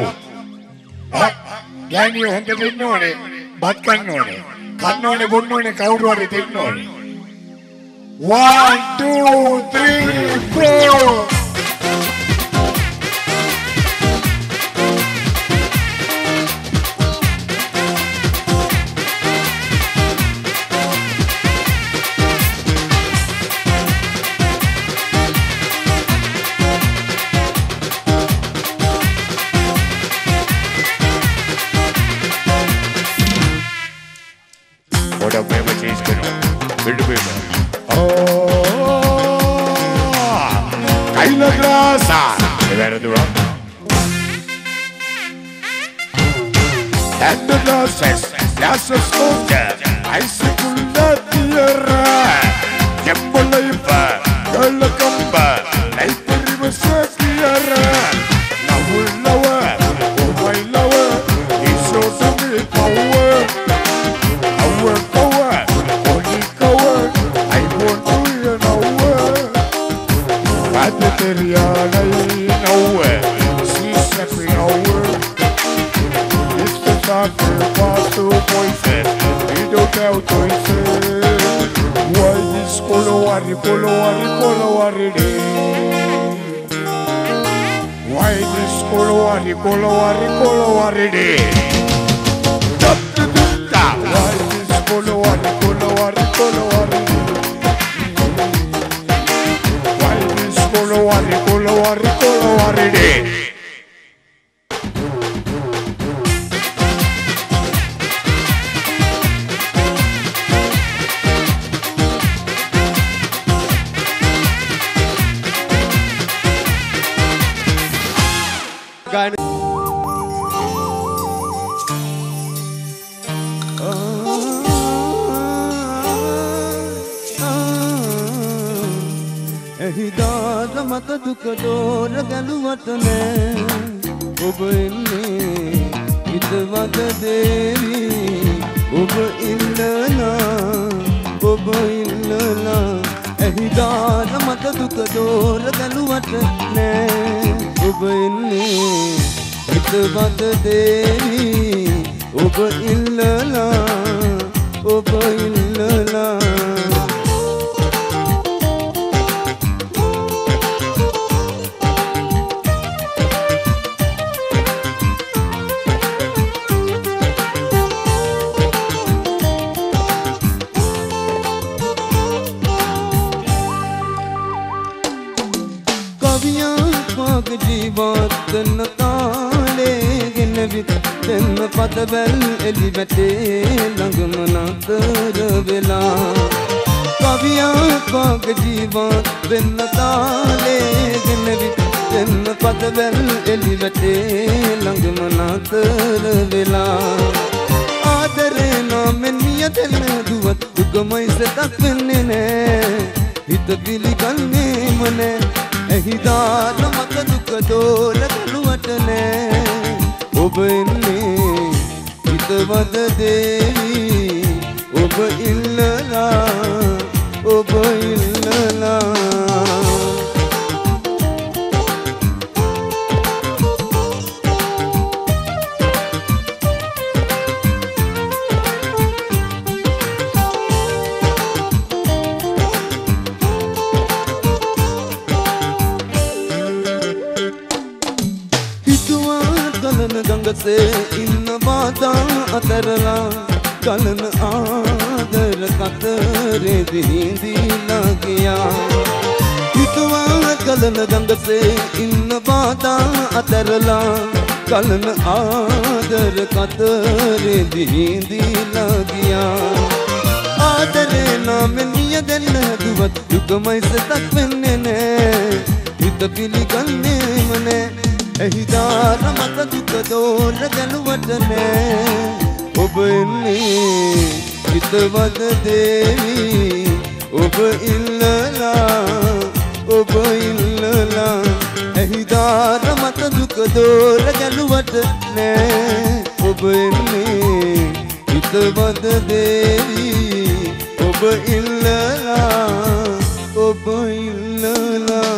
Speaker 12: Gani honde binnone, bat kannone, kannone bonnone kawuru hari tinnone. One, two, three, four. Kaila grasa, è vero duro. And the glasses, glasses smoker, ice cool tierra. Tiempo leipa, girl comba, leipa riversa tierra. Lawa lawa, oh my lawa, it's so to me power. Power power, only power. I want to hear now. Materiana nowhere, see stepping over. It's the sacrifice to voices, we don't have choices. Why this color worry, color worry, color worry day? Why this color worry, color worry, color worry day? Top to the top. Why this color worry, color worry, color worry day? Kolo wari, kolo wari, kolo wari de.
Speaker 3: Ehida mata duk dor galuwat ne ob inne itwat devi ob illana ob illana ehida mata duk dor galuwat ne ob inne itwat devi ob illana ob illana जीवत न ताले गिन वित दिन पतबल एली बटे लंग मनातर बेला कविया पाग जीवत दिन ताले गिन वित दिन पतबल एली बटे लंग मनातर बेला आदरे नाम नियत न दुवत दुगमय से तकने ने हित बिली कन्ने मने ehida namata duk dor galuwat ne ob inne itwat devi ob illana ob illana से इन बाता अतरला कलन आदर कतरे दीदी लगिया हितवा कलन गंग से इन
Speaker 13: बादा अतरला कलन आदर कतर दींदी लगिया आदरे नाम निय दिन दुवत युग मैस तक पिन्ने हित पिली गन्ने मने एहिदार मत दुख दोर गलवटने ඔබ ඉන්නේ හිතවද දේවි ඔබ ඉල්ලලා ඔබ ඉල්ලලා එහිදාර මත දුක දෝර ගැලුවට නෑ ඔබ ඉන්නේ හිතවද දේවි ඔබ ඉල්ලලා ඔබ ඉල්ලලා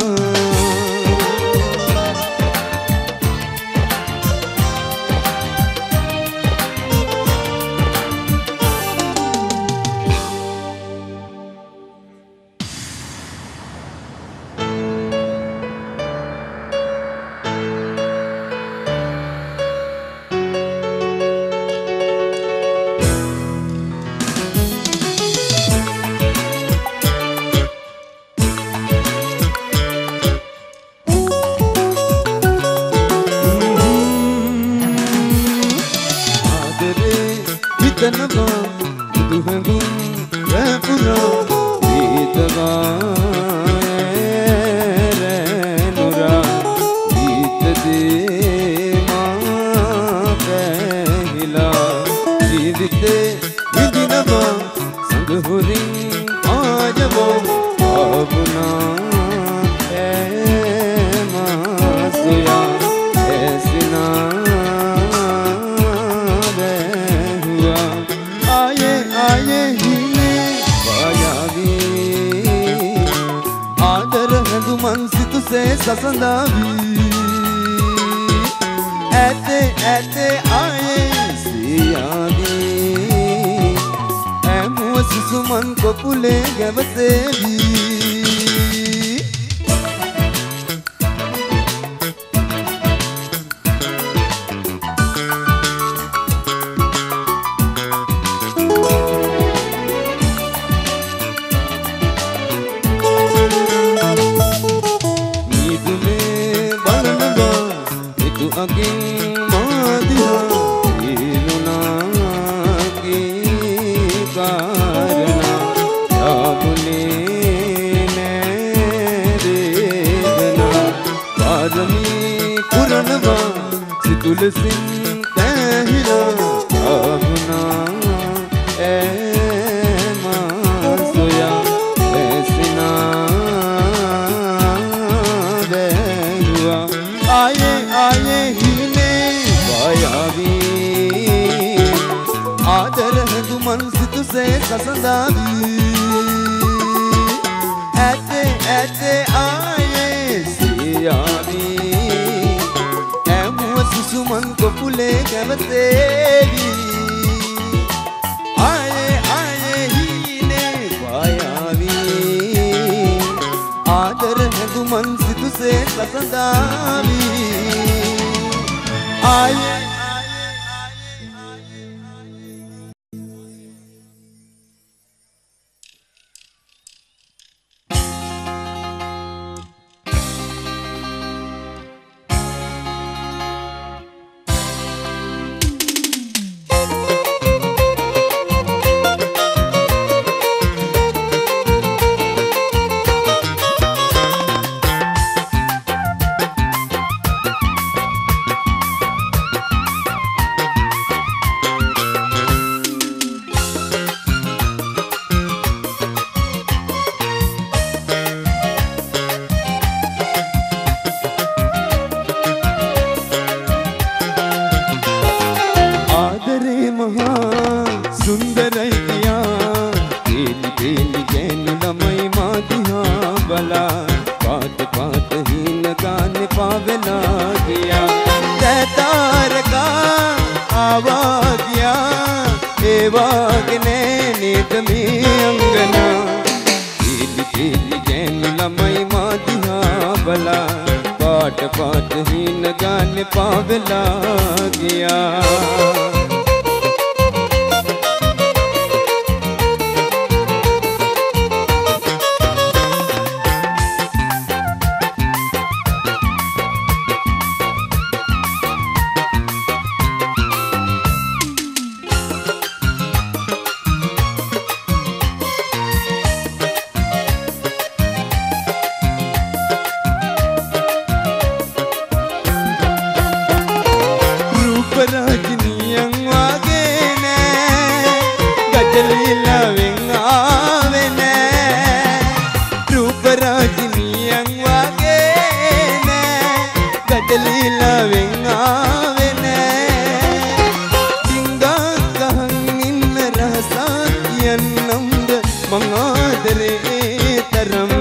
Speaker 13: ගිනියන් වගේ නෑ ගැටලිලා වෙන් ආවේ නෑ ඩිංගා ගහන් ඉන්න රහසක් කියන්නම්ද මං ආදරේ තරම්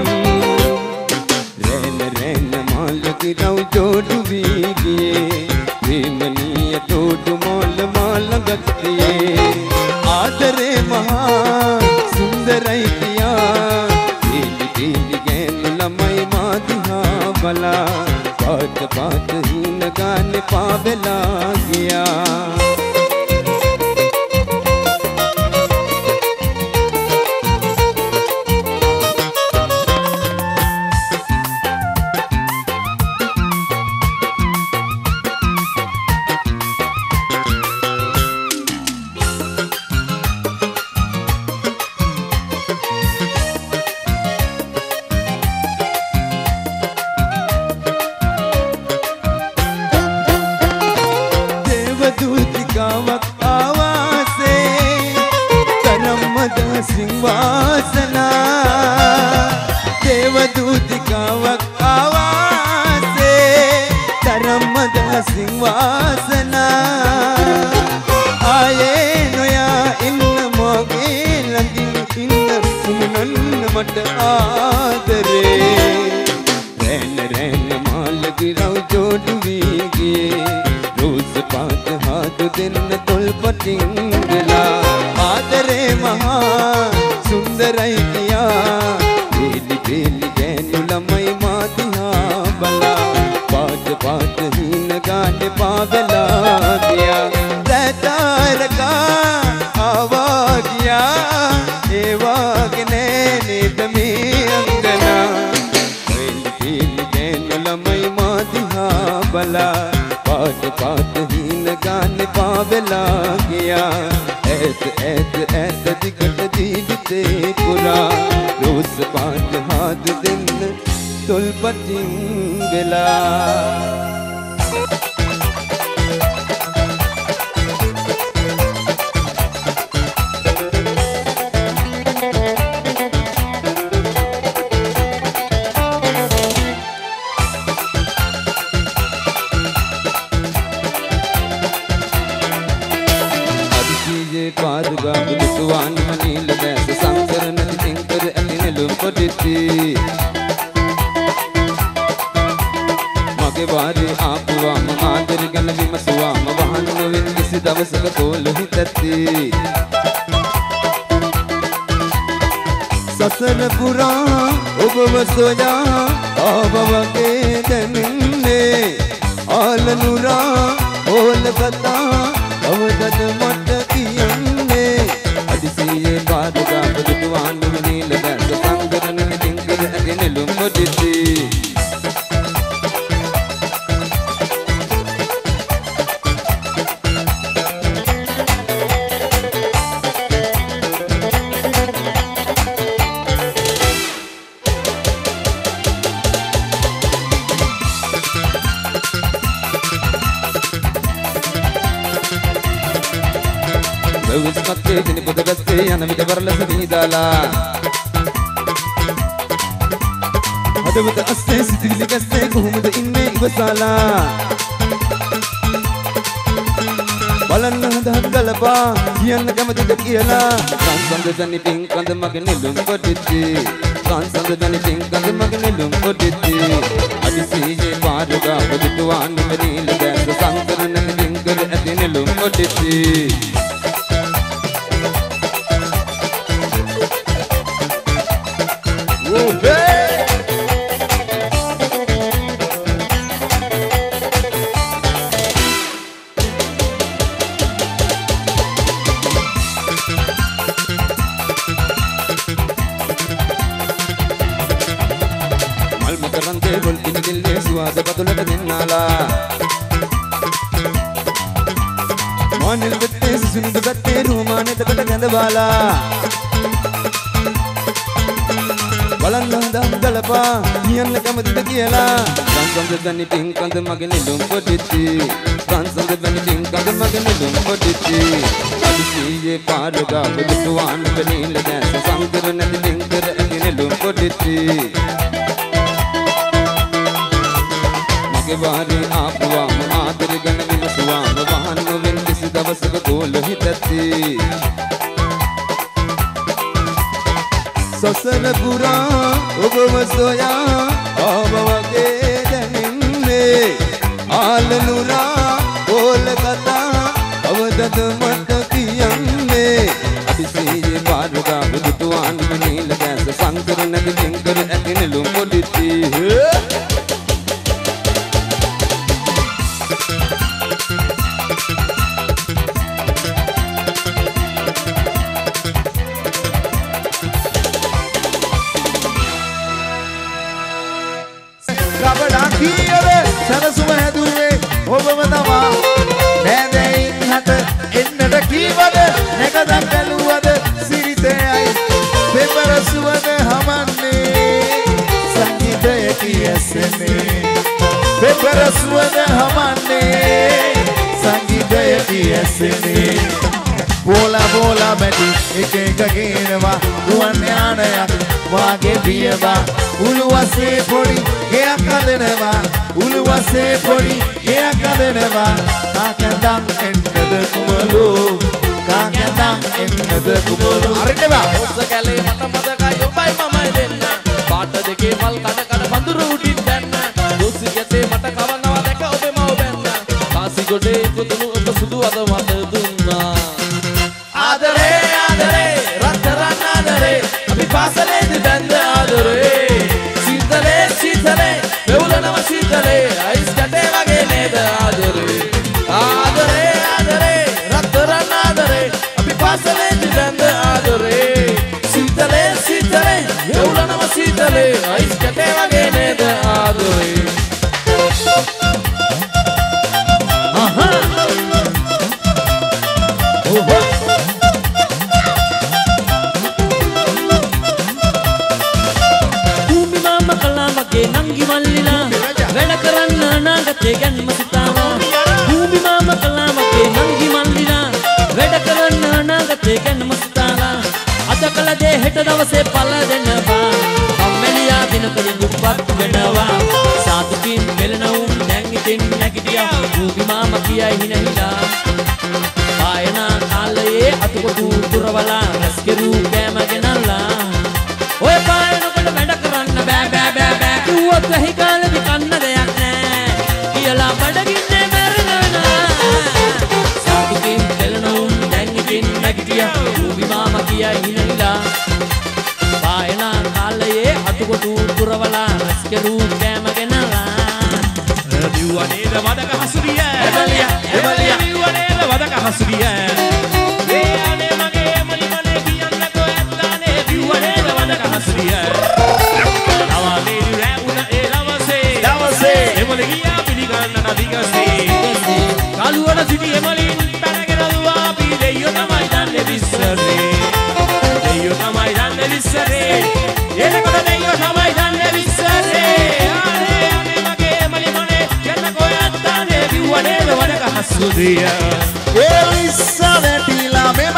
Speaker 13: රැන රැන මාළගේ රව් ජෝඩු වී ගියේ ප්‍රේමනීය තෝඩු මොළ මාළ ගත්තේ ආදරේ මහා සුන්දරයි කියා දීලි දීලි ගෑනු ළමයි මා දිහා බලා පාට පාට හින ගානේ පාවෙලා ගියා සසර පුරා ඔබව සොයා ආවවගේ දැනෙන්නේ ආලනුරා ඕල කතා අවදද මට කියන්නේ අදිසියේ පාදගා බුදුවාන් නිල දැස සංගරණ දින්කර ඇදෙනලුම් මොදිති මත්තේ දින පොත ගස්සේ යන විට වරලස දීදාලා හදවත අස්සේ සිතිවිලි ගස්සේ කොහොමද ඉන්නේ ඉවසාලා බලන්න හදහත් ගලපා කියන්න කැමතිද කියලා සංසන්ද දනි පින් කඳ මගේ නෙළුම් කොටිති සංසන්ද දනි පින් කඳ මගේ නෙළුම් කොටිති අදිසියේ පාරගා බුදුවාන් නිල දැස සංකරණ දින්කර ඇති නෙළුම් කොටිති सुहास बदलत दिनाला मानिल बत्ते सुंद बत्ते रूमाने तकट गंदवाला බලන්න හදම් ගලපා කියන්න කැමතිද කියලා සංසන්ද දනි පින්කඳ මගේ නෙළුම් කොටිති සංසන්ද දනි පින්කඳ මගේ නෙළුම් කොටිති අදිසියේ පාරගා බුදුවාන් නිල දැස සංකර නැති දින්කර ඇති නෙළුම් කොටිති මගේ වාරේ ආපුවාම ආදර ගැන විමසුවාම වහන්න වෙන කිසි දවසක ගෝල හිතති සසන පුරා ඔබව සොයා ආව වගේ දැනෙන්නේ ආලනුරා ඕල කතා අවදද මට කියන්නේ අතිශයේ පාරුගා බුදුතුවාන් නීල දැස සංකර නැති දෙංකර ඇතිනෙලු මොඩිති
Speaker 5: සරසුම හැදුවේ ඔබම තමා නෑදැයින් හට එන්නට කීවද නැකදක් බැලුවද සිරිතයයි පෙපර සුවඳ හමන්නේ සංගීතය කියැසෙන්නේ පෙපර සුවඳ හමන්නේ සංගීතය කියැසෙන්නේ බෝලා බෝලා බැටි එක එක ගේනවා ගුවන් යානයක් වාගේ පියවා උළුවසේ පොඩි ගෙයක් හදනවා උළුවසේ පොඩි ගෙයක් හදනවා කාකඳන් එන්නද කුමලෝ කාකඳන් එන්නද කුමලෝ අරිනවා
Speaker 14: ඔස්ස කැලේ මට මතකයි ඔබයි මමයි දෙන්න පාට දෙකේ මල් කඩ කඩ පඳුරු උඩින් දැන්න දොසි ගැසේ මට කවනවා දැක ඔබේ මව බැන්න කාසි ගොඩේ පුදුණු ඔබ සුදු අද මට දුන්නා ආදරේ ආදරේ රත්තරන් ආදරේ අපි පාසලේදී බැඳ ආදරේ සීතලේ සීතලේ වෙවුලනම සීතලේ අයිස් කැටේ වගේ නේද ආදරේ ආදරේ ආදරේ රත්තරන් ආදරේ අපි පාසලේදී බැඳ ආදරේ සීතලේ සීතලේ වෙවුලනම සීතලේ අයිස් කැටේ වගේ නේද ආදරේ ආහා ඕහෝ නංගි මල්ලිලා වැඩ කරන්න අනාගතේ ගැනම සිතාවා භූමි මාම කළා මගේ නංගි මල්ලිලා වැඩ කරන්න අනාගතේ ගැනම සිතාලා අද කළ දේ හෙට දවසේ පළ දෙනවා කම්මැලියා දිනකලින් දුප්පත් වෙනවා සාතුකින් මෙලන උන් දැන් ඉතින් නැගිටියා භූමි මාම කියයි හිනහිලා ආයනා කාලයේ අතුකොටු දුරවලා රස්කරු කෑම ගෙනල්ලා ඔය පායනකොට වැඩ කරන්න බෑ බෑ බෑ බෑ කිව්වොත් වෙහි කාලෙදි කන්න දෙයක් නෑ කියලා බඩගින්නේ මැරෙනවා සාතුකින් දෙලනොන් දැන් ඉතින් නැගිටියා භූමි මාම කියයි හිනහිලා පායනා කාලයේ අතුකොටු පුරවලා රස්කරු කෑම ගෙනලා දිව්වනේද වදක හසුරිය එමලියා එමලියා දිව්වනේද වදක හසුරිය ඒ අනේ මගේ එමලි මනේ කියන්නකෝ ඇත්තානේ දිව්වනේද වදක හසුරිය කාලුවන සිටි එමලින් පැනගෙන දුවා අපි දෙයියෝ තමයි දන්නේ විශ්සරේ දෙයියෝ තමයි දන්නේ විශ්සරේ එනකොට දෙයියෝ තමයි දන්නේ විශ්සරේ ආනේ අනේ මගේ එමලි මනේ යන්නකෝ යත්තානේ විව්වනේ වඩක හසුදිය
Speaker 5: ඒ විස්ස වැටිලා මෙම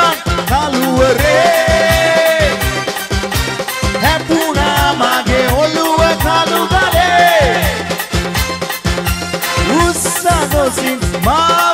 Speaker 5: කාලුවරේ හැපුණා මගේ ඔළුව කාලු ගලේ උස්සගොසින් මාව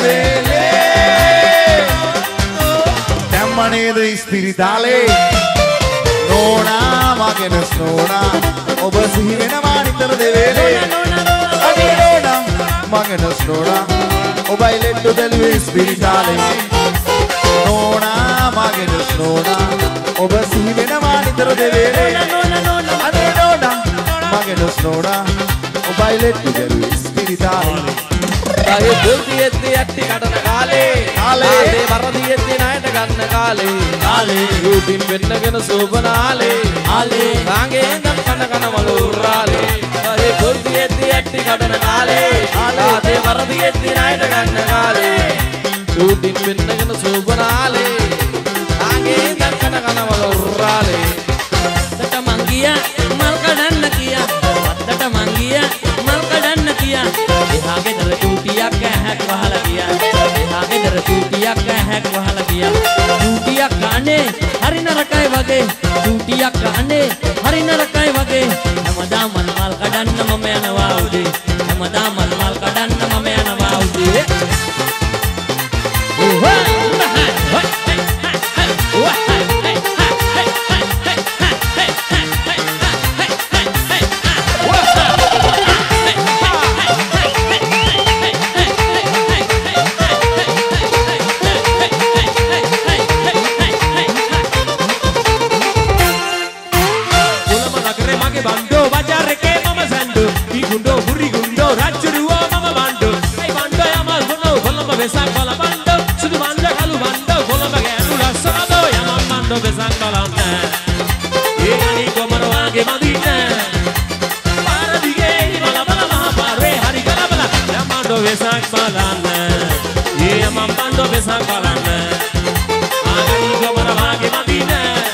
Speaker 5: එවෙලේ දැම්මනේද ඉස්පිරිතාලේ නෝනා මගෙන ස්නෝනා ඔබ සිහි වෙනවා නිතර දෙවේලේ අනේ නෝනා මගෙන ස්නෝනා ඔබයි ලෙඩ්ඩු බැලුවේ ඉස්පිරිතාලේ නෝනා මගෙන ස්නෝනා ඔබ සිහි වෙනවා නිතර දෙවේලේ අනේ නෝනා මගෙන ස්නෝනා ඔබයි ලෙඩ්ඩු බැලුවේ ඉස්පිරිතාලේ
Speaker 14: ආයේ දෙවියෙත්ටි යටි කඩන කාලේ කාලේ වරදියෙත්ටි ණයට ගන්න කාලේ කාලේ යුටින් වෙන්නගෙන සෝබනාලේ ආලේ කාගේ ඉඳන් කන කන වලුරාලේ ආයේ දෙවියෙත්ටි යටි කඩන කාලේ කාලේ වරදියෙත්ටි ණයට ගන්න කාලේ යුටින් වෙන්නගෙන සෝබනාලේ කාගේ ඉඳන් කන කන වලුරාලේ
Speaker 15: තට මංගියා මල් කඩන්න කියා වත්තට මංගියා මල් කඩන්න කියා එහා ගෙදර චූටියක් ඇහැක් වහලා ගියා එහා ගෙදර චූටියක් ඇහැක් වහලා ගියා චූටියක් අනේ හරි නරකයි වගේ චූටියක් අනේ හරි නරකයි වගේ හැමදාම මල් කඩන්න මම යනවා උදේ හැමදාම
Speaker 2: gundo bajareke mama zandu I gundo huri gundo rajuruwa mama bandu Ai bando yamal gundo kolomba besak bala bando Sudu banda kalu bando kolomba genu lasado yamal bando besak balamna Ye ani komaro age madina Para dige bala bala maha pare hari kala bala yamando besak balamna Ye yamal bando besak balamna Ani komaro age madina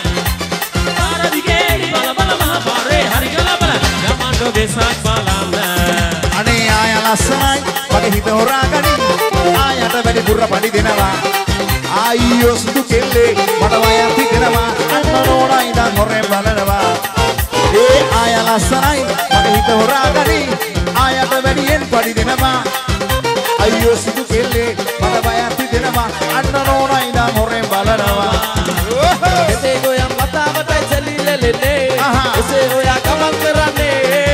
Speaker 2: besak balana
Speaker 5: අනේ ආය ලස්සනයි මගේ හිත හොරාගනි ආයට වැඩි බුර්ර පඩි දෙනවා ආයියෝ සුදු කෙල්ලේ මට වයන් තිකනවා අන්න නෝනා ඉඳන් හොරෙන් බලනවා ඒ ආය ලස්සනයි මගේ හිත හොරාගනි ආයට වැඩියෙන් පඩි දෙනවා අයියෝ සුදු කෙල්ලේ මට වයන් තිකනවා අන්න නෝනා ඉඳන් හොරෙන් බලනවා
Speaker 16: එසේ ගොයම් මතාවටයි සැලිලෙලෙන්නේ එසේ ඔයා ගමන් කරන්නේ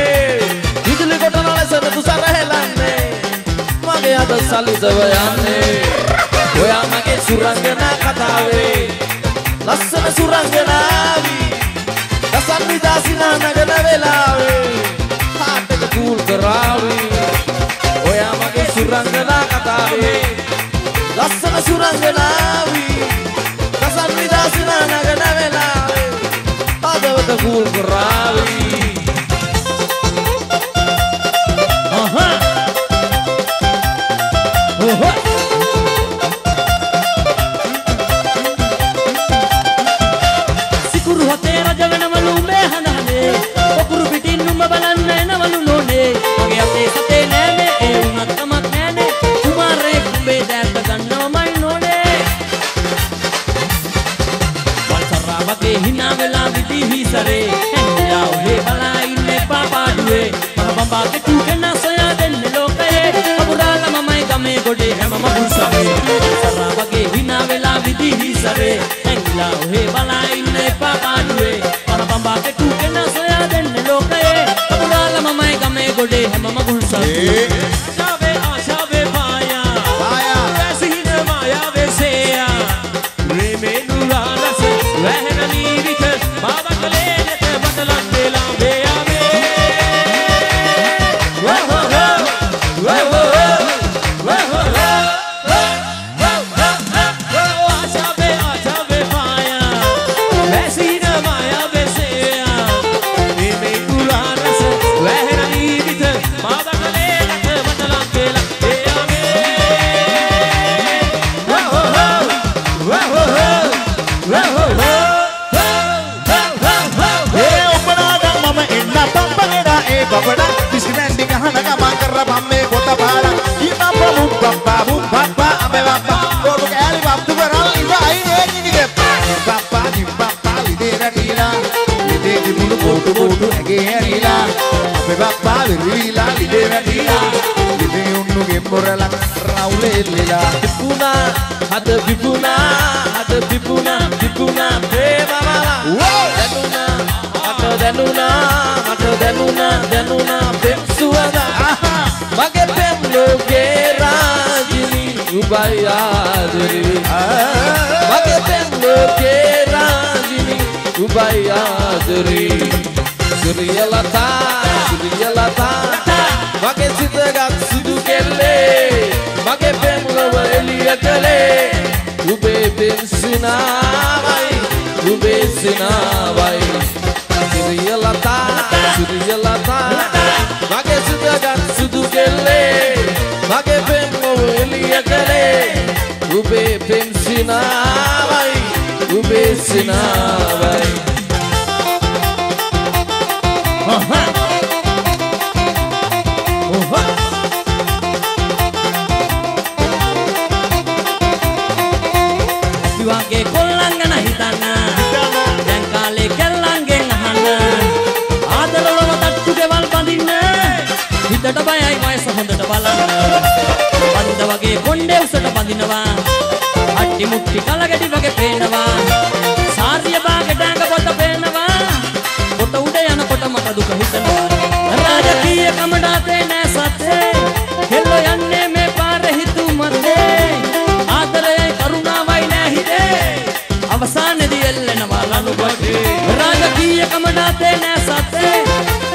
Speaker 16: මගේ අද සල්ලිදව යන්නේ ඔයා මගේ සුරංගනා කතාවේ ලස්සන සුරංගනාවි දසන් විදාසිනා නගන වෙලාවේ හාට් එක කූල් කරාවි ඔයා මගේ සුරංගනා කතාවේ ලස්සන සුරංගනාවි දසන් විදාසිනා නගන වෙලාවේ හදවත කූල් කරාවි
Speaker 14: සිකුරු හතේ රජ වෙනවලු මේ හඳහනේ පොකුරු පිටින් නුඹ බලන්න එනවලු නෝනේ මගේ අතේ සතේ නෑනේ ඒ වුණත් කමක් නෑනේ කුමාරේ කුඹේ දැක්ක ගන්නවමයි නෝනේ වල්සරා වගේ hina වෙලා විදි හිසරේ එන්නා ඔහේ බලා ඉන්නේ පාපාඩුවේ මහ බම්බාගේ තුකෙන සොයා දෙන්න ලෝකයේ අමුඩාලා මමයි ගමේ ගොඩේ හැමම පුසාවේ වල්සරා වගේ hina වෙලා විදි හිසරේ එන්නා ඔහේ බලා ඉන්නේ පාපාඩුවේ මහ බම්බාගේ තුකෙන සොයා දෙන්න ලෝකයේ අමුඩාලා මමයි ගමේ ගොඩේ හැමම පුසාවේ ආශාවේ ආශාවේ පායා පායා වැසින මායාවේ සේයා රේමේ නුරාලස වැහෙන නීවිත බාබකලේ නැත බතලන් වෙලා වේයාවේ වහ වහ වහ වහ ආශාවේ ආශාවේ පායා වැසින මායාවේ සේයා රේමේ නුරාලස වැහෙන නීවිත බාබකලේ නැත බතලන් වෙලා වේයාවේ වහ වහ වහ වහ
Speaker 5: Babada, diskrending hana kamang kerap ame kota bara. Ima babu bapa bu bapa ame bapa. Koru kali babu beral iba ini ini ke. Bapa di bapa lide radila, lide di bulu bodu bodu ege herila. Ame bapa berila lide radila, lide unu gemborala raule lila.
Speaker 16: Bipuna, ada bipuna, ada bipuna, bipuna, prema mala. Danuna, ada danuna. Danuna, danuna, pem suada. Mage pem loge rajini ubayadri. Mage pem loge rajini ubayadri. Surya lata, surya lata. Mage sidagat sudu kelle. Mage pem loge eliya kelle. Ube pem sinavai, ube sinavai. Surya lata. Surya lata, mage sudagat sudu kelle, mage pem eliya kelle, ube pem sinavai, ube sinavai. Aha, aha. Diwake kolangana hitana, dan kale kellange ngahana. හිතට බයයි වයස හොඳට බලන්න බන්ද වගේ කොණ්ඩේ උසට බඳිනවා අට්ටි මුට්ටි කලගැටි වගේ පේනවා සාරිය බාගෙට ඇඟ පොත පේනවා පොත උඩ යනකොට මට දුක හිතෙනවා රාජකීය කමඩාතේ නෑ සතේ හෙල්ලෝ යන්නේ මේ පාරේ හිතු මතේ ආදරයයි කරුණාවයි නෑ හිතේ අවසානයේදී එල්ලෙනවා ලනු බඩේ රාජකීය කමඩාතේ නෑ සතේ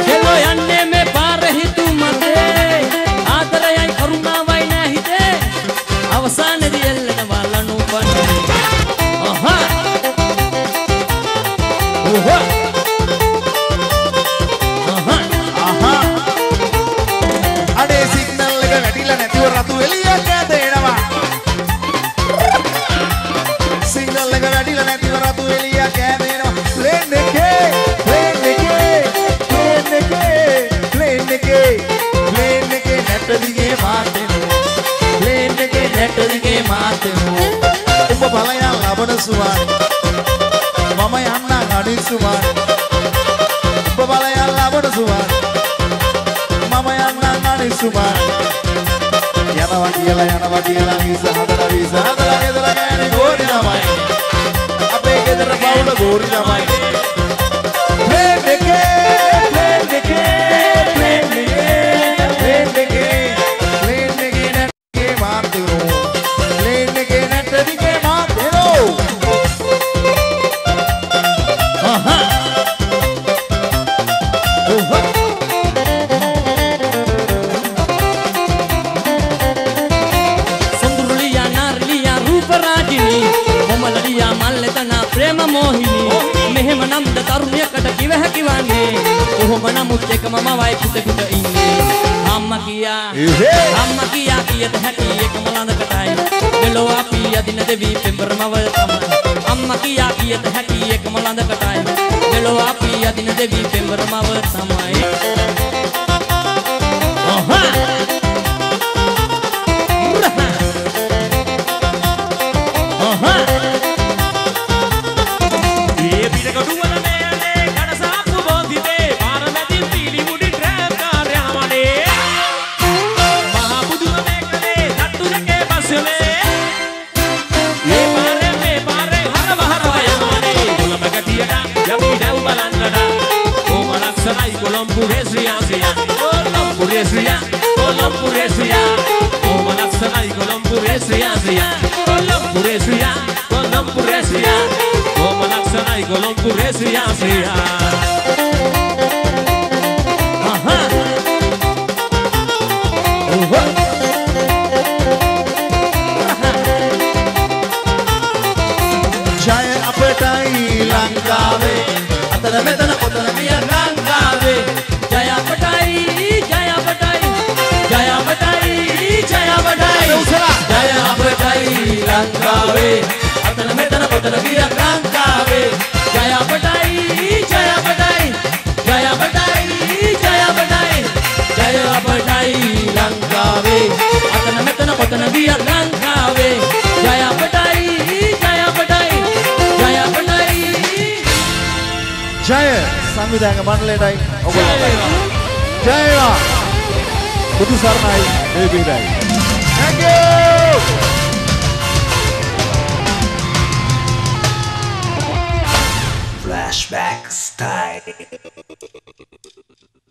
Speaker 5: එකේ ප්ලේන් එකේ නැට දිගේ මාතෙනවා ප්ලේන් එකේ නැට දිගේ මාතෙනවා ඔබ බලයන් ලබන සුවන් මම යන්නම් අනිත් සුවන් ඔබ බලයන් ලබන සුවන් මම යන්නම් අනිත් සුවන් යනවා කියලා යනවා කියලා වීසා හදලා වීසා හදලා ගෙදර ගෑණි ගෝරි ළමයි අපේ ගෙදර බවුල ගෝරි ළමයි ප්ලේන් එකේ ප්ලේන් එකේ ප්ලේන් එකේ ප්ලේන් එකේ ප්ලේන් එකේ නැටේ මාතෙනෝ ප්ලේන් එකේ නැට දිගේ මාතෙනෝ අහා ඔහො
Speaker 15: සොඳුරුලියා නාරලියා රූපරාජිනී කොමලලියා මල්ලතනා ප්‍රේම මෝහිනී මෙහෙම නම්ද තරුණියකට කිව හැකි වන්නේ කොහොම නමුත් එකම මවයි පුත පුත ඉන්නේ අම්මා කියා අම්මා කියා කියත හැකි එකම ළඳකටයි මෙලෝ අපි යදින දෙවි පෙම්බරමව තමයි අම්මා කියා කියත හැකි එකම ළඳකටයි මෙලෝ අපි යදින දෙවි පෙම්බරමව තමයි ඔහා ඔහා
Speaker 2: Colompuresia, Colompuresia, Colompuresia, como la sana y Colompuresia, Colompuresia, Colompuresia, como la sana y Colompuresia, ajá,
Speaker 5: Jaya apetai langkawe, atara metana kotana miya langkawe.
Speaker 15: Jaya Patai, Jaya Patai, Jaya Patai, Jaya Patai, Jaya Patai, Langkawe, Atana Metana Patana Gira Langkawe, Jaya Patai, Jaya Patai, Jaya Patai, Jaya Patai, Jaya Patai, Langkawe, Atana Metana Patana Gira Langkawe, Jaya Patai, Jaya Patai, Jaya Patai.
Speaker 5: Jaya සංවිධායක මණ්ඩලයටයි ඔබලටයි ජය වේවා බුදු සරණයි මේ පිටයි thank you
Speaker 1: Flashback style